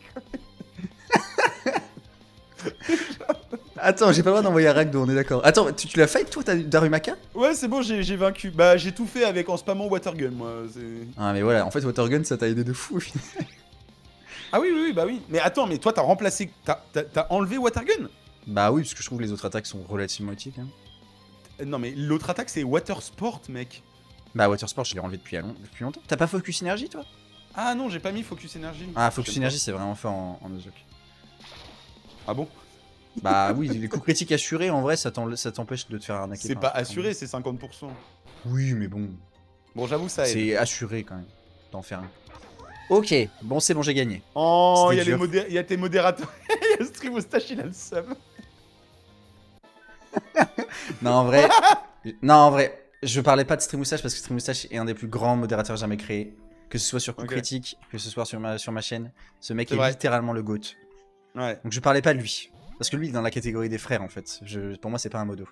S1: Attends, j'ai pas le droit d'envoyer à Ragdo, on est d'accord. Attends, tu l'as fight, toi, Darumaka?
S2: Ouais, c'est bon, j'ai vaincu. Bah, j'ai tout fait avec en spammant Watergun, moi.
S1: Ah, mais voilà, en fait, Watergun, ça t'a aidé de fou, au final.
S2: Ah oui, bah oui. Mais attends, mais toi, t'as remplacé... T'as enlevé Watergun?
S1: Bah oui, parce que je trouve que les autres attaques sont relativement utiles, hein.
S2: Non, mais l'autre attaque, c'est Water Sport, mec.
S1: Bah, Watersport, je l'ai enlevé depuis longtemps. T'as pas Focus Energy, toi?
S2: Ah non, j'ai pas mis Focus Energy.
S1: Ah, Focus
S2: J'aime
S1: Energy, c'est vraiment fort en Ozok.
S2: pas. Ah bon?
S1: Bah oui, les coups critiques assurés, en vrai, ça t'empêche de te faire arnaquer.
S2: C'est
S1: par
S2: pas
S1: un-
S2: assuré, c'est 50%.
S1: Oui, mais bon,
S2: Bon, j'avoue, ça aide.
S1: c'est assuré quand même d'en faire un. Ok, bon, c'est bon, j'ai gagné.
S2: Oh, il
S1: C'était dur.
S2: y a tes modérateurs. Il y a Stream Moustache, il a le seum.
S1: Non, en vrai. Non, en vrai. Je parlais pas de Streamoustache parce que Streamoustache est un des plus grands modérateurs jamais créés. Que ce soit sur Coup
S2: Ok.
S1: Critique, que ce soit sur ma chaîne. Ce mec
S2: C'est
S1: est
S2: vrai.
S1: littéralement le GOAT.
S2: Ouais.
S1: Donc je parlais pas de lui. Parce que lui, il est dans la catégorie des frères en fait. Pour moi, c'est pas un modo.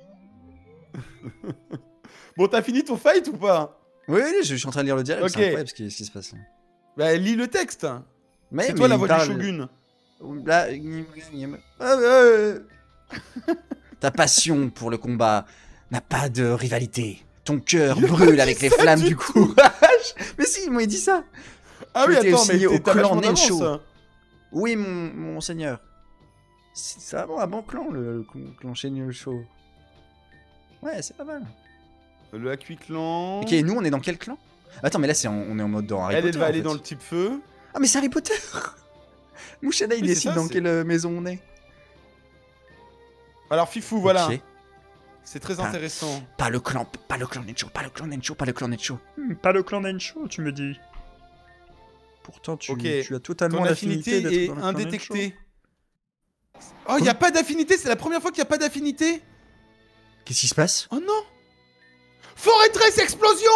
S2: Bon, t'as fini ton fight ou pas?
S1: Oui, oui, je suis en train de lire le dialogue,
S2: Ok.
S1: c'est incroyable ce qui se passe.
S2: Bah, lis le texte.
S1: Mais,
S2: C'est toi la
S1: il
S2: voix
S1: parle-
S2: du shogun.
S1: Là, ta passion pour le combat n'a pas de rivalité. Ton cœur
S2: Il a pas
S1: brûle
S2: dit
S1: avec les
S2: ça
S1: flammes
S2: du
S1: du courage. Mais si, ils m'ont dit ça.
S2: Ah
S1: Tu
S2: oui,
S1: étais
S2: attends, mais
S1: signé au
S2: t'as
S1: clan
S2: vachement d'avance.
S1: Nensho. Oui, mon seigneur. C'est vraiment un bon clan, le clan Shenyu Show. Ouais, c'est pas mal.
S2: Le Akui Clan.
S1: Ok, nous, on est dans quel clan? Attends, mais là, on est en mode dans Harry
S2: Elle,
S1: Potter.
S2: elle va
S1: en
S2: aller
S1: fait.
S2: dans le type feu.
S1: Ah, mais c'est Harry Potter. Mouchana, il
S2: Oui, c'est
S1: décide
S2: ça,
S1: dans
S2: c'est-
S1: quelle maison on est.
S2: Alors, Fifou, voilà.
S1: Ok.
S2: C'est très
S1: Ah.
S2: intéressant.
S1: Pas le clan Nencho, pas le clan Nencho, pas le clan Nencho.
S4: Pas le clan Nensho, tu me dis. Pourtant, tu
S2: Ok.
S4: as totalement
S2: Ton
S4: l'affinité
S2: affinité est
S4: d'être dans le clan
S2: indétectée. Oh, y a pas d'affinité, c'est la première fois qu'il y a pas d'affinité.
S1: Qu'est-ce qui se passe?
S2: Oh non. Fortress explosion.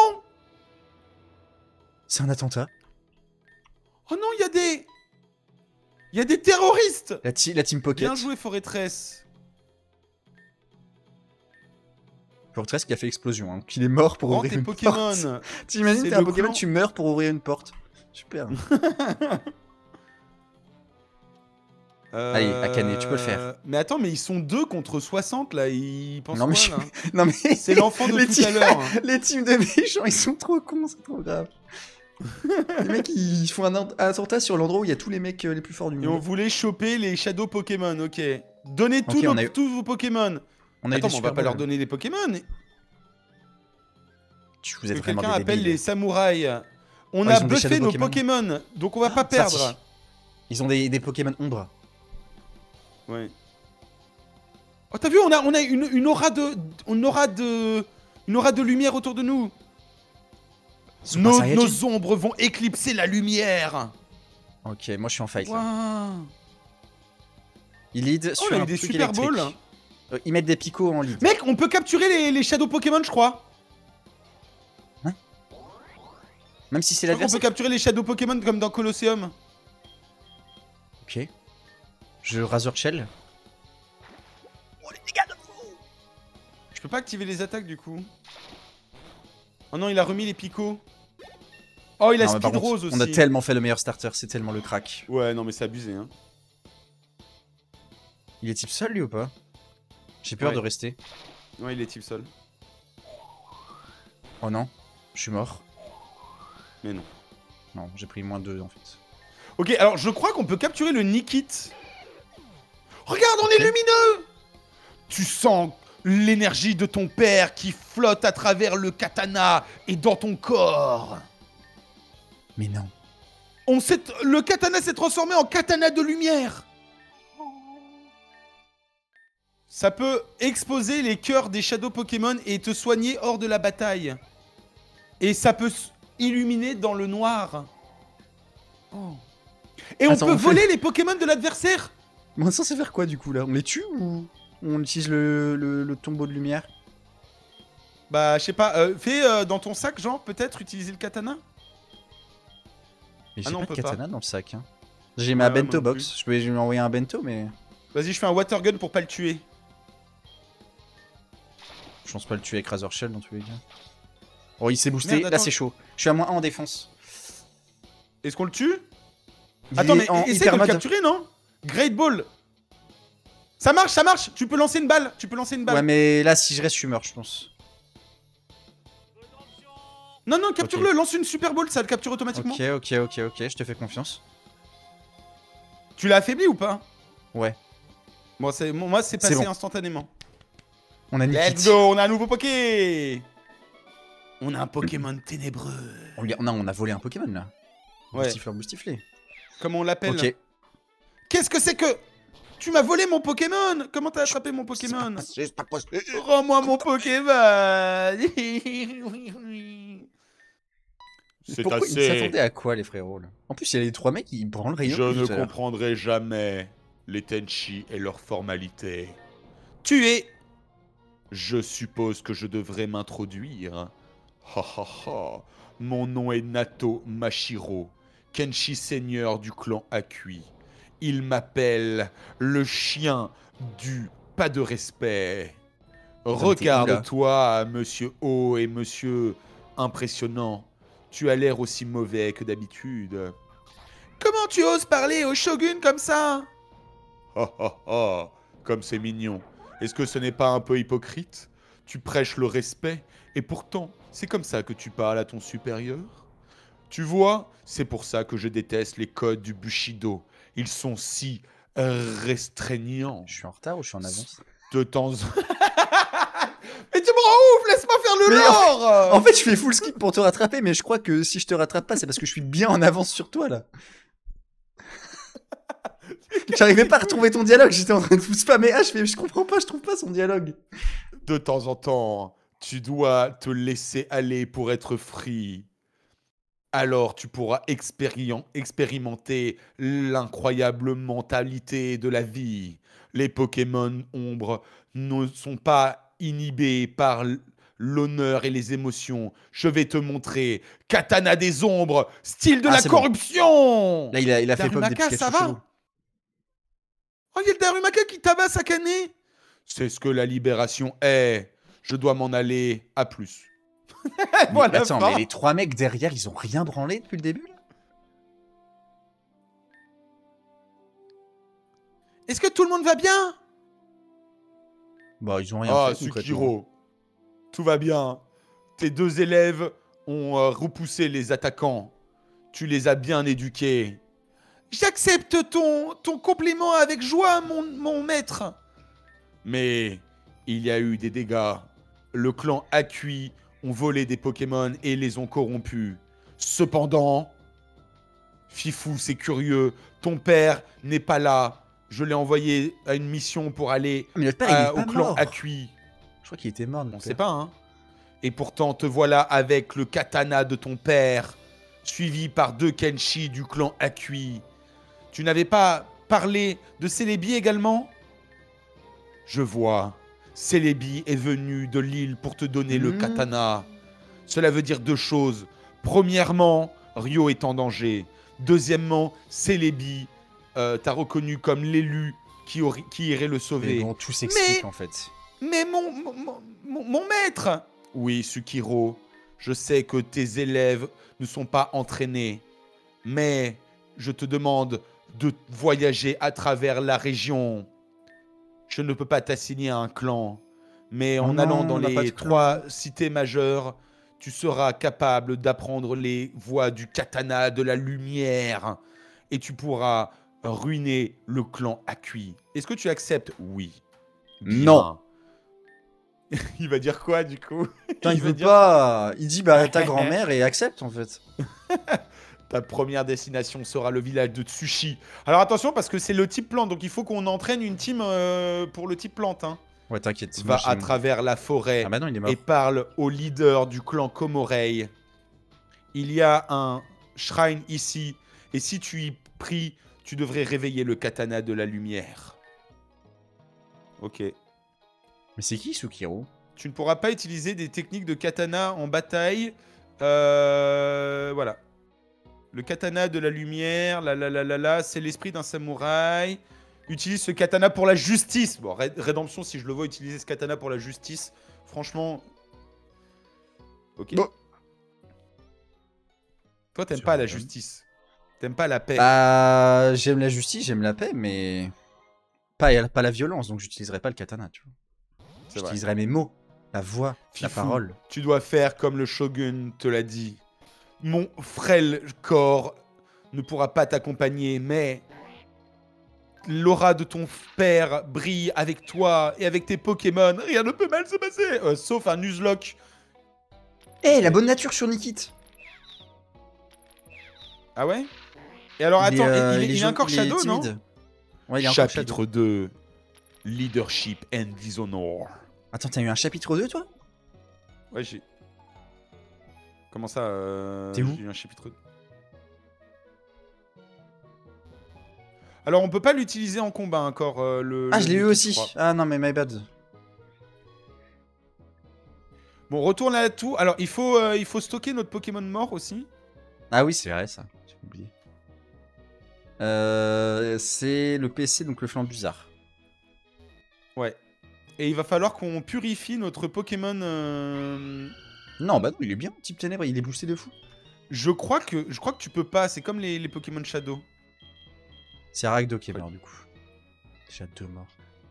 S1: C'est un attentat.
S2: Oh non, il y a des... Il y a des terroristes.
S1: La team Pocket.
S2: Bien joué, Fortress.
S1: Fortress qui a fait explosion, hein. Qu'il est mort pour
S2: Prends
S1: ouvrir
S2: tes
S1: une
S2: Pokémon.
S1: porte. T'imagines,
S2: C'est
S1: t'es un
S2: le
S1: Pokémon,
S2: clan.
S1: tu meurs pour ouvrir une porte. Super. Allez, Akane, tu peux le faire.
S2: Mais attends, mais ils sont 2 contre 60 là, ils pensent
S1: Non, mais
S2: quoi là?
S1: Non mais...
S2: C'est l'enfant de
S1: les
S2: tout à l'heure.
S1: Les teams de méchants, ils sont trop cons, c'est trop grave. Les mecs, ils font un attentat sur l'endroit où il y a tous les mecs les plus forts du
S2: Et on
S1: monde.
S2: voulait choper les Shadow Pokémon, ok. Donnez
S1: Ok, on a eu-
S2: tous vos Pokémon.
S1: On a eu
S2: Attends,
S1: des
S2: mais on va
S1: super
S2: pas leur
S1: balles.
S2: donner des Pokémon.
S1: Vous êtes
S2: Que
S1: vraiment
S2: quelqu'un
S1: des
S2: appelle
S1: débiles.
S2: les samouraïs. On
S1: Oh,
S2: a
S1: ils ont des
S2: buffé
S1: Shadow
S2: nos
S1: Pokémon.
S2: Pokémon, donc on va pas
S1: Ça,
S2: perdre.
S1: si. Ils ont des Pokémon ombre.
S2: Ouais. Oh, t'as vu, on a une aura de lumière autour de nous.
S1: Sont pas Saiyajin.
S2: Nos ombres vont éclipser la lumière.
S1: Ok, moi je suis en fight là.
S2: Waouh.
S1: Ils lead
S2: Oh,
S1: sur
S2: on a eu
S1: un
S2: des
S1: truc
S2: Super
S1: électrique.
S2: Balls.
S1: Ils mettent des picots en lead.
S2: Mec, on peut capturer les Shadow Pokémon, je crois.
S1: Même si c'est
S2: Je crois qu'on peut
S1: l'adversaire.
S2: capturer les Shadow Pokémon comme dans Colosseum.
S1: Ok. Je Razor Shell.
S2: Je peux pas activer les attaques du coup. Oh non, il a remis les picots. Oh, il a
S1: Non, mais par
S2: Speed
S1: contre,
S2: Rose aussi.
S1: on a tellement fait le meilleur starter, c'est tellement le crack.
S2: Ouais, non, mais c'est abusé, hein.
S1: Il est type seul lui ou pas? J'ai peur
S2: Ouais.
S1: de rester.
S2: Ouais, il est type sol.
S1: Oh non, je suis mort.
S2: Mais non.
S1: Non, j'ai pris moins 2 en fait.
S2: Ok, alors je crois qu'on peut capturer le Nikit. Regarde, on est
S1: Ok.
S2: lumineux. Tu sens l'énergie de ton père qui flotte à travers le katana et dans ton corps.
S1: Mais non.
S2: Le katana s'est transformé en katana de lumière. Ça peut exposer les cœurs des Shadow Pokémon et te soigner hors de la bataille. Et ça peut illuminer dans le noir. Oh. Et on
S1: Attends,
S2: peut
S1: on fait-
S2: voler les Pokémon de l'adversaire.
S1: Mais on est censé faire quoi du coup là? On les tue ou on utilise le tombeau de lumière?
S2: Bah, je sais pas. Fais dans ton sac, genre, peut-être utiliser le katana.
S1: Mais
S2: Ah
S1: j'ai
S2: non, on
S1: pas de
S2: peut pas.
S1: katana dans le sac. Hein. J'ai ma
S2: Ouais, moi
S1: bento
S2: non
S1: box. Je vais lui envoyer un bento, mais
S2: Vas-y, je fais un water gun pour pas le tuer.
S1: je pense pas le tuer avec Razor Shell dans tous les cas. Oh, il s'est boosté.
S2: Merde,
S1: Là,
S2: attends.
S1: c'est chaud. Je suis à -1 en défense.
S2: Est-ce qu'on le tue?
S1: Il
S2: Attends,
S1: est
S2: mais
S1: en
S2: essaye de
S1: hyper
S2: le
S1: mode.
S2: capturer, non? Great Ball. Ça marche, ça marche. Tu peux lancer une balle. Tu peux lancer une balle.
S1: Ouais, mais là, si je reste, je suis mort, je pense.
S2: Non, non, capture-le. Lance une Super Ball, ça le capture automatiquement.
S1: Ok, je te fais confiance.
S2: Tu l'as affaibli ou pas?
S1: Ouais.
S2: Bon, moi, c'est
S1: C'est
S2: passé
S1: bon.
S2: instantanément.
S1: On a
S2: Let's
S1: Nikit.
S2: go, on a un nouveau Poké. On a un Pokémon ténébreux.
S1: Non, on a volé un Pokémon là.
S2: Ouais.
S1: Boostifleur, boostiflé.
S2: Comment on l'appelle?
S1: Ok.
S2: Qu'est-ce que c'est que... Tu m'as volé mon Pokémon. Comment t'as attrapé mon Pokémon? Rends-moi mon Pokémon. C'est
S1: Pourquoi ils s'attendaient à quoi les frérots là? En plus, il y a les 3 mecs qui branlent rien.
S2: Je ne
S1: tout à l'heure.
S2: comprendrai jamais les Tenchi et leurs formalités. Tuer.
S3: Je suppose que je devrais m'introduire. Ha ha ha. Mon nom est Nato Mashiro, Kenshi seigneur du clan Akui. Il m'appelle le chien du pas de respect.
S1: mais t'es où, là?
S3: Regarde-toi, monsieur haut et monsieur impressionnant. Tu as l'air aussi mauvais que d'habitude. Comment tu oses parler au shogun comme ça? Ha ha ha. Comme c'est mignon. Est-ce que ce n'est pas un peu hypocrite? Tu prêches le respect et pourtant, c'est comme ça que tu parles à ton supérieur? Tu vois, c'est pour ça que je déteste les codes du Bushido. Ils sont si restreignants.
S1: Je suis en retard ou je suis en avance?
S3: De temps en Mais tu me rends ouf, laisse-moi faire le
S1: Mais
S3: lore.
S1: En fait, je fais full skip pour te rattraper, mais je crois que si je te rattrape pas, c'est parce que je suis bien en avance sur toi, là. J'arrivais pas à retrouver ton dialogue, j'étais en train de vous spammer. Ah, je comprends pas, je trouve pas son dialogue.
S3: De temps en temps, tu dois te laisser aller pour être free. Alors tu pourras expérimenter l'incroyable mentalité de la vie. Les Pokémon ombres ne sont pas inhibés par l'honneur et les émotions. Je vais te montrer Katana des ombres, style de
S1: Ah,
S3: la
S1: c'est bon.
S3: corruption.
S1: Là, il a fait pop des
S2: Darumaka,
S1: Pikachu
S2: ça va?
S1: chelous.
S2: Oh, il y a le Darumaka qui tabasse Akane.
S3: C'est ce que la libération est. Je dois m'en aller. À plus.
S1: Mais
S2: Voilà,
S1: attends,
S2: fin.
S1: mais les 3 mecs derrière, ils ont rien branlé depuis le début, là?
S2: Est-ce que tout le monde va bien?
S1: Bah, ils ont rien
S3: Ah,
S1: fait, concrètement.
S3: Sukiro, tout va bien. Tes 2 élèves ont repoussé les attaquants. Tu les as bien éduqués.
S2: J'accepte ton compliment avec joie, mon maître.
S3: Mais il y a eu des dégâts. Le clan Akui ont volé des Pokémon et les ont corrompus. Cependant, Fifou, c'est curieux. Ton père n'est pas là. Je l'ai envoyé à une mission pour aller
S1: Mais notre père, il est
S3: au
S1: pas
S3: clan
S1: mort.
S3: Akui.
S1: Je crois qu'il était mort, notre
S2: On
S1: père.
S2: sait pas, hein.
S3: Et pourtant, te voilà avec le katana de ton père, suivi par 2 Kenshi du clan Akui.
S2: Tu n'avais pas parlé de Celebi également?
S3: Je vois. Celebi est venu de l'île pour te donner le katana. Cela veut dire 2 choses. Premièrement, Ryo est en danger. Deuxièmement, Celebi t'a reconnu comme l'élu qui irait le
S1: Mais
S3: sauver.
S1: bon, tout s'explique,
S2: Mais-
S1: en fait.
S2: Mais mon maître!
S3: Oui, Sukiro, je sais que tes élèves ne sont pas entraînés, mais je te demande de voyager à travers la région. Je ne peux pas t'assigner à un clan, mais en
S1: non,
S3: allant dans
S1: on n'a pas de
S3: les
S1: clan.
S3: 3 cités majeures, tu seras capable d'apprendre les voies du katana de la lumière et tu pourras ruiner le clan Akui. Est-ce que tu acceptes? Oui.
S1: Non.
S3: Bien. Il va dire quoi du coup?
S1: Putain, il
S3: va
S1: veut
S3: dire-
S1: pas. Il dit, bah, ta grand-mère et accepte, en fait.
S3: Ta première destination sera le village de Tsushi. Alors attention parce que c'est le type plante, donc il faut qu'on entraîne une team pour le type plante. Hein.
S1: Ouais, t'inquiète.
S3: Va
S1: moi, j'ai
S3: à
S1: mon-
S3: travers la forêt
S1: Ah bah non, il est mort.
S3: et parle au leader du clan Komorei. Il y a un shrine ici et si tu y pries, tu devrais réveiller le katana de la lumière. Ok.
S1: Mais c'est qui, Sukiro?
S2: Tu ne pourras pas utiliser des techniques de katana en bataille. Voilà. Le katana de la lumière, c'est l'esprit d'un samouraï. Utilise ce katana pour la justice. Bon, rédemption, si je le vois utiliser ce katana pour la justice, franchement... Ok.
S1: Bon.
S2: Toi, t'aimes
S1: Sur
S2: pas la
S1: le-
S2: justice. T'aimes pas la paix.
S1: Bah, j'aime la justice, j'aime la paix, mais pas la violence, donc j'utiliserai pas le katana, tu vois.
S2: C'est vrai.
S1: J'utiliserai mes mots, la voix, la
S3: Fifou,
S1: parole.
S3: Tu dois faire comme le shogun te l'a dit. Mon frêle corps ne pourra pas t'accompagner, mais l'aura de ton père brille avec toi et avec tes Pokémon. Rien ne peut mal se passer, sauf un Nuzlocke.
S1: Eh, la bonne nature sur Nikit.
S2: Ah ouais? Et alors, attends, il est
S1: jaune-
S2: encore Shadow, non?
S1: timide. Ouais, il est encore Shadow.
S3: Chapitre 2. Leadership and Dishonor.
S1: Attends, t'as eu un chapitre 2, toi?
S2: Ouais, j'ai... Comment ça
S1: T'es où?
S2: J'ai eu un chapitre... Alors, on peut pas l'utiliser en combat encore, le...
S1: Ah,
S2: le
S1: je l'ai eu
S2: Nikit,
S1: aussi.
S2: crois.
S1: Ah non, mais my bad.
S2: Bon, retourne à la tour. Alors, il faut stocker notre Pokémon mort aussi.
S1: Ah oui, c'est vrai ça. J'ai oublié. C'est le PC, donc le Flambuzard.
S2: Ouais. Et il va falloir qu'on purifie notre Pokémon...
S1: Non, bah non, il est bien, type ténèbres, il est boosté de fou.
S2: Je crois que tu peux pas. C'est comme les Pokémon Shadow.
S1: C'est Rakdo qui est mort, du coup. Déjà 2 morts.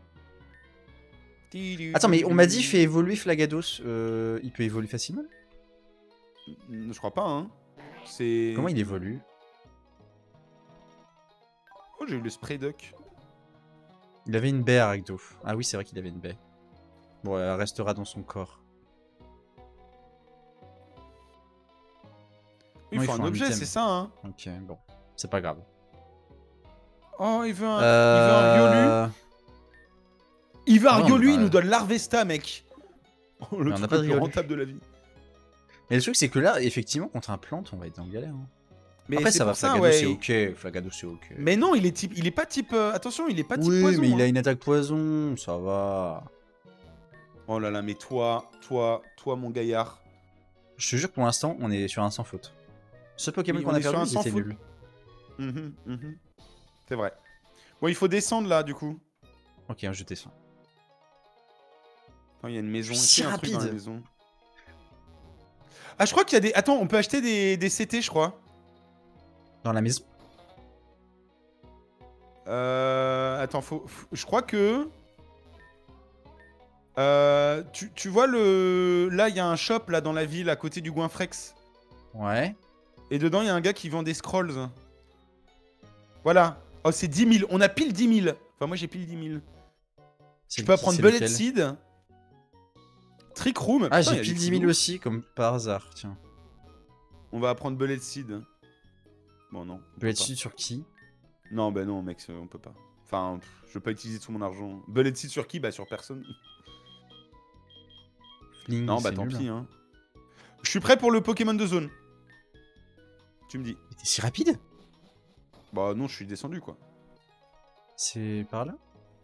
S1: Attends, mais on m'a dit, fait évoluer Flagados. Il peut évoluer facilement?
S2: Je crois pas, hein. C'est...
S1: Comment il évolue?
S2: Oh, j'ai eu le spray duck.
S1: Il avait une baie à Rakdo. Ah oui, c'est vrai qu'il avait une baie. Bon, elle restera dans son corps.
S2: Il
S1: Non,
S2: faut un objet,
S1: item.
S2: c'est ça, hein.
S1: Ok, bon. C'est pas grave.
S2: Oh, il veut un Riolu. Il veut un
S1: non,
S2: Riolu,
S1: bah-
S2: il nous donne l'Harvesta, mec. Oh, le
S1: Mais on
S2: truc
S1: n'a pas
S2: le
S1: de
S2: plus
S1: Riolu.
S2: rentable de la vie.
S1: Mais le truc, c'est que là, effectivement, contre un plante, on va être en galère. Hein.
S2: Mais
S1: Après,
S2: c'est
S1: ça va,
S2: pour ça,
S1: Flagado,
S2: ouais.
S1: c'est ok. Flagado, c'est ok.
S2: Mais non, il est pas type... attention, il est pas type
S1: Oui,
S2: poison.
S1: mais il
S2: hein.
S1: a une attaque poison, ça va.
S2: Oh là là, mais toi, mon gaillard.
S1: Je te jure que pour l'instant, on est sur un sans faute. Ce Pokémon
S2: Oui,
S1: qu'on
S2: on
S1: a
S2: est sur
S1: perdu,
S2: un sans
S1: c'était
S2: faute.
S1: nul.
S2: C'est vrai. Bon, il faut descendre là, du coup.
S1: Ok, je descends.
S2: Attends, il y a une maison.
S1: Je suis
S2: Est-ce qu'il
S1: si
S2: y a un truc dans la
S1: rapide.
S2: maison. Ah, je crois qu'il y a des... Attends, on peut acheter des CT, je crois.
S1: Dans la maison?
S2: Attends, je crois que... tu vois le... Là, il y a un shop là dans la ville à côté du Goinfrex.
S1: Ouais.
S2: Et dedans, il y a un gars qui vend des scrolls. Voilà. Oh, c'est 10 000. On a pile 10 000. Enfin, moi, j'ai pile 10 000. Tu peux prendre Bullet Seed. Trick Room.
S1: Ah,
S2: Putain, il y
S1: j'ai
S2: a
S1: pile
S2: des
S1: 10 000
S2: kilos.
S1: aussi, comme par hasard, tiens.
S2: On va apprendre Bullet Seed. Bon, non. on
S1: Bullet
S2: peut pas.
S1: Seed sur qui?
S2: Non, bah non, mec, on peut pas. Enfin, je veux pas utiliser tout mon argent. Bullet Seed sur qui? Bah, sur personne.
S1: Fling,
S2: Non, bah
S1: c'est
S2: tant
S1: nul.
S2: pis, hein. Je suis prêt pour le Pokémon de zone. Tu me dis.
S1: Mais t'es si rapide?
S2: Bah non, je suis descendu, quoi.
S1: C'est par là?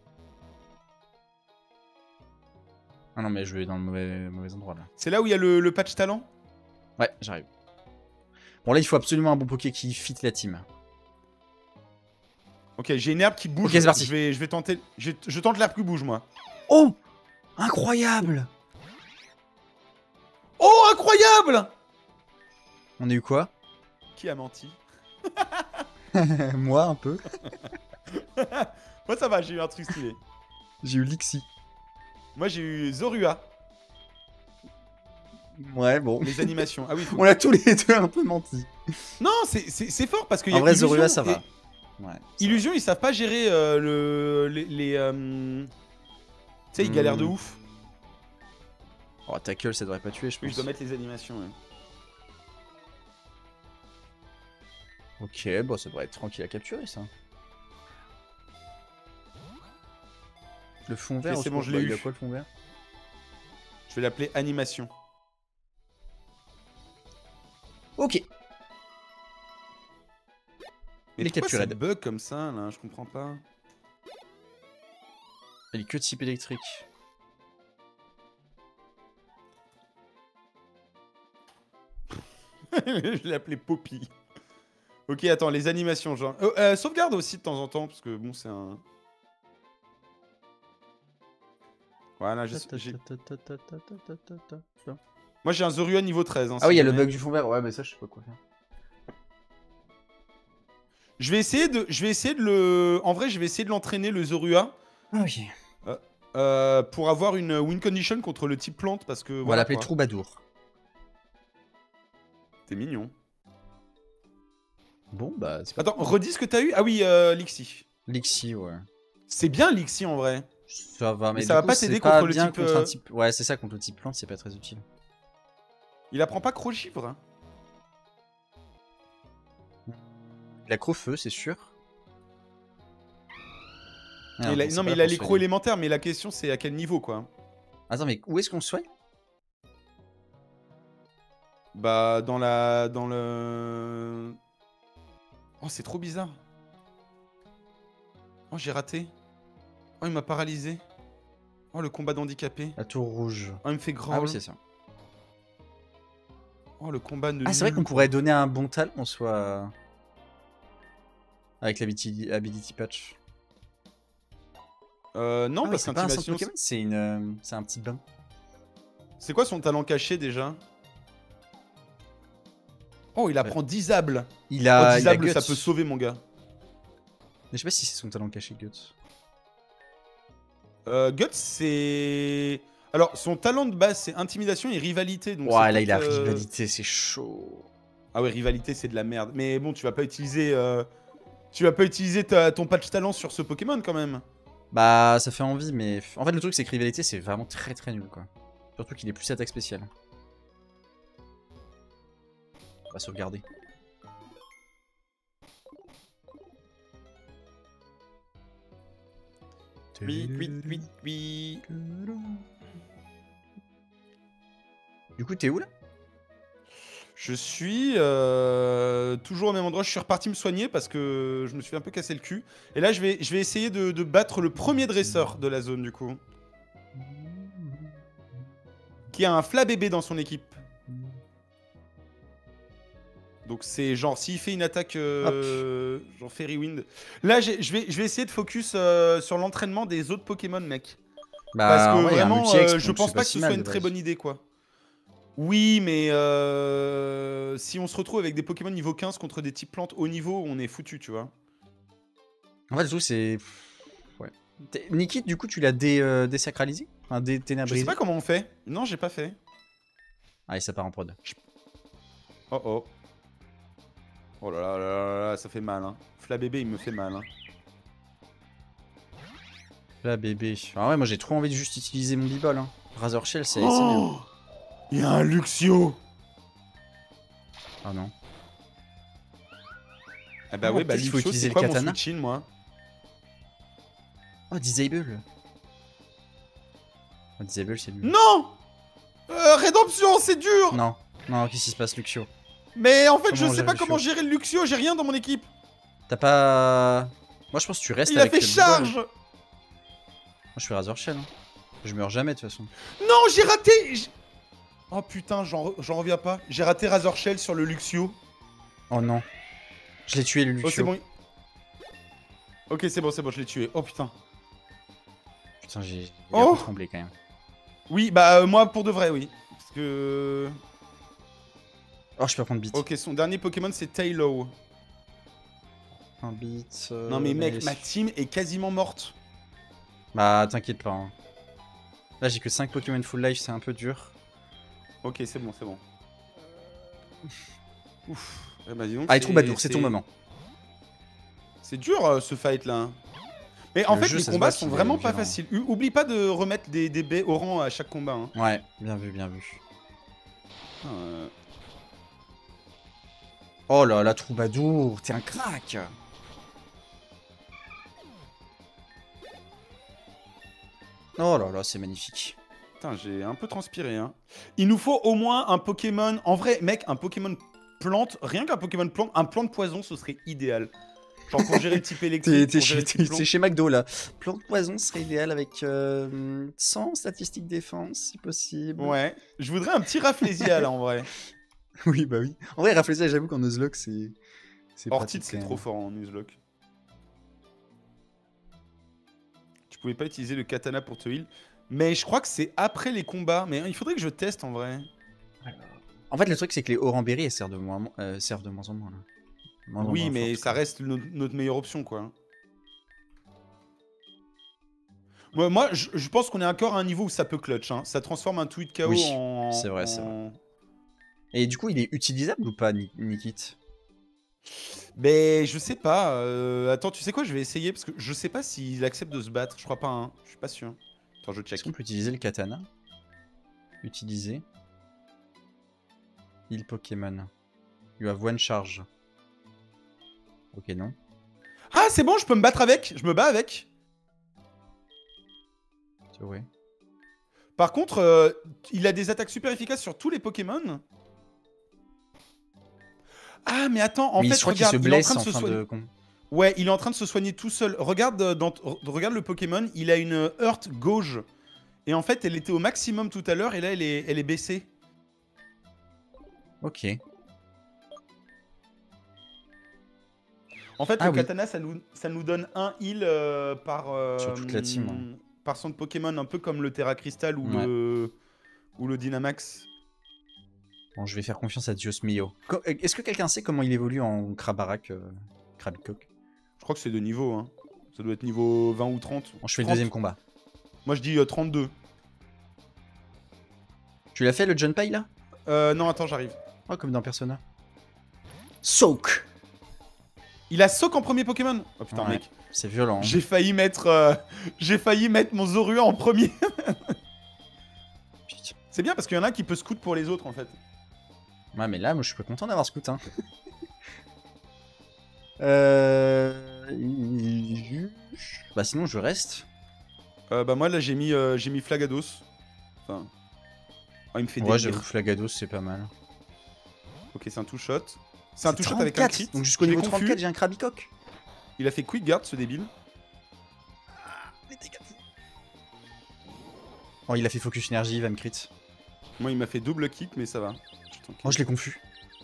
S1: Ah non, mais je vais dans le mauvais endroit là.
S2: C'est là où il y a le patch talent?
S1: Ouais, j'arrive. Bon, là, il faut absolument un bon Poké qui fit la team.
S2: Ok, j'ai une herbe qui bouge.
S1: Ok, c'est parti.
S2: Je vais tenter... Je tente l'herbe qui bouge, moi.
S1: Oh! Incroyable!
S2: Oh, incroyable!
S1: On a eu quoi?
S2: Qui a menti?
S1: Moi, un peu.
S2: Moi, ça va, j'ai eu un truc stylé.
S1: J'ai eu Lixie.
S2: Moi, j'ai eu Zorua.
S1: Ouais, bon.
S2: Les animations. Ah oui, faut-
S1: On a tous les deux un peu menti.
S2: Non, c'est fort parce qu'il y a
S1: En vrai,
S2: Illusion
S1: Zorua, ça
S2: et-
S1: va. Ouais.
S2: Illusion, ils savent pas gérer les tu sais, ils galèrent de ouf.
S1: Oh, tackle, ça devrait pas tuer, je
S2: Oui,
S1: pense.
S2: je dois mettre les animations. Ouais.
S1: Ok, bon, ça devrait être tranquille à capturer, ça. Le fond vert,
S2: c'est
S1: au
S2: bon,
S1: secours.
S2: je l'ai
S1: Il y a
S2: eu.
S1: quoi, le fond vert?
S2: Je vais l'appeler animation.
S1: Ok.
S2: Mais
S1: Il est
S2: pourquoi ça
S1: capturé.
S2: bug comme ça, là? Je comprends pas.
S1: Il est que type électrique.
S2: Je l'ai appelé Poppy. Ok, attends, les animations, genre... sauvegarde aussi de temps en temps, parce que bon, c'est un... Voilà, moi j'ai un Zorua niveau 13. Hein,
S1: Ah oui, il y a
S2: si
S1: le
S2: jamais.
S1: bug du fond vert. Ouais, mais ça, je sais pas quoi faire.
S2: Je vais essayer de le... En vrai, je vais essayer de l'entraîner, le Zorua,
S1: Ah oui.
S2: pour avoir une win condition contre le type plante, parce que...
S1: On va
S2: voilà,
S1: l'appeler
S2: quoi.
S1: Troubadour.
S2: T'es mignon.
S1: Bon, bah, c'est pas...
S2: Attends, redis ce que t'as eu. Ah oui, Lixie.
S1: Lixie, ouais.
S2: C'est bien Lixie, en vrai.
S1: Ça va, mais
S2: ça
S1: du
S2: va
S1: coup,
S2: pas
S1: c'est
S2: t'aider contre le
S1: bien
S2: type,
S1: contre un type... Ouais, c'est ça, contre le type plante, c'est pas très utile.
S2: Il apprend pas Crogivre. Hein.
S1: Il a Crofeu, c'est sûr. Ah,
S2: Non,
S1: bon, c'est
S2: mais
S1: pas
S2: il
S1: là
S2: a
S1: pour
S2: l'écro
S1: soigner.
S2: élémentaire, mais la question c'est à quel niveau, quoi.
S1: Attends, mais où est-ce qu'on soigne?
S2: Bah, dans le... Oh, c'est trop bizarre. Oh, j'ai raté. Oh, il m'a paralysé. Oh, le combat d'handicapé.
S1: La tour rouge.
S2: Oh, il me fait grand.
S1: Ah oui, c'est ça.
S2: Oh, le combat de
S1: Ah, c'est vrai
S2: nul.
S1: qu'on pourrait donner un bon talent, soit... Avec l'Ability Patch.
S2: Non,
S1: Ah oui,
S2: parce
S1: c'est pas un centre
S2: qu'intimidation...
S1: Pokémon, c'est un petit bain.
S2: C'est quoi son talent caché, déjà? Oh, il apprend Disable.
S1: Il
S2: Oh,
S1: a
S2: Disable,
S1: Guts.
S2: ça peut sauver, mon gars.
S1: Mais je sais pas si c'est son talent caché, Guts.
S2: Guts, c'est... Alors, son talent de base, c'est intimidation et rivalité. Donc
S1: Ouais,
S2: c'est
S1: là, il a
S2: peut-être,
S1: rivalité, c'est chaud.
S2: Ah ouais, rivalité, c'est de la merde. Mais bon, tu vas pas utiliser... ton patch talent sur ce Pokémon, quand même.
S1: Bah, ça fait envie, mais... En fait, le truc, c'est que rivalité, c'est vraiment très très nul, quoi. Surtout qu'il est plus attaque spéciale. On va sauvegarder.
S2: Oui, oui, oui, oui.
S1: Du coup, t'es où, là?
S2: Je suis toujours au même endroit. Je suis reparti me soigner parce que je me suis un peu cassé le cul. Et là, je vais essayer de battre le premier dresseur de la zone, du coup. Qui a un Flabébé dans son équipe. Donc c'est genre, s'il fait une attaque genre Fairy Wind. Là, je vais essayer de focus sur l'entraînement des autres Pokémon, mec.
S1: Bah,
S2: Parce que
S1: en vrai, il y a un
S2: vraiment,
S1: multi-exp,
S2: je
S1: donc
S2: pense
S1: c'est
S2: pas que
S1: si
S2: ce
S1: mal,
S2: soit une
S1: de
S2: très
S1: base.
S2: bonne idée, quoi. Oui, mais si on se retrouve avec des Pokémon niveau 15 contre des types plantes haut niveau, on est foutu, tu vois.
S1: En fait, le truc, c'est... Ouais. Nikit, du coup, tu l'as désacralisé? Enfin,
S2: Je sais
S1: déténébrisé?
S2: pas comment on fait. Non, j'ai pas fait.
S1: Allez, ça part en prod.
S2: Oh oh. Oh là là là là là, ça fait mal, hein. Flabébé, il me fait mal, hein.
S1: Là, bébé. Ah ouais, moi, j'ai trop envie de juste utiliser mon bibol, hein. Razor Shell, c'est mieux.
S2: Il y a un Luxio.
S1: Ah non.
S2: Ah bah
S1: Oh,
S2: ouais, bah
S1: peut-être qu'il faut
S2: Luxio,
S1: utiliser
S2: c'est
S1: le
S2: quoi mon
S1: katana.
S2: switch-in, moi?
S1: Oh, Disable. Oh, Disable, c'est mieux.
S2: Non Rédemption, c'est dur.
S1: Non, non, qu'est-ce qui se passe, Luxio?
S2: Mais en fait,
S1: Comment
S2: je sais
S1: gérer
S2: pas
S1: Luxio?
S2: comment gérer le Luxio, j'ai rien dans mon équipe.
S1: T'as pas... Moi, je pense que tu restes
S2: Il a
S1: avec
S2: fait
S1: le bibol.
S2: charge.
S1: Moi, je fais Razor Shell, hein. Je meurs jamais, de toute façon.
S2: Non, j'ai raté. Oh putain, j'en reviens pas. J'ai raté Razor Shell sur le Luxio.
S1: Oh non. Je l'ai tué, le Luxio.
S2: Oh, c'est bon. Ok, c'est bon, je l'ai tué. Oh putain.
S1: Putain, j'ai
S2: Oh
S1: un peu tremblé, quand même.
S2: Oui, bah moi, pour de vrai, oui. Parce que...
S1: Oh, je peux prendre beat.
S2: Ok, son dernier Pokémon, c'est Taillow.
S1: Un beat...
S2: Non mais mec, ma team est quasiment morte.
S1: Bah, t'inquiète pas, hein. Là, j'ai que 5 Pokémon full life, c'est un peu dur.
S2: Ok, c'est bon, c'est bon. Ouf. Eh bah, dis donc,
S1: Allez, Troubadour, c'est ton moment.
S2: C'est dur ce fight là. Mais en
S1: Le
S2: fait,
S1: jeu,
S2: les
S1: ça se
S2: combats
S1: voit
S2: sont
S1: qu'il est
S2: vraiment pas
S1: violent.
S2: faciles. Oublie pas de remettre des baies au rang à chaque combat. Hein.
S1: Ouais, bien vu, bien vu.
S2: Euh,
S1: Oh là là, Troubadour, t'es un crack. Oh là là, c'est magnifique.
S2: Putain, j'ai un peu transpiré. Hein. Il nous faut au moins un Pokémon. En vrai, mec, un Pokémon plante. Rien qu'un Pokémon plante, un plan de poison, ce serait idéal. Genre pour gérer le type électrique. pour gérer le type plante.
S1: C'est chez McDo là. Plante poison serait idéal avec 100 statistiques défense si possible.
S2: Ouais. Je voudrais un petit Rafflesia là en vrai.
S1: Oui, bah oui. En vrai, Rafflesia, j'avoue qu'en Nuzlocke, c'est.
S2: Orchid,
S1: pratique,
S2: c'est
S1: quand
S2: trop
S1: même.
S2: fort en Nuzlocke. Tu pouvais pas utiliser le katana pour te heal. Mais je crois que c'est après les combats. Mais il faudrait que je teste en vrai.
S1: En fait, le truc, c'est que les Oranberry, elles servent de moins en moins. Là. Moins en
S2: Oui,
S1: moins
S2: mais
S1: fortes,
S2: ça
S1: quoi.
S2: reste notre meilleure option, quoi. Moi, je pense qu'on est encore à un niveau où ça peut clutch. Hein. Ça transforme un tweet KO
S1: Oui,
S2: en...
S1: c'est vrai, c'est vrai. Et du coup, il est utilisable ou pas, Nikit?
S2: Mais je sais pas. Attends, tu sais quoi? Je vais essayer parce que je sais pas s'il accepte de se battre. Je crois pas. Hein. Je suis pas sûr. Attends, je check.
S1: Est-ce qu'on peut utiliser le katana? Utiliser. Heal Pokémon. You have one charge. Ok, non.
S2: Ah, c'est bon, je peux me battre avec. Je me bats avec.
S1: C'est vrai.
S2: Par contre, il a des attaques super efficaces sur tous les Pokémon. Ah, mais attends, en
S1: Mais
S2: fait,
S1: je crois qu'il
S2: regarde,
S1: se
S2: il est en
S1: blesse
S2: train de
S1: en
S2: se
S1: fin
S2: soigner.
S1: de con.
S2: Ouais, il est en train de se soigner tout seul. Regarde, regarde le Pokémon, il a une Heurt gauche. Et en fait, elle était au maximum tout à l'heure et là, elle est baissée.
S1: Ok.
S2: En fait,
S1: Ah
S2: le
S1: oui.
S2: katana, ça nous donne un heal par...
S1: Sur toute la team, hein.
S2: Par son Pokémon, un peu comme le Terra Crystal ou,
S1: Ouais.
S2: ou le Dynamax.
S1: Bon, je vais faire confiance à Dios Mio. Est-ce que quelqu'un sait comment il évolue en Krabarak, Krabicoque?
S2: Je crois que c'est de niveau, hein. Ça doit être niveau 20 ou 30.
S1: Bon, je fais le
S2: 30.
S1: deuxième combat.
S2: Moi, je dis 32.
S1: Tu l'as fait le Junpei là?
S2: Non, attends, j'arrive.
S1: Oh, comme dans Persona. Soak!
S2: Il a Soak en premier Pokémon. Oh putain,
S1: Ouais.
S2: mec.
S1: C'est violent. Hein.
S2: J'ai failli mettre mon Zorua en premier.
S1: Putain.
S2: C'est bien parce qu'il y en a qui peut scout pour les autres en fait.
S1: Ouais, mais là, moi, je suis pas content d'avoir Scout. Hein. Bah, sinon, je reste.
S2: Bah moi là j'ai mis Flagados. Enfin... Oh, il me fait
S1: Ouais,
S2: délire.
S1: j'avoue, Flagados, c'est pas mal.
S2: Ok, c'est un two shot. C'est un two shot avec un
S1: 34,
S2: crit.
S1: donc jusqu'au
S2: Je l'ai
S1: niveau
S2: confus.
S1: 34, j'ai un Krabicoque.
S2: Il a fait quick guard ce débile.
S1: Oh, il a fait Focus Energy, il va me crit.
S2: Moi il m'a fait double kick mais ça va.
S1: Oh, je l'ai confus.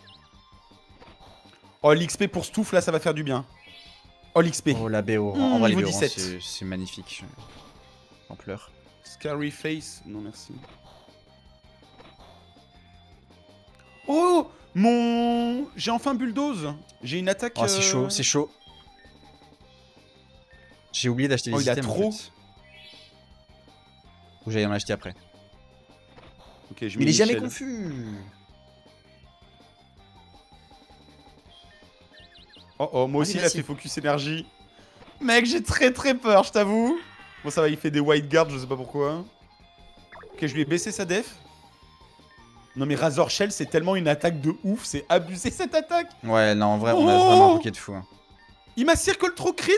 S2: Oh l'XP pour Stouff là ça va faire du bien. Oh l'XP.
S1: Oh, la BO. En vrai, les
S2: niveau
S1: BO,
S2: 17.
S1: c'est magnifique. J'en pleure.
S2: Scary face. Non merci. Oh mon... J'ai enfin bulldoze. J'ai une attaque...
S1: Oh, c'est chaud, c'est chaud. J'ai oublié d'acheter les
S2: Oh, il a
S1: items.
S2: trop.
S1: En fait. Ou j'allais en acheter après.
S2: Ok, je
S1: Mais
S2: mets
S1: il est jamais
S2: Michel.
S1: confus.
S2: Oh oh, moi aussi
S1: Allez,
S2: il a
S1: vas-y.
S2: fait focus énergie. Mec, j'ai très peur, je t'avoue. Bon, ça va, il fait des white guards, je sais pas pourquoi. Ok, je lui ai baissé sa def. Non mais Razor Shell, c'est tellement une attaque de ouf, c'est abusé cette attaque.
S1: Ouais, non, en vrai, on a
S2: Oh
S1: vraiment un bouquet de fou. Hein.
S2: Il m'a circle trop crit.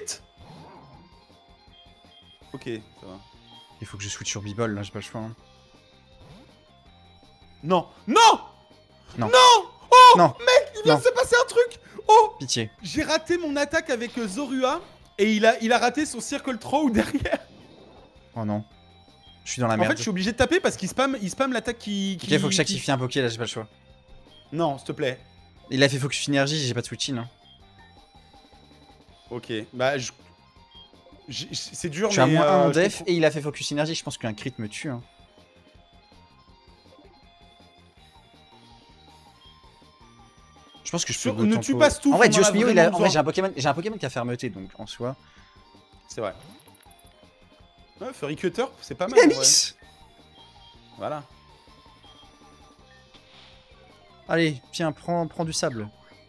S2: Ok, ça va.
S1: Il faut que je switch sur B-Ball, là, j'ai pas le choix. Hein.
S2: Non, non,
S1: Non.
S2: non. Oh,
S1: Non.
S2: mec, il vient
S1: Non.
S2: de se passer un truc. Oh,
S1: Pitié.
S2: j'ai raté mon attaque avec Zorua et il a raté son circle throw derrière.
S1: Oh non. Je suis dans la
S2: En
S1: merde.
S2: fait, je suis obligé de taper parce qu'il spam l'attaque qui...
S1: Ok, faut que je sacrifie un Poké, là, j'ai pas le choix.
S2: Non, s'il te plaît.
S1: Il a fait Focus Energy, j'ai pas de switch in. Hein.
S2: Ok, bah c'est dur,
S1: Je suis à
S2: mais...
S1: moins 1 en
S2: je
S1: def
S2: comprends.
S1: et il a fait Focus Energy, je pense qu'un crit me tue. Hein. Je pense que je peux
S2: Sur- ne
S1: go-tempo.
S2: tue pas Stouff,
S1: En vrai,
S2: on en
S1: Dios
S2: a
S1: Mio,
S2: vraiment
S1: en vrai,
S2: besoin.
S1: j'ai un Pokémon qui a fermeté, donc en soi.
S2: C'est vrai. Ouais, Furry Cutter, c'est pas mal.
S1: Il a
S2: en vrai.
S1: mix.
S2: Voilà.
S1: Allez, tiens, prends du sable.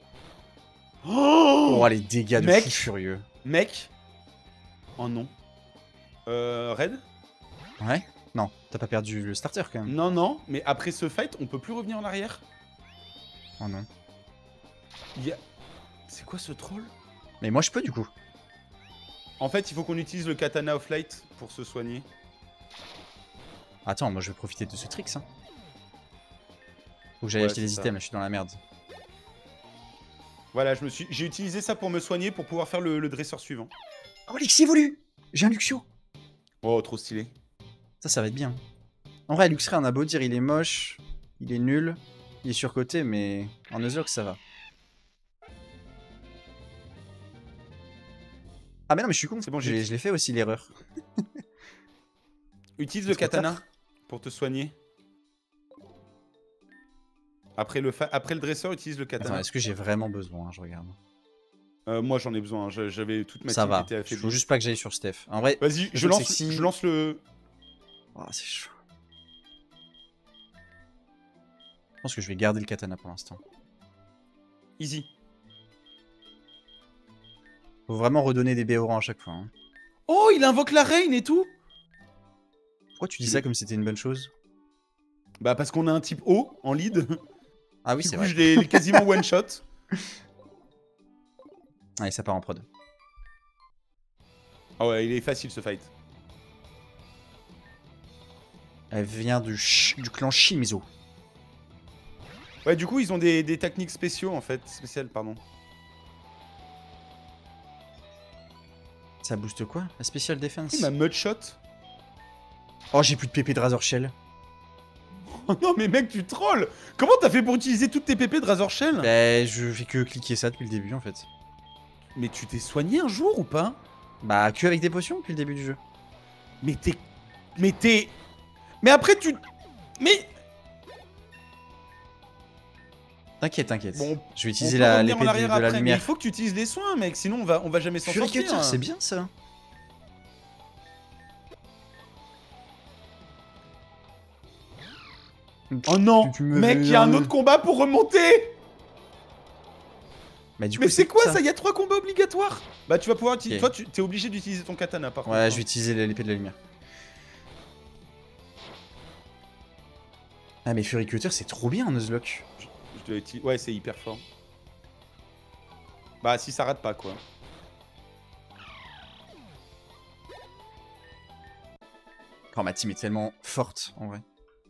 S2: Oh,
S1: Oh, les dégâts de
S2: Mec.
S1: fou furieux.
S2: Mec. Oh non. Red.
S1: Ouais? Non, t'as pas perdu le starter quand même.
S2: Non, non, mais après ce fight, on peut plus revenir en arrière.
S1: Oh non.
S2: Il y a... C'est quoi ce troll?
S1: Mais moi je peux du coup.
S2: En fait, il faut qu'on utilise le Katana of Light pour se soigner.
S1: Attends, moi je vais profiter de ce trick, hein. Faut que j'aille
S2: Ouais,
S1: acheter
S2: c'est
S1: des
S2: ça.
S1: items, là, je suis dans la merde.
S2: Voilà, j'ai utilisé ça pour me soigner pour pouvoir faire le dresseur suivant.
S1: Oh, Lixie évolue! J'ai un Luxio!
S2: Oh, trop stylé.
S1: Ça va être bien. En vrai, Luxray, on a beau dire, il est moche, il est nul, il est surcoté, mais en Nuzlocke, ça va. Ah, mais non, mais je suis con.
S2: C'est bon,
S1: je l'ai fait aussi, l'erreur.
S2: Utilise le
S1: C'est trop
S2: katana
S1: tard.
S2: pour te soigner. Après le dresseur, utilise le
S1: Attends,
S2: katana.
S1: est-ce que j'ai vraiment besoin? Je regarde.
S2: Moi, j'en ai besoin. J'avais toute ma
S1: Ça
S2: team
S1: va.
S2: qui était
S1: Il
S2: affaiblie.
S1: faut juste pas que j'aille sur Steph. En vrai,
S2: Vas-y,
S1: le
S2: je
S1: truc, c'est que si-
S2: je lance le...
S1: oh, c'est chaud. Je pense que je vais garder le katana pour l'instant.
S2: Easy.
S1: Faut vraiment redonner des BO à chaque fois. Hein.
S2: Oh, il invoque la reine et tout.
S1: Pourquoi tu dis ça comme si c'était une bonne chose?
S2: Bah parce qu'on a un type haut en lead.
S1: Ah oui,
S2: Du
S1: c'est
S2: coup,
S1: vrai.
S2: je l'ai quasiment one shot.
S1: Allez, ça part en prod.
S2: Ah ouais, il est facile ce fight.
S1: Elle vient du clan Shimizu.
S2: Ouais, du coup, ils ont des techniques spéciaux en fait. Spéciales, pardon.
S1: Ça booste quoi? La special defense?
S2: Il m'a mud shot.
S1: Oh, j'ai plus de PP de Razor Shell.
S2: Oh non, mais mec, tu trolls. Comment t'as fait pour utiliser toutes tes PP de Razor Shell?
S1: Bah, je fais que cliquer ça depuis le début en fait.
S2: Mais tu t'es soigné un jour ou pas?
S1: Bah, que avec des potions depuis le début du jeu.
S2: Mais t'es... Mais t'es... Mais après tu... Mais...
S1: T'inquiète, t'inquiète.
S2: Bon,
S1: Je vais
S2: on
S1: utiliser
S2: peut revenir
S1: l'épée
S2: en arrière
S1: de la
S2: après, mais
S1: lumière.
S2: il faut que tu utilises les soins, mec, sinon on va jamais s'en
S1: Fury
S2: sortir.
S1: Cutter, c'est bien ça.
S2: Oh non,
S1: Tu me
S2: mec,
S1: fais
S2: il y a un
S1: un-
S2: autre combat pour remonter.
S1: Bah, du coup,
S2: Mais c'est quoi
S1: ça
S2: ça? Il y a 3 combats obligatoires. Bah tu vas pouvoir utiliser...
S1: Ok.
S2: Toi, tu t'es obligé d'utiliser ton katana par contre.
S1: Ouais,
S2: hein.
S1: je vais utiliser l'épée de la lumière. Ah, mais Fury Cutter, c'est trop bien, Nuzlocke.
S2: Je dois utiliser... Ouais, c'est hyper fort. Bah si ça rate pas quoi.
S1: Oh, ma team est tellement forte, en vrai.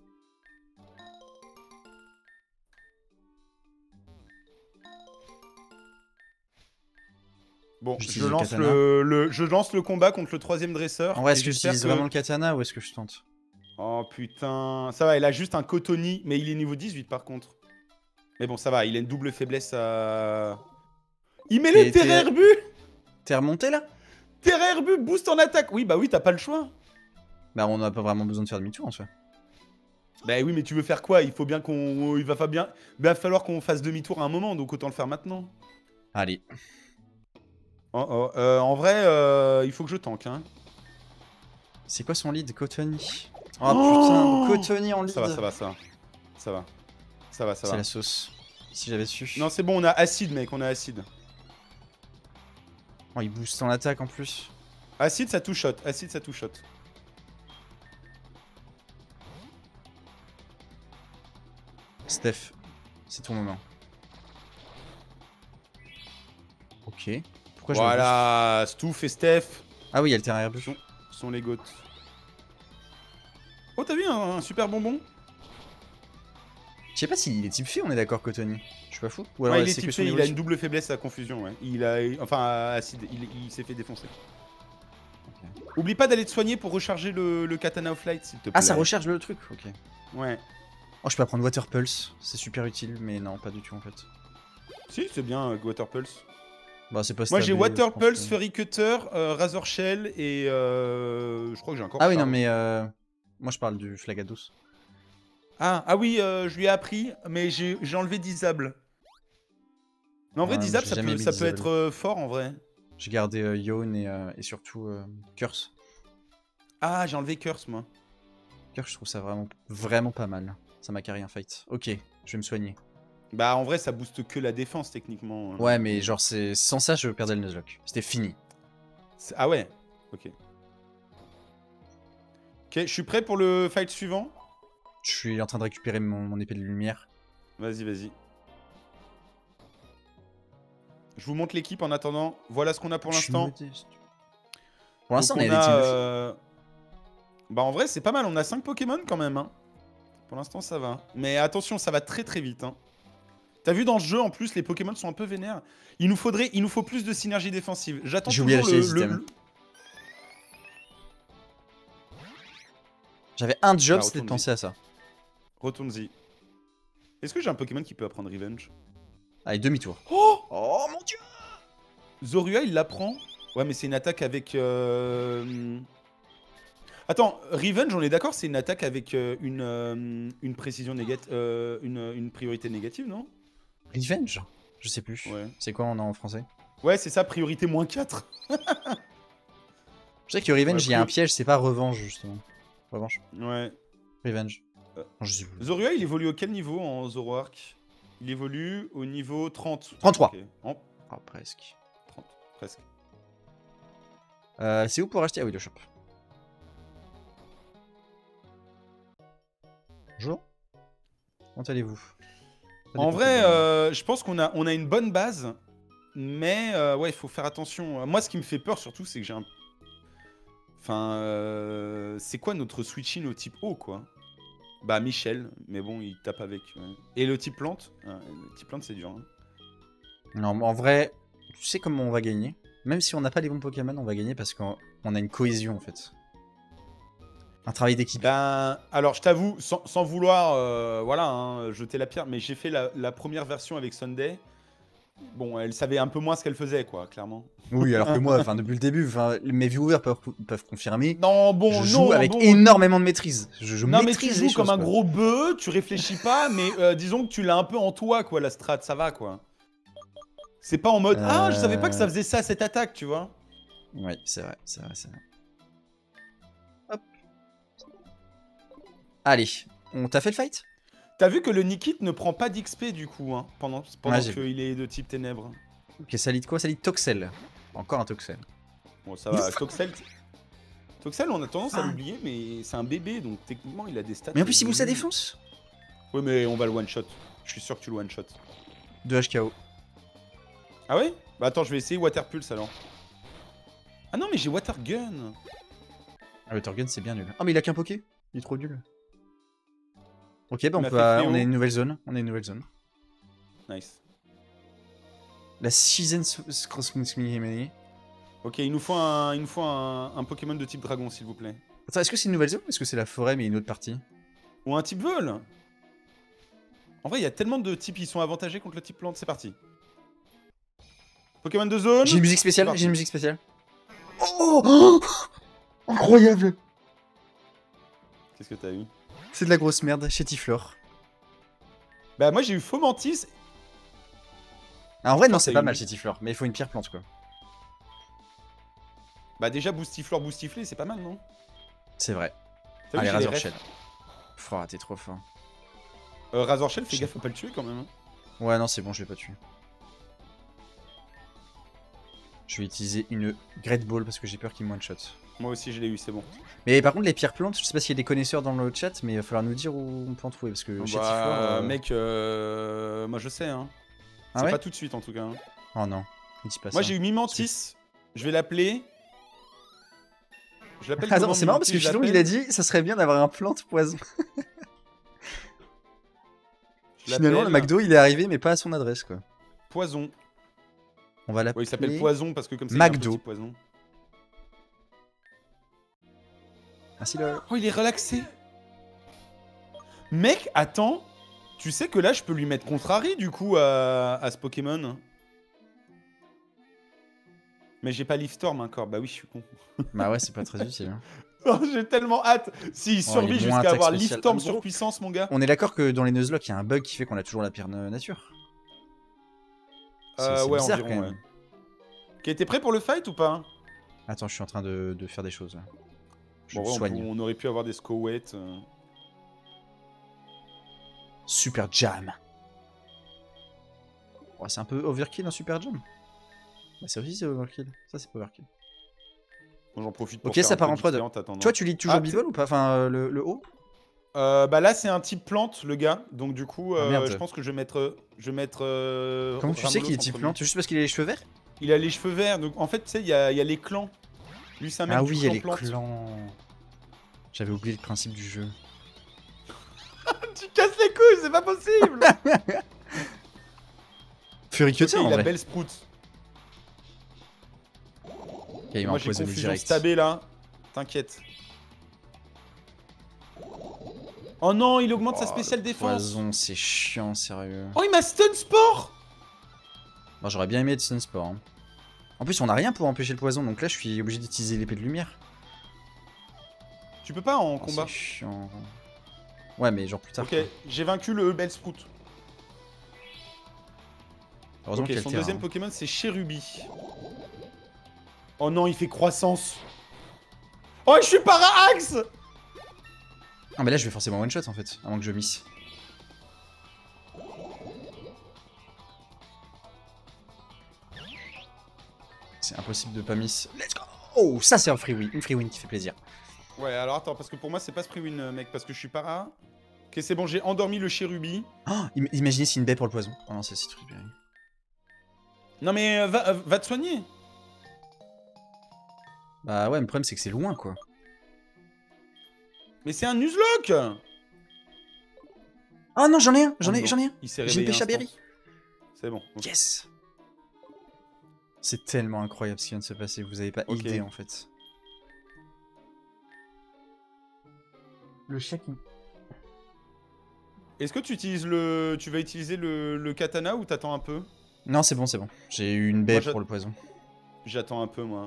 S2: Bon,
S1: J'utilise
S2: je
S1: le
S2: lance
S1: katana.
S2: je lance le combat contre le 3ème dresseur.
S1: En vrai,
S2: et
S1: est-ce que
S2: j'espère
S1: j'utilise vraiment le katana ou est-ce que je tente?
S2: Oh putain, ça va, il a juste un Cotony, mais il est niveau 18 par contre. Mais bon, ça va, il a une double faiblesse à... Il met les Terrerbu.
S1: T'es remonté là?
S2: Terrerbu boost en attaque. Oui, bah oui, t'as pas le choix.
S1: Bah, on n'a pas vraiment besoin de faire demi-tour en soi.
S2: Bah oui, mais tu veux faire quoi? Il faut bien qu'on... Il va falloir qu'on fasse demi-tour à un moment, donc autant le faire maintenant.
S1: Allez.
S2: En vrai, il faut que je tank, hein.
S1: C'est quoi son lead, Cotony? Oh, putain, Cotony en lead.
S2: Ça va, ça va, ça va. Ça va. Ça va, ça
S1: C'est
S2: va.
S1: la sauce. Si j'avais su.
S2: Non, c'est bon, on a acide, mec, on a acide.
S1: Oh, il booste en attaque en plus.
S2: Acide, ça two shot. Acide, ça two shot.
S1: Steph, c'est ton moment. Ok. Pourquoi je me booste?
S2: Voilà, Stouff et Steph
S1: Ah oui, il y a le terrain herbu.
S2: sont les goats. Oh, t'as vu un super bonbon?
S1: Je sais pas s'il est type fée, on est d'accord, Cotony. Je suis pas fou. Ou alors
S2: Ouais, il est
S1: c'est que
S2: type
S1: son
S2: C, il a
S1: évolution.
S2: une double faiblesse à confusion, ouais. Enfin, à acide, il s'est fait défoncer. Oublie pas d'aller te soigner pour recharger le katana of light, s'il te plaît.
S1: Ah, ça recharge le truc, ok.
S2: Ouais.
S1: Oh, je peux apprendre Water Pulse, c'est super utile, mais non, pas du tout en fait.
S2: Si, c'est bien, Water Pulse.
S1: Bah, c'est pas
S2: Moi, j'ai
S1: stabé,
S2: Water
S1: je pense
S2: Pulse,
S1: que-
S2: Fury Cutter, Razor Shell et je crois que j'ai encore...
S1: Ah oui, non,
S2: Charme.
S1: mais moi je parle du Flagados.
S2: Ah oui, je lui ai appris, mais j'ai enlevé Disable. Mais en vrai,
S1: Ouais, moi,
S2: Disable,
S1: j'ai
S2: ça
S1: jamais
S2: peut,
S1: mis
S2: ça peut
S1: Disable.
S2: être fort en vrai.
S1: J'ai gardé Yawn et surtout Curse.
S2: Ah, j'ai enlevé Curse, moi.
S1: Curse, je trouve ça vraiment pas mal. Ça m'a carré un fight. Ok, je vais me soigner.
S2: Bah, en vrai, ça booste que la défense, techniquement.
S1: Ouais, mais genre, sans ça, je perdais le Nuzlocke. C'était fini.
S2: Ah ouais. Ok. Ok, je suis prêt pour le fight suivant.
S1: Je suis en train de récupérer mon épée de lumière.
S2: Vas-y, vas-y. Je vous montre l'équipe en attendant. Voilà ce qu'on a pour
S1: Je suis
S2: l'instant.
S1: modeste. Pour l'instant, on
S2: Donc,
S1: a des teams de fou.
S2: Bah en vrai c'est pas mal, on a 5 Pokémon quand même. Hein. Pour l'instant ça va. Mais attention, ça va très très vite. Hein. T'as vu dans ce jeu en plus, les Pokémon sont un peu vénères. Il nous faut plus de synergie défensive. J'attends
S1: J'ai oublié
S2: toujours
S1: d'acheter les items. J'avais un job,
S2: Ah,
S1: c'était de
S2: retourne-y.
S1: penser à ça.
S2: Retourne-y. Est-ce que j'ai un Pokémon qui peut apprendre Revenge?
S1: Allez, demi-tour.
S2: Oh,
S1: Oh mon dieu!
S2: Zorua il l'apprend. Ouais mais c'est une attaque avec... Attends, Revenge on est d'accord, c'est une attaque avec une précision négative... une priorité négative, non?
S1: Revenge? Je sais plus.
S2: Ouais.
S1: C'est quoi on a en français?
S2: Ouais c'est ça, priorité -4.
S1: Je sais que Revenge,
S2: Ouais,
S1: il y a un piège, c'est pas revanche justement. Revanche.
S2: Ouais.
S1: Revenge.
S2: Euh,
S1: Non, je sais plus.
S2: Zorua, il évolue au quel niveau en Zoroark? Il évolue au niveau 30.
S1: 33.
S2: Ok. En
S1: Ah, presque.
S2: 30, presque.
S1: C'est où pour acheter? Ah oui, le shop. Bonjour. Comment allez-vous?
S2: En vrai, je pense qu'on a une bonne base, mais ouais, il faut faire attention. Moi, ce qui me fait peur surtout, c'est que j'ai un... Enfin, c'est quoi notre switch-in au type O, quoi? Bah, Michel, mais bon, il tape avec. Ouais. Et le type plante? Le type plante, c'est dur. Hein.
S1: Non, mais en vrai, tu sais comment on va gagner? Même si on n'a pas les bons Pokémon, on va gagner parce qu'on a une cohésion en fait. Un travail d'équipe.
S2: Ben, alors je t'avoue, sans vouloir voilà, hein, jeter la pierre, mais j'ai fait la première version avec Sunday. Bon, elle savait un peu moins ce qu'elle faisait, quoi, clairement.
S1: Oui, alors que moi, enfin, depuis le début, enfin, mes viewers peuvent confirmer.
S2: Non, bon,
S1: Je
S2: non,
S1: joue avec
S2: bon.
S1: énormément de maîtrise. Je
S2: Non, mais
S1: maîtrise
S2: tu
S1: les
S2: joues comme
S1: choses,
S2: un
S1: quoi.
S2: gros bœuf, tu réfléchis pas, mais disons que tu l'as un peu en toi, quoi, la strat, ça va, quoi. C'est pas en mode ah, je savais pas que ça faisait ça, cette attaque, tu vois.
S1: Oui, c'est vrai, c'est vrai, c'est vrai. Hop. Allez, on t'a fait le fight?
S2: T'as vu que le Nikit ne prend pas d'XP du coup, hein, pendant
S1: Ouais, j'ai
S2: qu'il est de type ténèbres.
S1: Ok, ça lit de quoi? Ça lit de Toxel. Encore un Toxel.
S2: Bon, ça va, Toxel, on a tendance à
S1: Ah.
S2: l'oublier, mais c'est un bébé, donc techniquement il a des stats.
S1: Mais en plus, il booste sa défense.
S2: Oui, mais on va le one-shot. Je suis sûr que tu le one-shot.
S1: 2 HKO.
S2: Ah ouais? Bah attends, je vais essayer Water Pulse alors. Ah non, mais j'ai Water Gun.
S1: Ah, le Torgun, c'est bien nul. Ah, mais il a qu'un poké. Il est trop nul. Ok, bah
S2: Il m'a fait
S1: on
S2: Fléau.
S1: est une nouvelle zone. On est une nouvelle zone.
S2: Nice.
S1: La season cross mini.
S2: Ok, il nous faut un Pokémon de type dragon, s'il vous plaît.
S1: Attends, est-ce que c'est une nouvelle zone ou est-ce que c'est la forêt mais une autre partie?
S2: Ou un type vol. En vrai, il y a tellement de types qui sont avantagés contre le type plante. C'est parti. Pokémon de zone.
S1: J'ai une musique spéciale,
S2: Parti.
S1: j'ai une musique spéciale. Oh, incroyable.
S2: Qu'est-ce que t'as eu?
S1: C'est de la grosse merde, Chétiflore.
S2: Bah moi j'ai eu Fomantis.
S1: Ah, en vrai, non,
S2: Putain,
S1: c'est
S2: t'as
S1: pas
S2: eu
S1: mal
S2: une-
S1: Chétiflore, mais il faut une pierre plante quoi.
S2: Bah déjà Boostiflore, Boostiflé, c'est pas mal, non?
S1: C'est vrai.
S2: T'as vu,
S1: Allez,
S2: j'ai les
S1: Razor
S2: refs.
S1: Shell. Pouah, t'es trop fort.
S2: Razor Shell, fais gaffe, faut pas le tuer quand même. Hein.
S1: Ouais, non, c'est bon, je l'ai pas tué. Je vais utiliser une Great Ball parce que j'ai peur qu'il me one-shot.
S2: Moi aussi je l'ai eu, c'est bon.
S1: Mais par contre, les pierres plantes, je sais pas s'il y a des connaisseurs dans le chat, mais il va falloir nous dire où on peut en trouver parce que Chétiflore.
S2: Bah mec, moi je sais, hein.
S1: Ah
S2: C'est
S1: ouais
S2: pas tout de suite en tout cas. Hein.
S1: Oh non, ne dis pas
S2: Moi
S1: ça.
S2: j'ai eu Mimantis. Je vais l'appeler. Je l'appelle
S1: Attends,
S2: comment,
S1: c'est marrant parce que
S2: Mimantis, je
S1: Philon il a dit ça serait bien d'avoir un plante poison.
S2: Je
S1: Finalement, le
S2: l'appelle
S1: McDo il est arrivé, mais pas à son adresse quoi.
S2: Poison.
S1: On va l'appeler.
S2: Ouais, il s'appelle Poison parce que comme ça il y a un
S1: McDo.
S2: petit poison.
S1: Merci Laure.
S2: Oh, il est relaxé. Mec, attends. Tu sais que là, je peux lui mettre Contrary, du coup, à ce Pokémon. Mais j'ai pas Leaf Storm encore. Bah oui, je suis con.
S1: Bah ouais, c'est pas très utile. Hein.
S2: Oh, j'ai tellement hâte. S'il
S1: Oh, il
S2: survit
S1: est moins
S2: jusqu'à
S1: attaque
S2: avoir Leaf
S1: spéciale.
S2: Storm
S1: En gros,
S2: sur puissance, mon gars.
S1: On est d'accord que dans les Nuzlocke, il y a un bug qui fait qu'on a toujours la pierre nature. C'est
S2: Ouais,
S1: bizarre
S2: environ,
S1: quand même.
S2: ouais. Ok, t'es prêt pour le fight ou pas?
S1: Attends, je suis en train de faire des choses là. Je
S2: Bon,
S1: me
S2: ouais,
S1: soigne.
S2: on aurait pu avoir des Scowet.
S1: Super Jam. Oh, c'est un peu overkill un Super Jam. Bah, ça aussi c'est overkill. Ça c'est pas overkill.
S2: Bon, j'en profite pour
S1: Ok,
S2: faire
S1: ça
S2: un
S1: part
S2: peu
S1: en prod.
S2: d'XP t'attendant.
S1: Toi, tu lis toujours
S2: Ah,
S1: Bivol ou pas? Enfin, le haut?
S2: Bah là, c'est un type plante, le gars. Donc du coup,
S1: Ah, merde.
S2: je pense que je vais mettre...
S1: Comment tu sais
S2: Ramolo
S1: qu'il est
S2: en
S1: type
S2: premier.
S1: plante? Juste parce qu'il a les cheveux verts?
S2: Il a les cheveux verts, donc en fait, tu sais, il y a les clans. Lui, c'est un mec
S1: Ah
S2: du
S1: oui, il y a
S2: clan
S1: les
S2: plante.
S1: clans. J'avais oublié le principe du jeu.
S2: Tu casses les couilles, c'est pas possible.
S1: Furicute,
S2: Ok,
S1: en
S2: il a
S1: vrai.
S2: belle sprout.
S1: Ok, il m'a
S2: Moi, j'ai
S1: empoisonné
S2: confusion
S1: direct.
S2: stabé là. T'inquiète. Oh non, il augmente sa
S1: Oh,
S2: spéciale
S1: le
S2: défense.
S1: Poison, c'est chiant, sérieux.
S2: Oh, il m'a stun sport.
S1: Bon, j'aurais bien aimé être Sunsport. Hein. En plus, on a rien pour empêcher le poison, donc là, je suis obligé d'utiliser l'épée de lumière.
S2: Tu peux pas en
S1: Oh,
S2: combat.
S1: c'est chiant. Ouais, mais genre plus tard.
S2: Ok, j'ai vaincu le belle sprout.
S1: Heureusement
S2: Ok,
S1: qu'il y a
S2: son
S1: le terrain.
S2: deuxième Pokémon c'est Cherubi. Oh non, il fait croissance. Oh, je suis para-axe.
S1: Ah, mais là, je vais forcément one shot en fait, avant que je miss. C'est impossible de pas miss. Let's go! Oh, ça, c'est un free win, une free win qui fait plaisir.
S2: Ouais, alors attends, parce que pour moi, c'est pas ce win, mec, parce que je suis para. Ok, c'est bon, j'ai endormi le Cherubi.
S1: Oh, imaginez si une baie pour le poison. Oh non, c'est truc.
S2: Non, mais va te soigner.
S1: Bah ouais, mais le problème, c'est que c'est loin quoi.
S2: Mais c'est un Nuzlocke.
S1: Oh non, j'en ai un,
S2: Oh non,
S1: j'en ai un.
S2: Il s'est
S1: J'ai une
S2: réveillé.
S1: pêche à
S2: instant.
S1: berry.
S2: C'est bon. Ok.
S1: Yes! C'est tellement incroyable ce qui vient de se passer, vous avez pas
S2: Ok.
S1: idée en fait. Le chat qui...
S2: Est-ce que tu utilises le... Tu vas utiliser le katana ou t'attends un peu?
S1: Non, c'est bon, c'est bon. J'ai eu une baie
S2: Moi,
S1: pour le poison.
S2: J'attends un peu, moi.
S1: De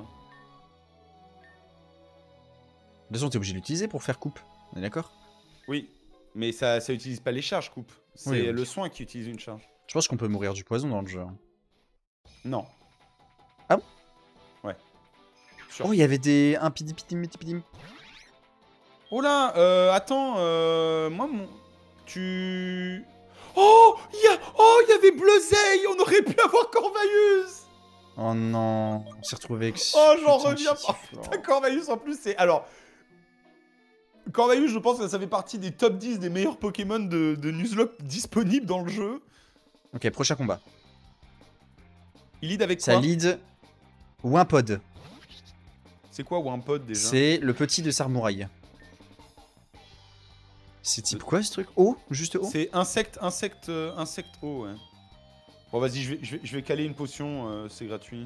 S1: toute façon, t'es obligé de l'utiliser pour faire coupe. On est d'accord?
S2: Oui, mais ça utilise pas les charges, coupe. C'est
S1: Oui, oui.
S2: le soin qui utilise une charge.
S1: Je pense qu'on peut mourir du poison dans le jeu.
S2: Non.
S1: Ah bon?
S2: Ouais. Sûr.
S1: Oh, il y avait des... Un pidim.
S2: Oh là, attends, moi, tu... Oh, il y avait Bleuzeil, on aurait pu avoir Corvaeus.
S1: Oh non, on s'est retrouvé avec...
S2: Oh, j'en
S1: putain,
S2: reviens pas.
S1: Chétiflore.
S2: Putain, Corvaeus, en plus, c'est... Alors, Corvaeus, je pense que ça fait partie des top 10 des meilleurs Pokémon de Nuzlocke disponibles dans le jeu.
S1: Ok, prochain combat.
S2: Il lead avec
S1: Ça
S2: quoi?
S1: lead... Wimpod.
S2: C'est quoi Wimpod, déjà?
S1: C'est le petit de Sarmouraï. C'est type quoi ce truc? O? Juste O?
S2: C'est insecte eau, ouais. Bon, vas-y, je vais caler une potion, c'est gratuit.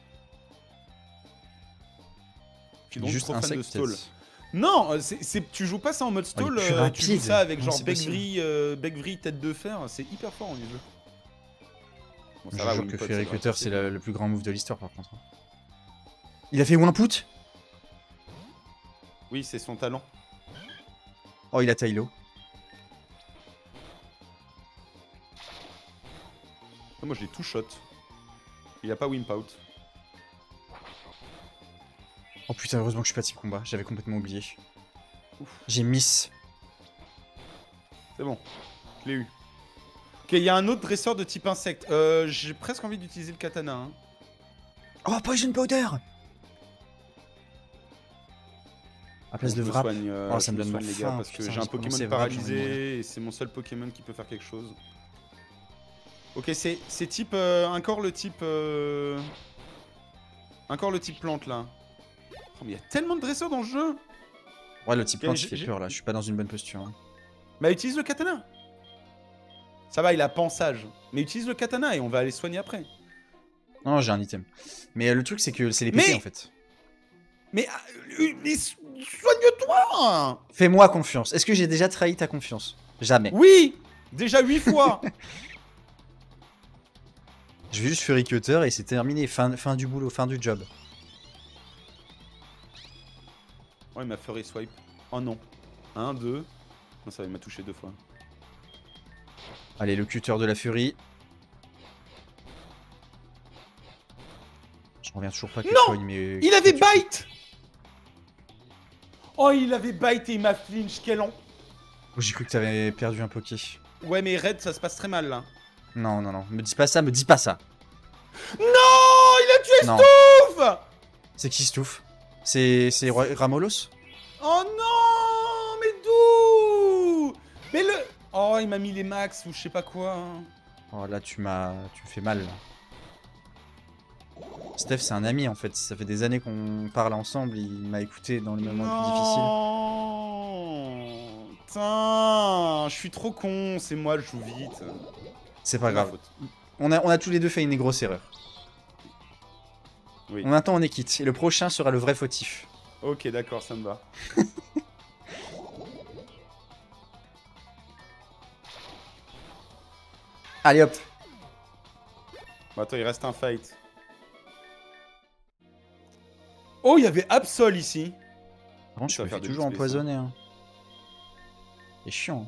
S2: Je suis donc
S1: Juste
S2: trop fan de
S1: insecte,
S2: stall.
S1: peut-être.
S2: Non, tu joues pas ça en mode
S1: Oh, il
S2: stall,
S1: est plus
S2: tu joues
S1: rapide.
S2: ça avec
S1: Comment
S2: genre
S1: c'est possible?
S2: Begvri, tête de fer, c'est hyper fort en jeu. Bon,
S1: Je
S2: ça va,
S1: jure que
S2: Wimpod,
S1: Fairy
S2: ça va,
S1: Cutter, c'est le plus grand move de l'histoire par contre. Il a fait Wimput?
S2: Oui, c'est son talent.
S1: Oh, il a Tailo.
S2: Ah, moi, je l'ai tout shot. Il a pas Wimp Out.
S1: Oh putain, heureusement que je suis pas type combat, j'avais complètement oublié.
S2: Ouf.
S1: J'ai miss.
S2: C'est bon, je l'ai eu. Ok, il y a un autre dresseur de type insecte. J'ai presque envie d'utiliser le katana. Hein.
S1: Oh, Poison Powder! À place de
S2: Je me
S1: Wrap.
S2: soigne,
S1: Oh, ça
S2: je
S1: me donne
S2: soigne, les gars,
S1: faim,
S2: parce que
S1: putain,
S2: j'ai un
S1: j'ai
S2: Pokémon
S1: commencé Wrap, j'en ai marre.
S2: paralysé et c'est mon seul Pokémon qui peut faire quelque chose. Ok, c'est type... encore le type... Encore le type plante, là. Oh, mais il y a tellement de dresseurs dans le jeu.
S1: Ouais, le type
S2: Ok,
S1: plante, il
S2: j'ai-
S1: fait
S2: j'ai-
S1: peur là, je suis pas dans une bonne posture. Hein.
S2: Bah, utilise le katana. Ça va, il a pansage. Mais utilise le katana et on va aller soigner après.
S1: Non, j'ai un item. Mais le truc, c'est que c'est les
S2: Mais-
S1: PP en fait.
S2: Mais soigne-toi.
S1: Fais-moi confiance. Est-ce que j'ai déjà trahi ta confiance? Jamais.
S2: Oui. Déjà 8 fois.
S1: Je vais juste Fury Cutter et c'est terminé. Fin du boulot, fin du job.
S2: Oh, il m'a fait swipe. Oh non. 1, 2. Non, ça il m'a touché 2 fois.
S1: Allez, le cutter de la Fury. Je reviens toujours pas que
S2: Non,
S1: toi, mais...
S2: Il avait bite. Oh, il avait bite et il m'a flinch. Quel an.
S1: Oh, j'ai cru que t'avais perdu un Poké.
S2: Ouais, mais Red, ça se passe très mal là.
S1: Non, non, non. Me dis pas ça, me dis pas ça.
S2: Non, il a tué
S1: Non.
S2: Stouff.
S1: C'est qui Stouff? C'est Ramolos?
S2: Oh non, mais d'où? Mais le... Oh, il m'a mis les max ou je sais pas quoi. Hein.
S1: Oh là, tu me fais mal. Là. Steph, c'est un ami en fait. Ça fait des années qu'on parle ensemble. Il m'a écouté dans le moment le plus difficile.
S2: Non. Putain, je suis trop con. C'est moi, je joue vite.
S1: C'est pas
S2: C'est ma
S1: grave.
S2: faute.
S1: On a tous les deux fait une grosse erreur.
S2: Oui.
S1: On attend, on est quitte. Et le prochain sera le vrai fautif.
S2: Ok, d'accord, ça me va.
S1: Allez hop.
S2: Bon, attends, il reste un fight. Oh, il y avait Absol ici.
S1: Par contre,
S2: Ça
S1: je me
S2: va faire
S1: fais
S2: des
S1: toujours
S2: XP, ça.
S1: empoisonner. Hein. C'est chiant.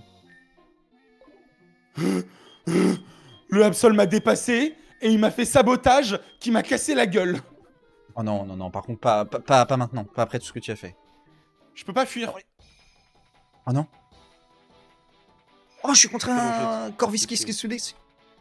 S1: Hein.
S2: Le Absol m'a dépassé et il m'a fait sabotage qui m'a cassé la gueule.
S1: Oh non, non, non. Par contre, pas maintenant. Pas après tout ce que tu as fait.
S2: Je peux pas fuir.
S1: Oh non. Oh, je suis contre
S2: C'est bon,
S1: un
S2: je-
S1: Corvisquis
S2: c'est-
S1: Kessudex.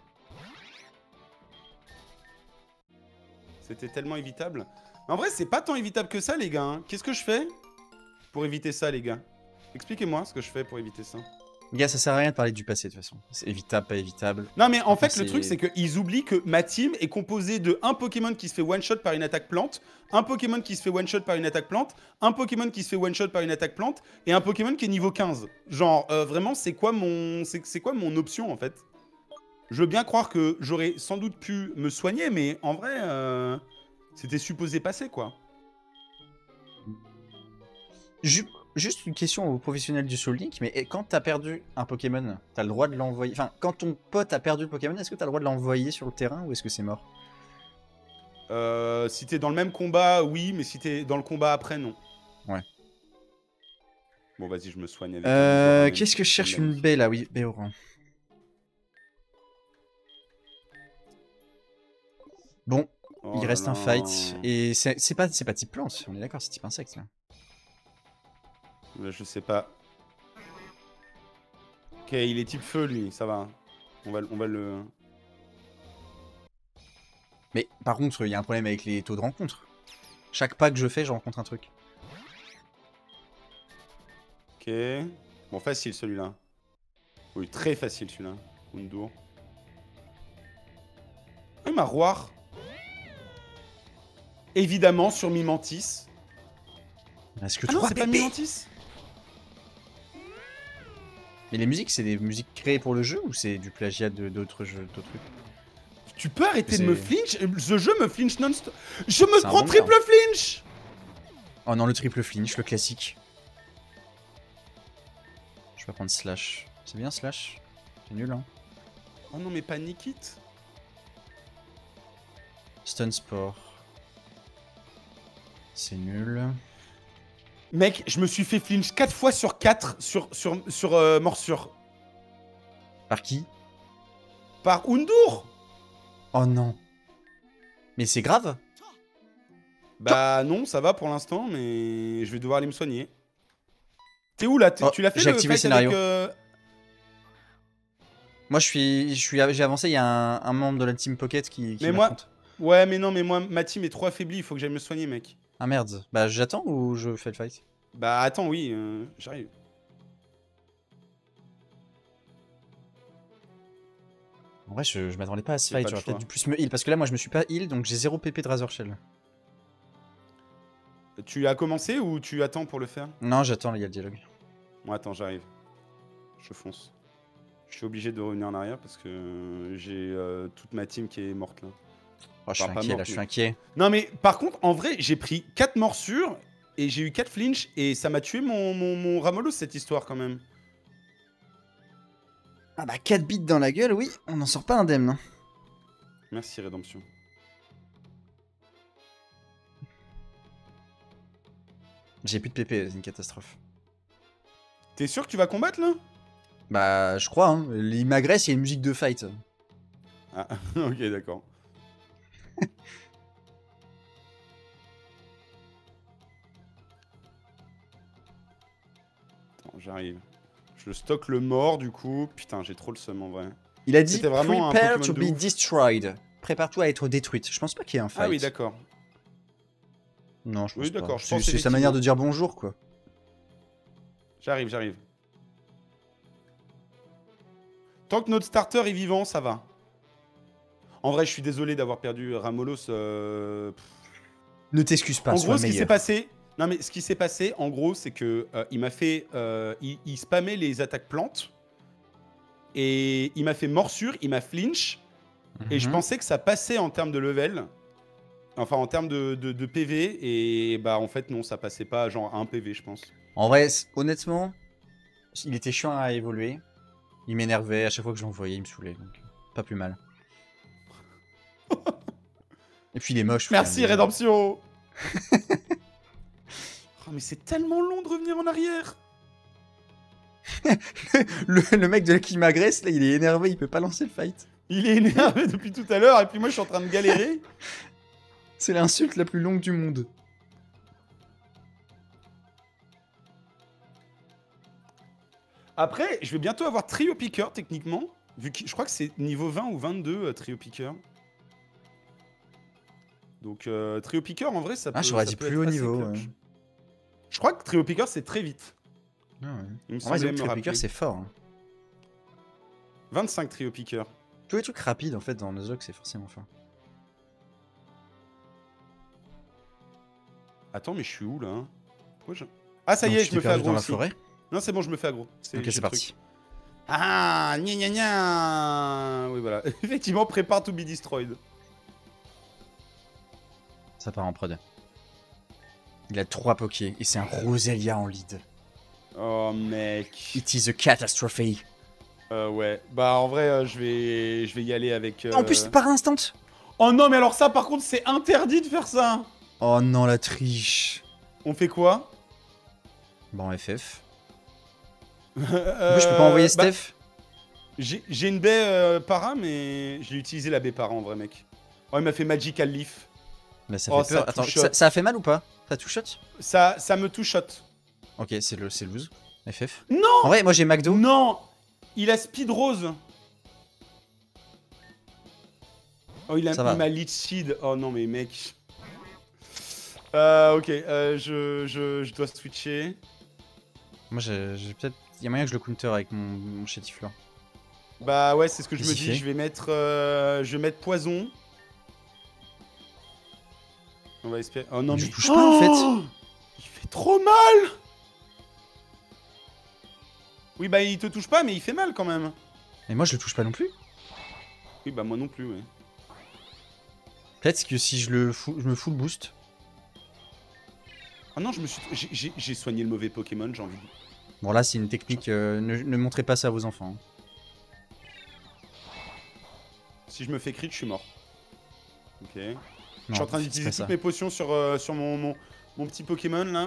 S2: C'était tellement évitable. Mais en vrai, c'est pas tant évitable que ça, les gars. Hein. Qu'est-ce que je fais pour éviter ça, les gars? Expliquez-moi ce que je fais pour éviter ça.
S1: Gars, ça sert à rien de parler du passé de toute façon. C'est évitable, pas évitable.
S2: Non, mais en fait,
S1: c'est-
S2: le truc, c'est qu'ils oublient que ma team est composée de un Pokémon qui se fait one-shot par une attaque plante, un Pokémon qui se fait one-shot par une attaque plante, un Pokémon qui se fait one-shot par une attaque plante, et un Pokémon qui est niveau 15. Genre, vraiment, c'est quoi mon option, en fait? Je veux bien croire que j'aurais sans doute pu me soigner, mais en vrai, c'était supposé passer, quoi.
S1: juste une question aux professionnels du Soul Link, mais quand t'as perdu un Pokémon, t'as le droit de l'envoyer... Enfin, quand ton pote a perdu le Pokémon, est-ce que t'as le droit de l'envoyer sur le terrain ou est-ce que c'est mort?
S2: Si t'es dans le même combat, oui, mais si t'es dans le combat après, non.
S1: Ouais.
S2: Bon, vas-y, je me soigne avec...
S1: Qu'est-ce que je cherche une baie là? Oui, baie orange. Bon,
S2: Oh
S1: il
S2: là
S1: reste un
S2: là.
S1: fight. Et c'est pas type plante, on est d'accord, c'est type insecte là.
S2: Là, je sais pas. Ok, il est type feu, lui, ça va. On va le...
S1: Mais par contre, il y a un problème avec les taux de rencontre. Chaque pas que je fais, je rencontre un truc.
S2: Ok. Bon, facile, celui-là. Oui, très facile, celui-là. Undour. Ah, ma Roire. Évidemment, sur Mimantis.
S1: Est-ce que
S2: Ah non,
S1: 3
S2: c'est pas
S1: pépés?
S2: Mimantis.
S1: Mais les musiques, c'est des musiques créées pour le jeu ou c'est du plagiat d'autres jeux, d'autres trucs?
S2: Tu peux arrêter de me
S1: C'est-
S2: flinch? Ce jeu me flinch non-stop. Je me
S1: C'est un
S2: prends
S1: bon
S2: triple
S1: gars.
S2: flinch.
S1: Oh non, le triple flinch, le classique. Je vais prendre slash. C'est bien slash? C'est nul hein.
S2: Oh non, mais pas Nikit.
S1: Stun sport. C'est nul.
S2: Mec, je me suis fait flinch 4 fois sur 4 sur morsure.
S1: Par qui?
S2: Par Undour.
S1: Oh non. Mais c'est grave?
S2: Bah non, ça va pour l'instant, mais je vais devoir aller me soigner. T'es où là?
S1: Oh,
S2: Tu l'as fait
S1: j'ai
S2: le
S1: activé le
S2: fight
S1: scénario.
S2: avec,
S1: Moi, j'ai avancé, il y a un membre de la Team Pocket qui
S2: Mais moi-
S1: m'affronte.
S2: Ouais, mais non, mais moi, ma team est trop affaiblie, il faut que j'aille me soigner, mec.
S1: Ah merde. Bah j'attends ou je fais le fight?
S2: Bah attends, oui, j'arrive.
S1: En vrai, je m'attendais pas à ce
S2: Y a
S1: fight,
S2: pas de
S1: j'aurais peut-être
S2: choix.
S1: dû plus me heal. Parce que là, moi, je me suis pas heal, donc j'ai 0 PP de Razor Shell.
S2: Tu as commencé ou tu attends pour le faire?
S1: Non, j'attends, il y a le dialogue.
S2: Bon, attends, j'arrive. Je fonce. Je suis obligé de revenir en arrière parce que j'ai toute ma team qui est morte là.
S1: Oh, je suis
S2: Enfin, pas
S1: inquiet,
S2: mort,
S1: là, je suis
S2: mais-
S1: inquiet.
S2: Non, mais par contre, en vrai, j'ai pris 4 morsures et j'ai eu 4 flinch et ça m'a tué mon Ramolos cette histoire quand même.
S1: Ah bah 4 bits dans la gueule, oui, on n'en sort pas indemne. Hein.
S2: Merci, Rédemption.
S1: J'ai plus de PP, c'est une catastrophe.
S2: T'es sûr que tu vas combattre là?
S1: Bah, je crois, hein. Il m'agresse, il y a une musique de fight.
S2: Ah, ok, d'accord. Attends, j'arrive. Je stocke le mort du coup. Putain, j'ai trop le seum en vrai.
S1: Il a dit
S2: C'était vraiment un
S1: Prepare
S2: Pokémon
S1: to
S2: de
S1: be
S2: ouf.
S1: destroyed. Prépare-toi à être détruite. Je pense pas qu'il y ait un fight.
S2: Ah oui, d'accord.
S1: Non, je pense
S2: Oui,
S1: pas.
S2: d'accord, je
S1: C'est
S2: pense
S1: sa
S2: effectivement.
S1: manière de dire bonjour, quoi.
S2: J'arrive, j'arrive. Tant que notre starter est vivant, ça va. En vrai, je suis désolé d'avoir perdu Ramolos.
S1: Ne t'excuse pas,
S2: En
S1: sois
S2: gros, ce qui s'est
S1: meilleur.
S2: passé, non mais ce qui s'est passé, en gros, c'est que il m'a fait, il spammait les attaques plantes et il m'a fait morsure, il m'a flinch et je
S1: Mhm.
S2: pensais que ça passait en termes de level, enfin en termes de PV et bah en fait non, ça passait pas genre à 1 PV, je pense.
S1: En vrai, honnêtement, il était chiant à évoluer. Il m'énervait, à chaque fois que je l'envoyais, il me saoulait. Donc, pas plus mal. Et puis il est moche.
S2: Merci
S1: frère.
S2: Rédemption. Oh, mais c'est tellement long de revenir en arrière.
S1: Le mec de qui m'agresse, là, il est énervé, il peut pas lancer le fight.
S2: Il est énervé depuis tout à l'heure et puis moi je suis en train de galérer.
S1: C'est l'insulte la plus longue du monde.
S2: Après, je vais bientôt avoir Trio Picker techniquement. Vu que je crois que c'est niveau 20 ou 22 Trio Picker. Donc Trio Picker en vrai ça peut.
S1: Ah, j'aurais
S2: ça
S1: dit
S2: peut
S1: plus
S2: être
S1: haut
S2: assez
S1: niveau.
S2: clutch.
S1: Ouais.
S2: Je crois que Trio Picker c'est très vite.
S1: Ah ouais.
S2: Il me
S1: En vrai,
S2: semblait
S1: le
S2: me
S1: Trio
S2: rappeler.
S1: Picker, c'est fort. Hein.
S2: 25 Trio Picker.
S1: Tous les trucs rapides, en fait, dans Nuzlocke, c'est forcément fort.
S2: Attends, mais je suis où là hein? Pourquoi je... Ah ça y
S1: Donc,
S2: est,
S1: tu
S2: je me
S1: t'es
S2: fais
S1: perdu
S2: aggro
S1: dans la
S2: aussi.
S1: forêt.
S2: Non, c'est bon, je me fais aggro.
S1: Ok,
S2: j'ai
S1: c'est
S2: le truc.
S1: parti.
S2: Ah, gna gna gna. Oui, voilà. Effectivement, prépare to be destroyed.
S1: Ça part en prod. Il a 3 pokés et c'est un Roselia en lead.
S2: Oh mec.
S1: It is a catastrophe.
S2: Ouais. Bah en vrai, je vais y aller avec.
S1: En plus, par instant.
S2: Oh non, mais alors ça, par contre, c'est interdit de faire ça.
S1: Oh non, la triche.
S2: On fait quoi?
S1: Bon, FF. Du coup, je peux pas envoyer
S2: bah,
S1: Steph.
S2: j'ai une baie para, mais j'ai utilisé la baie para en vrai, mec. Oh, il m'a fait Magical Leaf.
S1: Bah, ça
S2: Oh,
S1: fait peur.
S2: ça
S1: Attends,
S2: touchote.
S1: ça a fait mal ou pas? Ça touche shot?
S2: Ça me touchote.
S1: Ok, c'est loose. FF.
S2: Non!
S1: En vrai, moi j'ai McDo.
S2: Non! Il a Speed Rose. Oh, il
S1: Ça va.
S2: m'a Leech Seed. Oh non, mais mec. Ok, je dois switcher.
S1: Moi j'ai peut-être. Il y a moyen que je le counter avec mon chétifleur.
S2: Bah ouais, c'est ce que je me
S1: Qu'est-ce
S2: dis.
S1: qu'il fait
S2: Je vais mettre poison. On va espérer. Oh non,
S1: Je
S2: mais.
S1: touche pas en fait.
S2: Il fait trop mal! Oui, bah il te touche pas, mais il fait mal quand même.
S1: Et moi je le touche pas non plus.
S2: Oui, bah moi non plus, ouais.
S1: Peut-être que si je me full boost.
S2: Ah non, j'ai soigné le mauvais Pokémon, j'ai envie de...
S1: Bon là c'est une technique. Ne montrez pas ça à vos enfants.
S2: Si je me fais crit, je suis mort. Ok.
S1: Non,
S2: Je suis en train
S1: c'est
S2: d'utiliser
S1: pas ça.
S2: toutes mes potions sur mon petit Pokémon là.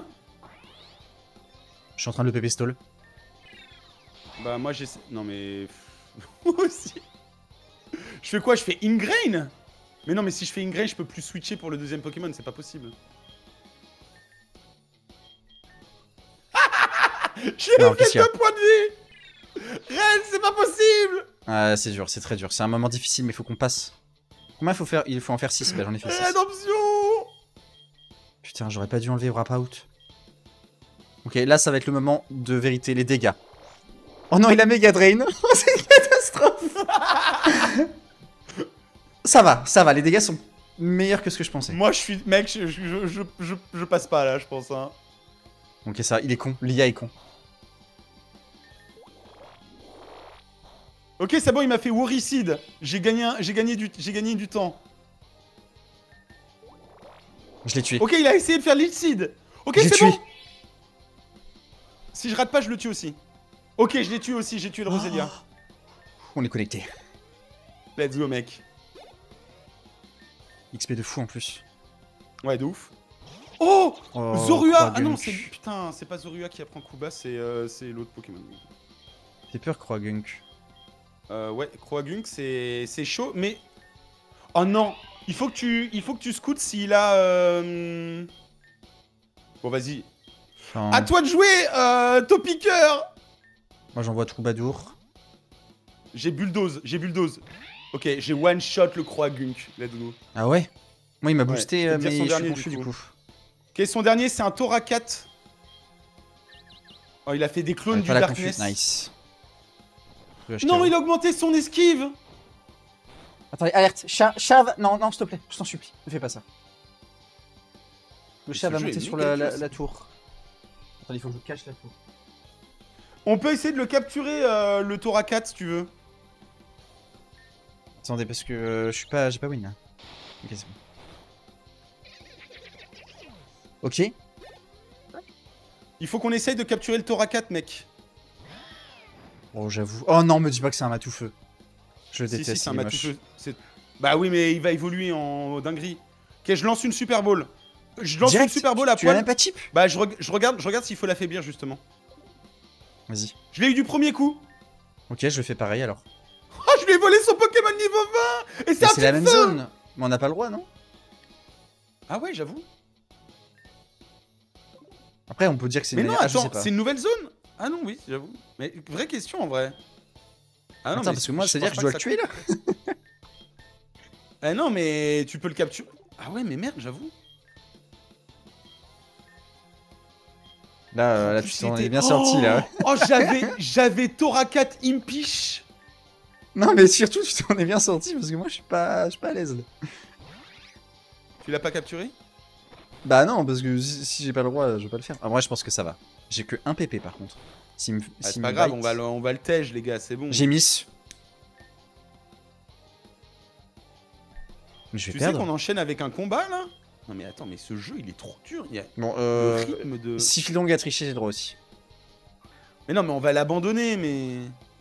S1: Je suis en train de le pépé stall.
S2: Bah moi j'essaie... Non mais... Moi aussi. Je fais quoi? Je fais Ingrain? Mais non, mais si je fais Ingrain, je peux plus switcher pour le deuxième Pokémon, c'est pas possible. J'ai
S1: Non, qu'est-ce
S2: fait
S1: qu'il y a
S2: 2 points de vie! Ren, c'est pas possible!
S1: Ah, c'est dur, c'est très dur. C'est un moment difficile, mais il faut qu'on passe. Combien il faut faire? Il faut en faire 6. Bah, j'en ai fait 6.
S2: Rédemption!
S1: Putain, j'aurais pas dû enlever Wrap Out. Ok, là, ça va être le moment de vérité, les dégâts. Oh non, il a méga drain. C'est une catastrophe. Ça va, les dégâts sont meilleurs que ce que je pensais.
S2: Moi je suis... Mec, je passe pas là, je pense. Hein.
S1: Ok, ça, il est con. L'IA est con.
S2: Ok, c'est bon, il m'a fait Worricide. J'ai gagné du temps.
S1: Je l'ai tué.
S2: Ok, il a essayé de faire Leech Seed. Ok,
S1: Je l'ai
S2: c'est
S1: tué.
S2: bon. Si je rate pas, je le tue aussi. Ok, je l'ai tué aussi, j'ai tué le Roselia.
S1: On est connecté.
S2: Let's go, mec.
S1: XP de fou en plus.
S2: Ouais, de ouf. Oh,
S1: Oh,
S2: Zorua.
S1: Croagunk.
S2: Ah non, c'est... Putain, c'est pas Zorua qui apprend Kuba, c'est l'autre Pokémon.
S1: J'ai peur, Croagunk.
S2: Ouais, Croagunk, c'est chaud, mais... Oh non, il faut que tu scoutes s'il a... Bon, vas-y.
S1: Enfin,
S2: À toi de jouer, Topiqueur.
S1: moi, j'envoie Troubadour.
S2: J'ai bulldoze. Ok, j'ai one-shot le Croagunk. Let's go.
S1: Ah ouais? Moi, il m'a
S2: Ouais,
S1: boosté,
S2: je peux te dire
S1: mais
S2: son
S1: je suis
S2: dernier,
S1: confus
S2: du
S1: du
S2: coup.
S1: coup.
S2: Ok, son dernier, c'est un Toracat. Oh, il a fait des clones
S1: Ouais,
S2: du
S1: pas la
S2: Darkness.
S1: confus. Nice.
S2: Non, il a augmenté son esquive.
S1: Attendez, alerte. Chav. Non, s'il te plaît, je t'en supplie. Ne fais pas ça. Le
S2: Mais
S1: chat
S2: ce
S1: va
S2: jeu
S1: monter
S2: est
S1: sur
S2: méga dur,
S1: la tour. Attendez, il faut que je cache la tour.
S2: On peut essayer de le capturer, le Toracat, si tu veux.
S1: Attendez, parce que je suis pas. J'ai pas win là. Ok, c'est bon. Ok.
S2: Il faut qu'on essaye de capturer le Toracat, mec.
S1: Oh, j'avoue. Oh non, me dis pas que c'est un matou-feu. Je le
S2: Si,
S1: déteste,
S2: si, c'est un
S1: il est moche.
S2: Matoufeu. Bah oui, mais il va évoluer en dinguerie. Ok, je lance une Super Ball. Je lance
S1: Direct,
S2: une Super Ball à
S1: tu as
S2: poil.
S1: même pas chip?
S2: Bah, je regarde s'il faut l'affaiblir, justement.
S1: Vas-y.
S2: Je l'ai eu du premier coup.
S1: Ok, je le fais pareil alors.
S2: Oh, je lui ai volé son Pokémon niveau 20. Et c'est
S1: Mais
S2: un
S1: c'est la
S2: petit
S1: même
S2: feu.
S1: zone. Mais on n'a pas le droit, non?
S2: Ah ouais, j'avoue.
S1: Après, on peut dire que c'est
S2: Mais
S1: une.
S2: non,
S1: Ah, je sais
S2: attends,
S1: pas.
S2: c'est une nouvelle zone. Ah non, oui, j'avoue. Mais vraie question, en vrai. Ah non,
S1: Attends,
S2: mais
S1: parce que moi, c'est-à-dire que je
S2: pense
S1: dois
S2: pas
S1: le tuer là?
S2: Ah non, mais tu peux le capturer. Ah ouais, mais merde, j'avoue.
S1: Là,
S2: En
S1: tu
S2: plus,
S1: t'en
S2: il
S1: es bien
S2: était-
S1: sorti là.
S2: Oh, j'avais Toracat Impish.
S1: Non, mais surtout, tu t'en es bien sorti parce que moi, je suis pas à l'aise. Là.
S2: Tu l'as pas capturé?
S1: Bah non, parce que si j'ai pas le droit, je vais pas le faire. En vrai, je pense que ça va. J'ai que un PP par contre.
S2: Ah, c'est pas grave, on va le tège, les gars, c'est bon.
S1: J'ai miss. Mais je vais
S2: Tu sais
S1: perdre.
S2: qu'on enchaîne avec un combat là? Non mais attends, mais ce jeu il est trop dur. Il y a
S1: Bon,
S2: le rythme de.
S1: si Philong a triché, j'ai le droit aussi.
S2: Mais non, mais on va l'abandonner, mais...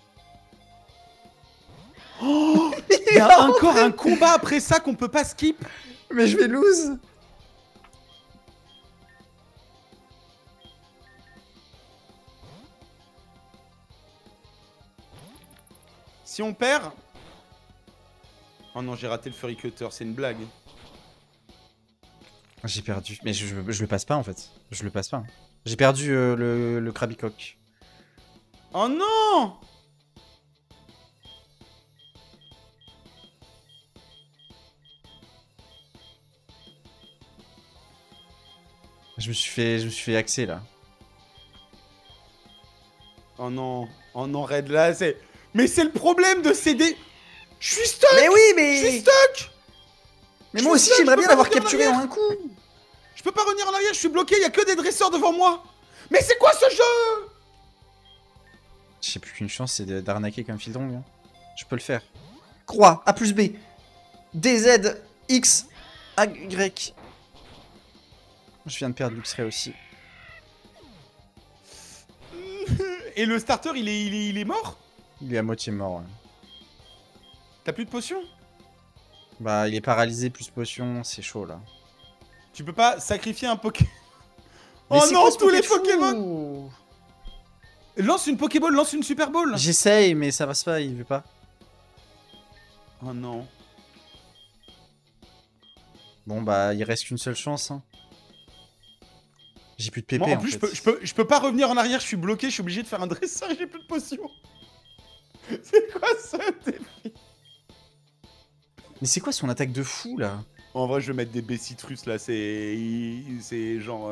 S2: Oh, il y a encore un combat après ça qu'on peut pas skip.
S1: Mais je vais lose.
S2: Si on perd... Oh non, j'ai raté le Fury Cutter, c'est une blague.
S1: J'ai perdu. Mais je le passe pas en fait. Je le passe pas. J'ai perdu le Krabicock.
S2: Oh non!
S1: Je me suis fait axer là.
S2: Oh non, Red, là, c'est... Mais c'est le problème de céder... Je suis stuck!
S1: Mais oui,
S2: Je suis stuck!
S1: Mais
S2: Je
S1: moi
S2: suis
S1: aussi
S2: stuck,
S1: j'aimerais
S2: je peux
S1: bien
S2: pas
S1: l'avoir
S2: revenir en
S1: capturé en
S2: arrière.
S1: un coup.
S2: Je peux pas revenir en arrière, je suis bloqué, il y a que des dresseurs devant moi! Mais c'est quoi ce jeu?
S1: J'ai plus qu'une chance, c'est d'arnaquer comme Fildrong. Hein. Je peux le faire. Croix, A plus B. DZ, X, A, Y. Je viens de perdre Luxray aussi.
S2: Et le starter, il est mort?
S1: Il est à moitié mort. Ouais.
S2: T'as plus de potions?
S1: Bah, il est paralysé plus potion, c'est chaud là.
S2: Tu peux pas sacrifier un Poké...
S1: Mais
S2: Oh
S1: c'est
S2: non,
S1: quoi ce
S2: tous les
S1: Pokéfou
S2: Pokémon! Lance une Pokéball, lance une Super Ball!
S1: J'essaye, mais ça passe pas, il veut pas.
S2: Oh non.
S1: Bon, bah, il reste qu'une seule chance. Hein. J'ai plus de PP
S2: Moi, en
S1: en
S2: plus,
S1: fait.
S2: je peux pas revenir en arrière, je suis bloqué, je suis obligé de faire un dresseur et j'ai plus de potions. C'est quoi ça, défi?
S1: Mais c'est quoi son attaque de fou là?
S2: En vrai, je vais mettre des B-citrus là, c'est genre...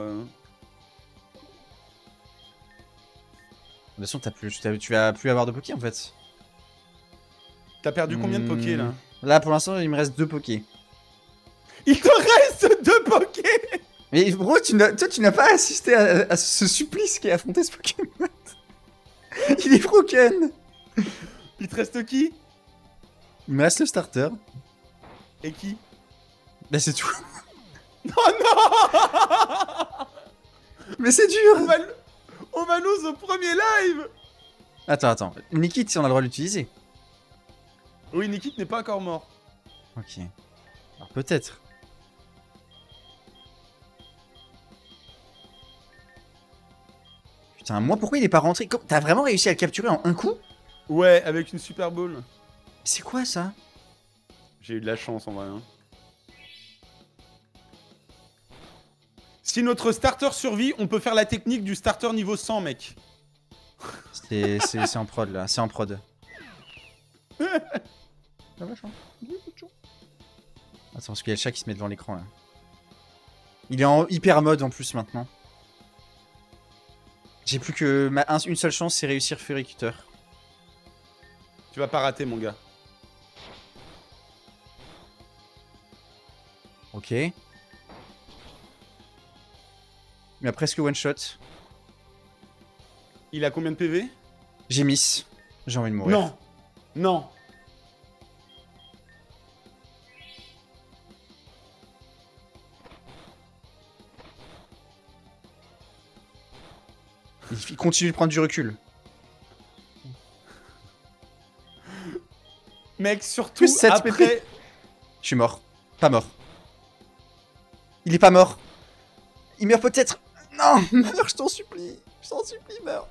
S1: De toute façon, tu vas plus avoir de Poké en fait.
S2: T'as perdu combien de Poké là?
S1: Là, pour l'instant, il me reste 2 Poké.
S2: Il te reste 2 Poké!
S1: Mais bro, toi, tu n'as pas assisté à ce supplice qui a affronté ce Pokémon. Il est broken.
S2: Il te reste qui?
S1: Il me reste le starter.
S2: Et qui?
S1: Bah, c'est tout.
S2: Oh non!
S1: Mais c'est dur.
S2: On va lose au premier live!
S1: Attends. Nikit, si on a le droit de l'utiliser.
S2: Oui, Nikit n'est pas encore mort.
S1: Ok. Alors peut-être. Putain, moi, pourquoi il est pas rentré? T'as vraiment réussi à le capturer en un coup?
S2: Ouais, avec une Super Ball.
S1: C'est quoi ça?
S2: J'ai eu de la chance en vrai. Hein. Si notre starter survit, on peut faire la technique du starter niveau 100, mec.
S1: C'est en prod là, c'est en prod. Attends, parce qu'il y a le chat qui se met devant l'écran là. Il est en hyper mode en plus maintenant. J'ai plus que une seule chance, c'est réussir Fury Cutter.
S2: Tu vas pas rater, mon gars.
S1: Ok. Il a presque one shot.
S2: Il a combien de PV?
S1: J'ai miss. J'ai envie de mourir.
S2: Non. Non.
S1: Il continue de prendre du recul.
S2: Mec, surtout
S1: Plus 7
S2: après...
S1: PP. Je suis mort. Pas mort. Il est pas mort. Il meurt peut-être. Non, meurs, je t'en supplie. Je t'en supplie, meurs.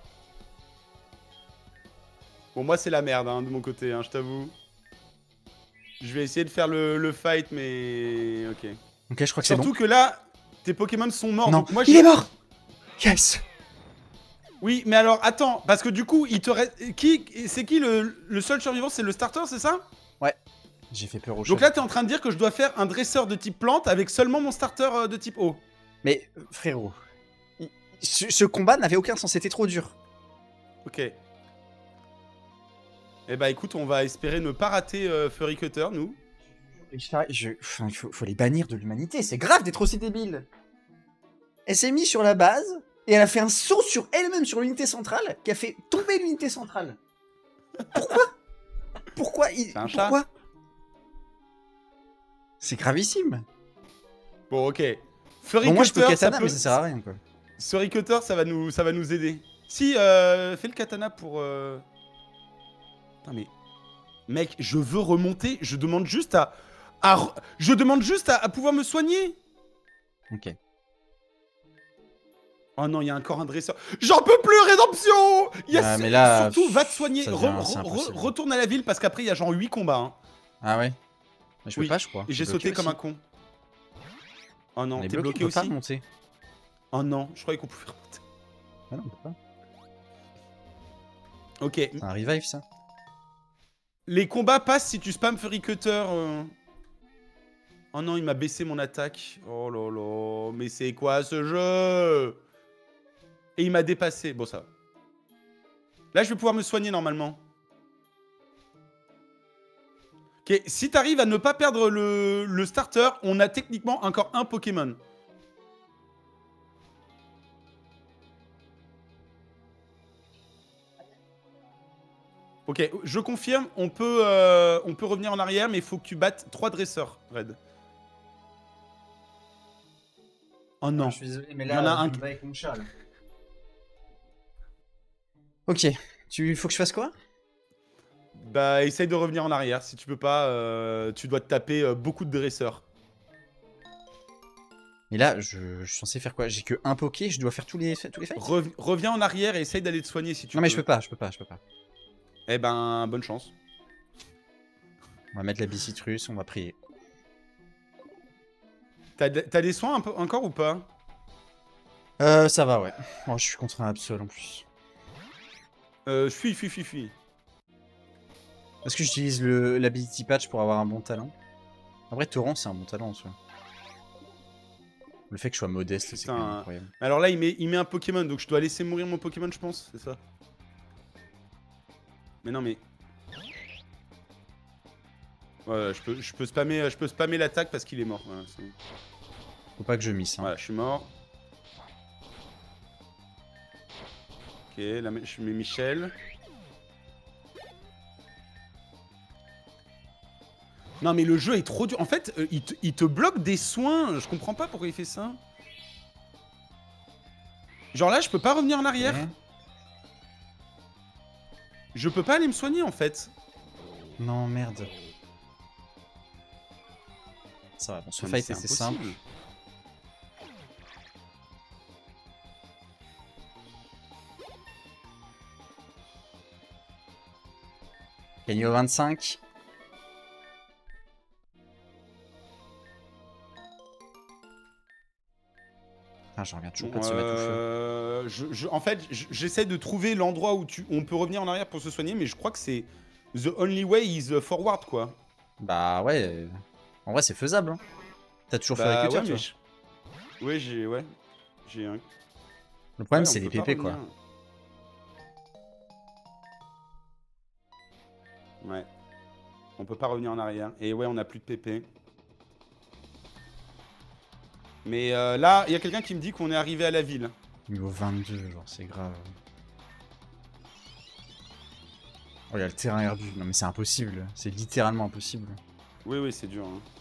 S2: Bon, moi, c'est la merde, hein, de mon côté, hein, je t'avoue. Je vais essayer de faire le fight, mais... Ok.
S1: Ok, je crois que c'est bon.
S2: Surtout que là, tes Pokémon sont morts.
S1: Non,
S2: Donc moi,
S1: il est mort. Yes.
S2: Oui, mais alors, attends, parce que du coup, il te reste... C'est qui le seul survivant? C'est le starter, c'est ça?
S1: Ouais. J'ai fait peur au chat.
S2: Donc là, t'es en train de dire que je dois faire un dresseur de type plante avec seulement mon starter de type eau.
S1: Mais, frérot, ce combat n'avait aucun sens, c'était trop dur.
S2: Ok. Eh bah écoute, on va espérer ne pas rater Fury Cutter, nous.
S1: Enfin, il faut les bannir de l'humanité, c'est grave d'être aussi débile. Elle s'est mise sur la base, et elle a fait un saut sur elle-même, sur l'unité centrale, qui a fait tomber l'unité centrale. Pourquoi? Pourquoi
S2: C'est un chat.
S1: Pourquoi? C'est gravissime.
S2: Bon, ok. Fury
S1: Bon, moi je peux
S2: Cutter,
S1: katana,
S2: ça peut...
S1: mais ça sert à rien, quoi.
S2: Fury Cutter, ça va nous aider. Si, fais le katana pour... Putain, mais... Mec, je veux remonter. Je demande juste je demande juste à pouvoir me soigner.
S1: Ok.
S2: Oh non, il y a encore un dresseur. J'en peux plus, rédemption. Yes.
S1: Ah, mais là,
S2: surtout, va te soigner.
S1: ça devient- c'est impossible.
S2: Retourne à la ville parce qu'après, il y a genre 8 combats. Hein.
S1: Ah ouais. Mais je peux
S2: Oui.
S1: pas, je crois.
S2: Et j'ai sauté comme un con. Oh non, t'es bloqué
S1: on peut pas
S2: aussi.
S1: monter.
S2: Oh non, je croyais qu'on pouvait remonter.
S1: Ah non, on peut pas.
S2: Ok.
S1: C'est un revive, ça.
S2: Les combats passent si tu spams Fury Cutter. Oh non, il m'a baissé mon attaque. Oh là là, mais c'est quoi ce jeu? Et il m'a dépassé. Bon, ça va. Là, je vais pouvoir me soigner normalement. Ok, si t'arrives à ne pas perdre le starter, on a techniquement encore un Pokémon. Ok, je confirme, on peut revenir en arrière, mais il faut que tu battes 3 dresseurs, Red. Oh non.
S1: Je suis désolé, mais
S2: Il y en a un qui-
S1: avec mon chat, là. Ok. Faut que je fasse quoi?
S2: Bah, essaye de revenir en arrière. Si tu peux pas, tu dois te taper beaucoup de dresseurs.
S1: Mais là, je suis censé faire quoi? J'ai que un Poké, je dois faire tous les fights?
S2: Reviens en arrière et essaye d'aller te soigner si tu
S1: Non,
S2: peux.
S1: mais je peux pas.
S2: Eh ben, bonne chance.
S1: On va mettre la Bicitrus, on va prier.
S2: T'as des soins encore ou pas?
S1: Ça va, ouais. Oh, je suis contre un Absol en plus.
S2: Fuis.
S1: Est-ce que j'utilise l'Ability Patch pour avoir un bon talent? En vrai, Torrent, c'est un bon talent en soi. Le fait que je sois modeste, c'est quand même incroyable.
S2: Alors là, il met un Pokémon, donc je dois laisser mourir mon Pokémon, je pense, c'est ça? Mais non, mais... Ouais, je peux spammer l'attaque parce qu'il est mort. Voilà,
S1: Faut pas que je miss. Hein.
S2: Voilà, je suis mort. Ok, là, je mets Michel. Non, mais le jeu est trop dur. En fait, il te bloque des soins. Je comprends pas pourquoi il fait ça. Genre là, je peux pas revenir en arrière.
S1: Ouais.
S2: Je peux pas aller me soigner, en fait.
S1: Non, merde. Ça va, bon, ce
S2: Non, mais
S1: fight
S2: c'est
S1: c'est simple.
S2: impossible.
S1: Gagné au 25. Ah, j'en reviens toujours pas de se mettre au feu.
S2: En fait, j'essaie de trouver l'endroit où on peut revenir en arrière pour se soigner, mais je crois que c'est the only way is forward, quoi.
S1: Bah ouais. En vrai, c'est faisable. Hein. T'as toujours fait
S2: Bah,
S1: récupérer,
S2: ouais,
S1: tu vois.
S2: Ouais, j'ai un...
S1: Le problème,
S2: Ouais,
S1: c'est
S2: on
S1: les
S2: peut pas
S1: PP, quoi.
S2: revenir. Ouais. On peut pas revenir en arrière. Et ouais, on a plus de PP. Mais là, il y a quelqu'un qui me dit qu'on est arrivé à la ville.
S1: Niveau 22, genre, c'est grave. Oh, il y a le terrain herbu. Non, mais c'est impossible. C'est littéralement impossible.
S2: Oui, c'est dur. Hein.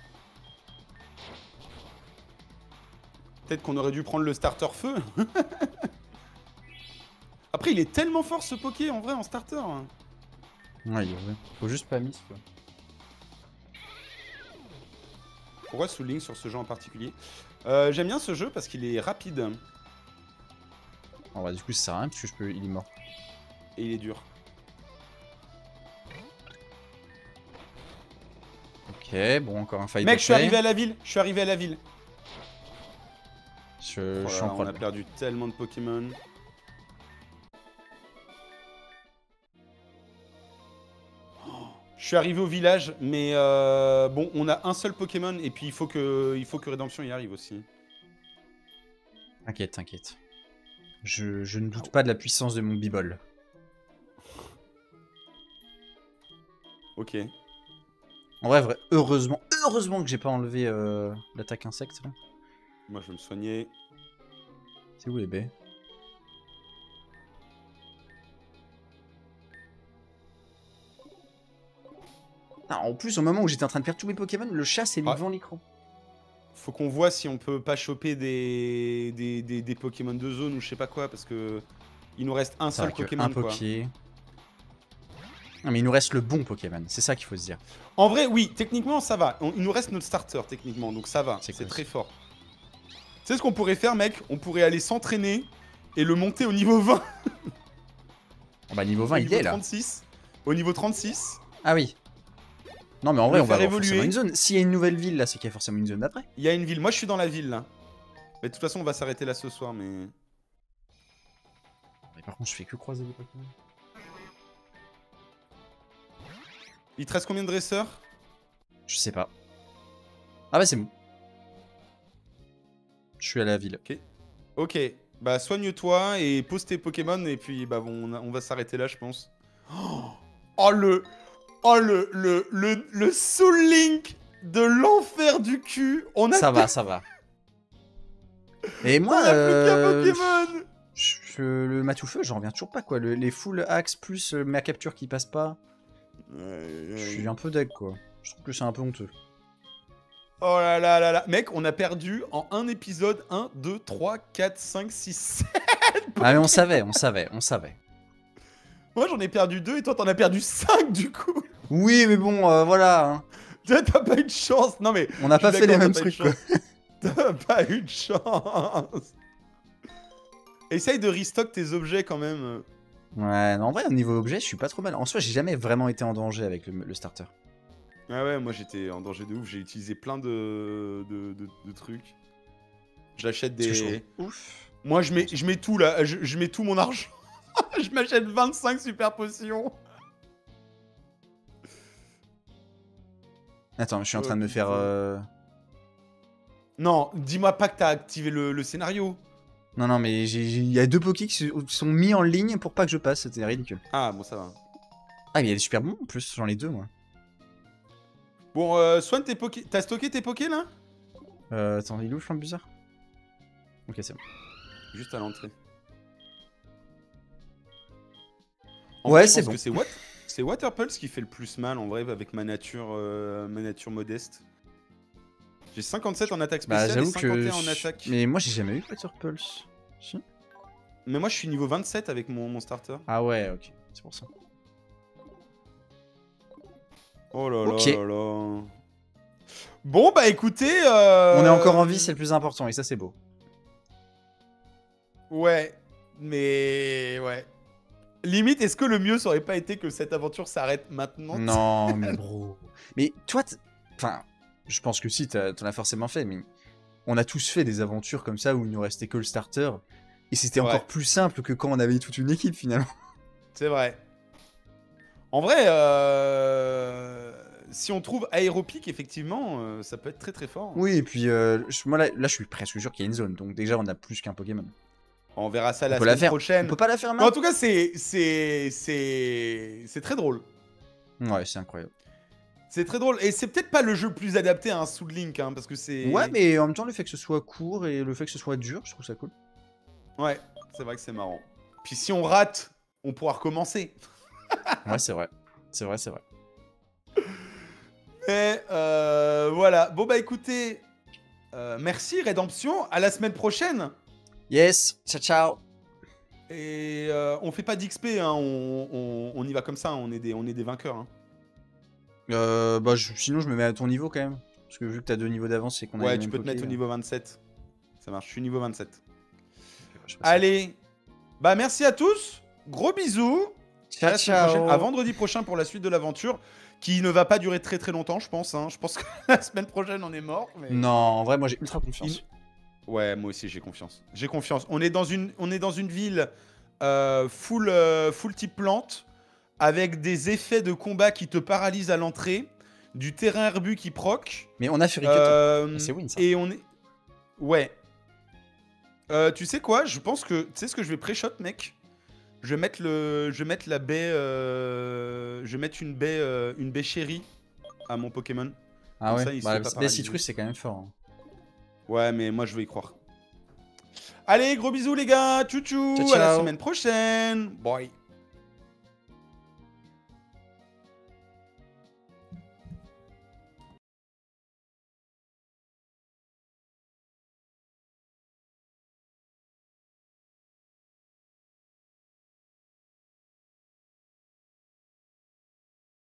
S2: Peut-être qu'on aurait dû prendre le starter feu. Après, il est tellement fort ce Poké, en vrai, en starter. Hein.
S1: Ouais, il est vrai. Faut juste pas miss, quoi.
S2: Pourquoi souligne sur ce jeu en particulier? J'aime bien ce jeu parce qu'il est rapide.
S1: En vrai, du coup, ça sert à rien, parce que il est mort.
S2: Et il est dur.
S1: Ok, bon, encore un fight.
S2: Mec, je suis arrivé à la ville. Je suis arrivé à la ville.
S1: Je suis
S2: Voilà,
S1: en
S2: on a
S1: problème.
S2: perdu tellement de Pokémon. Je suis arrivé au village, mais bon, on a un seul Pokémon et puis il faut que Rédemption y arrive aussi.
S1: T'inquiète, t'inquiète. Je ne doute pas de la puissance de mon bibol.
S2: Ok.
S1: En vrai, heureusement que j'ai pas enlevé l'attaque insecte, là.
S2: Moi, je vais me soigner.
S1: C'est où les baies? Ah, en plus, au moment où j'étais en train de perdre tous mes Pokémon, le chat s'est mis
S2: Ah.
S1: devant l'écran.
S2: Faut qu'on voit si on peut pas choper des Pokémon de zone ou je sais pas quoi, parce que Il nous reste un
S1: Ça
S2: seul
S1: va que
S2: Pokémon,
S1: un
S2: quoi.
S1: Poké. Non, mais il nous reste le bon Pokémon. C'est ça qu'il faut se dire.
S2: En vrai, oui, techniquement, ça va. Il nous reste notre starter, techniquement, donc ça va.
S1: C'est
S2: C'est
S1: cool.
S2: très fort. Tu sais ce qu'on pourrait faire, mec? On pourrait aller s'entraîner et le monter au niveau 20.
S1: Oh, bah, niveau 20,
S2: Au
S1: il
S2: niveau
S1: est là.
S2: 36. Au niveau 36.
S1: Ah oui. Non, mais en vrai,
S2: Le
S1: on va
S2: faire
S1: avoir forcément
S2: évoluer.
S1: une zone. S'il y a une nouvelle ville là, c'est qu'il y a forcément une zone d'après.
S2: Il y a une ville. Moi, je suis dans la ville, là. Mais de toute façon, on va s'arrêter là ce soir, mais...
S1: Mais par contre, je fais que croiser les Pokémon.
S2: Il te reste combien de dresseurs?
S1: Je sais pas. Ah bah, c'est bon. Je suis à la ville.
S2: Ok. Bah, soigne-toi et pose tes Pokémon, et puis, bah, on va s'arrêter là, je pense. Oh, le Soul Link de l'enfer du cul. On a
S1: Ça va, ça va. Et
S2: On
S1: moi,
S2: a plus qu'un Pokémon.
S1: le Matoufeu, j'en reviens toujours pas quoi. Les full axe plus ma capture qui passe pas. Je suis un peu deg quoi. Je trouve que c'est un peu honteux.
S2: Oh là là là là. Mec, on a perdu en un épisode 1, 2, 3, 4, 5, 6, 7.
S1: Ah mais on savait.
S2: Moi, j'en ai perdu 2 et toi, t'en as perdu 5 du coup.
S1: Oui, mais bon, voilà. Hein.
S2: T'as pas eu de chance. Non, mais.
S1: On n'a
S2: je suis
S1: pas fait les
S2: d'accord,
S1: mêmes
S2: t'as pas eu
S1: trucs
S2: de
S1: quoi.
S2: chance. T'as pas eu de chance. Essaye de restock tes objets quand même.
S1: Ouais, non, en vrai, au niveau objet, je suis pas trop mal. En soi, j'ai jamais vraiment été en danger avec le starter.
S2: Ah ouais, moi j'étais en danger de ouf. J'ai utilisé plein de trucs. J'achète
S1: Parce que je
S2: des.
S1: trouve ouf.
S2: Moi, je mets tout là. Je mets tout mon argent. Je m'achète 25 super potions.
S1: Attends, je suis en train de me faire.
S2: Non, dis-moi pas que t'as activé le scénario.
S1: Non, non, mais il y a 2 Pokés qui sont mis en ligne pour pas que je passe. C'était ridicule.
S2: Ah, bon, ça va.
S1: Ah, mais il y a des super bons en plus. J'en ai 2 moi.
S2: Bon, soigne tes Pokés. T'as stocké tes Pokés là?
S1: Attends, il est où le bizarre? Ok, c'est bon.
S2: Juste à l'entrée.
S1: Ouais, c'est bon.
S2: C'est Waterpulse qui fait le plus mal en vrai avec ma nature modeste. J'ai 57 en attaque
S1: Bah,
S2: spéciale et
S1: j'avoue
S2: 51
S1: que.
S2: en attaque.
S1: Mais moi, j'ai jamais eu Waterpulse. Si?
S2: Mais moi je suis niveau 27 avec mon starter.
S1: Ah ouais, ok. C'est pour ça.
S2: Oh là
S1: Ok.
S2: là là là. Bon bah écoutez...
S1: On est encore en vie, c'est le plus important, et ça, c'est beau.
S2: Ouais, mais... Ouais. Limite, est-ce que le mieux ça aurait pas été que cette aventure s'arrête maintenant?
S1: Non, mais bro. Mais toi, enfin, je pense que si, t'en as forcément fait, mais on a tous fait des aventures comme ça où il nous restait que le starter, et c'était
S2: Ouais.
S1: encore plus simple que quand on avait toute une équipe finalement.
S2: C'est vrai. En vrai, si on trouve Aéropic, effectivement, ça peut être très très fort.
S1: Oui, et puis moi là, je suis presque sûr qu'il y a une zone, donc déjà on a plus qu'un Pokémon.
S2: On verra ça
S1: On
S2: la
S1: peut la
S2: semaine
S1: faire.
S2: prochaine.
S1: On peut pas la faire
S2: Mais en
S1: maintenant.
S2: tout cas, c'est très drôle.
S1: Ouais, c'est incroyable.
S2: C'est très drôle. Et c'est peut-être pas le jeu le plus adapté à un Soul Link, hein, parce que c'est...
S1: Ouais, mais en même temps, le fait que ce soit court et le fait que ce soit dur, je trouve ça cool.
S2: Ouais, c'est vrai que c'est marrant. Puis si on rate, on pourra recommencer.
S1: Ouais, c'est vrai. C'est vrai.
S2: Et voilà. Bon bah écoutez, merci Rédemption. À la semaine prochaine.
S1: Yes, ciao.
S2: Et on fait pas d'XP, hein, on y va comme ça, hein, on est des vainqueurs. Hein.
S1: Bah, sinon, je me mets à ton niveau quand même. Parce que vu que t'as 2 niveaux d'avance, c'est qu'on a
S2: Ouais,
S1: les
S2: tu
S1: mêmes
S2: peux te
S1: Poké,
S2: mettre au niveau 27. Ça marche, je suis niveau 27.
S1: je sais pas ça.
S2: Allez, bah merci à tous, gros bisous. À la semaine prochaine, à
S1: Ciao.
S2: vendredi prochain pour la suite de l'aventure, qui ne va pas durer très très longtemps, je pense. Hein. Je pense que la semaine prochaine on est mort. Mais...
S1: Non, en vrai, moi j'ai ultra confiance.
S2: Ouais, moi aussi j'ai confiance. J'ai confiance. On est dans une ville full type plante, avec des effets de combat qui te paralysent à l'entrée, du terrain herbu qui proc.
S1: Mais on a fait Rikuto. C'est win ça.
S2: Et on est... Ouais. Tu sais quoi? Je pense que... Tu sais ce que je vais pré-shot, mec? Je vais mettre la baie... Je vais mettre une baie chérie à mon Pokémon.
S1: Ah
S2: comme
S1: ouais,
S2: ça, il se
S1: bah,
S2: fait pas
S1: les
S2: paralyser.
S1: citrus c'est quand même fort. Hein.
S2: Ouais, mais moi je veux y croire. Allez, gros bisous les gars. Tchou tchou.
S1: Ciao,
S2: À la
S1: ciao.
S2: semaine prochaine. Bye.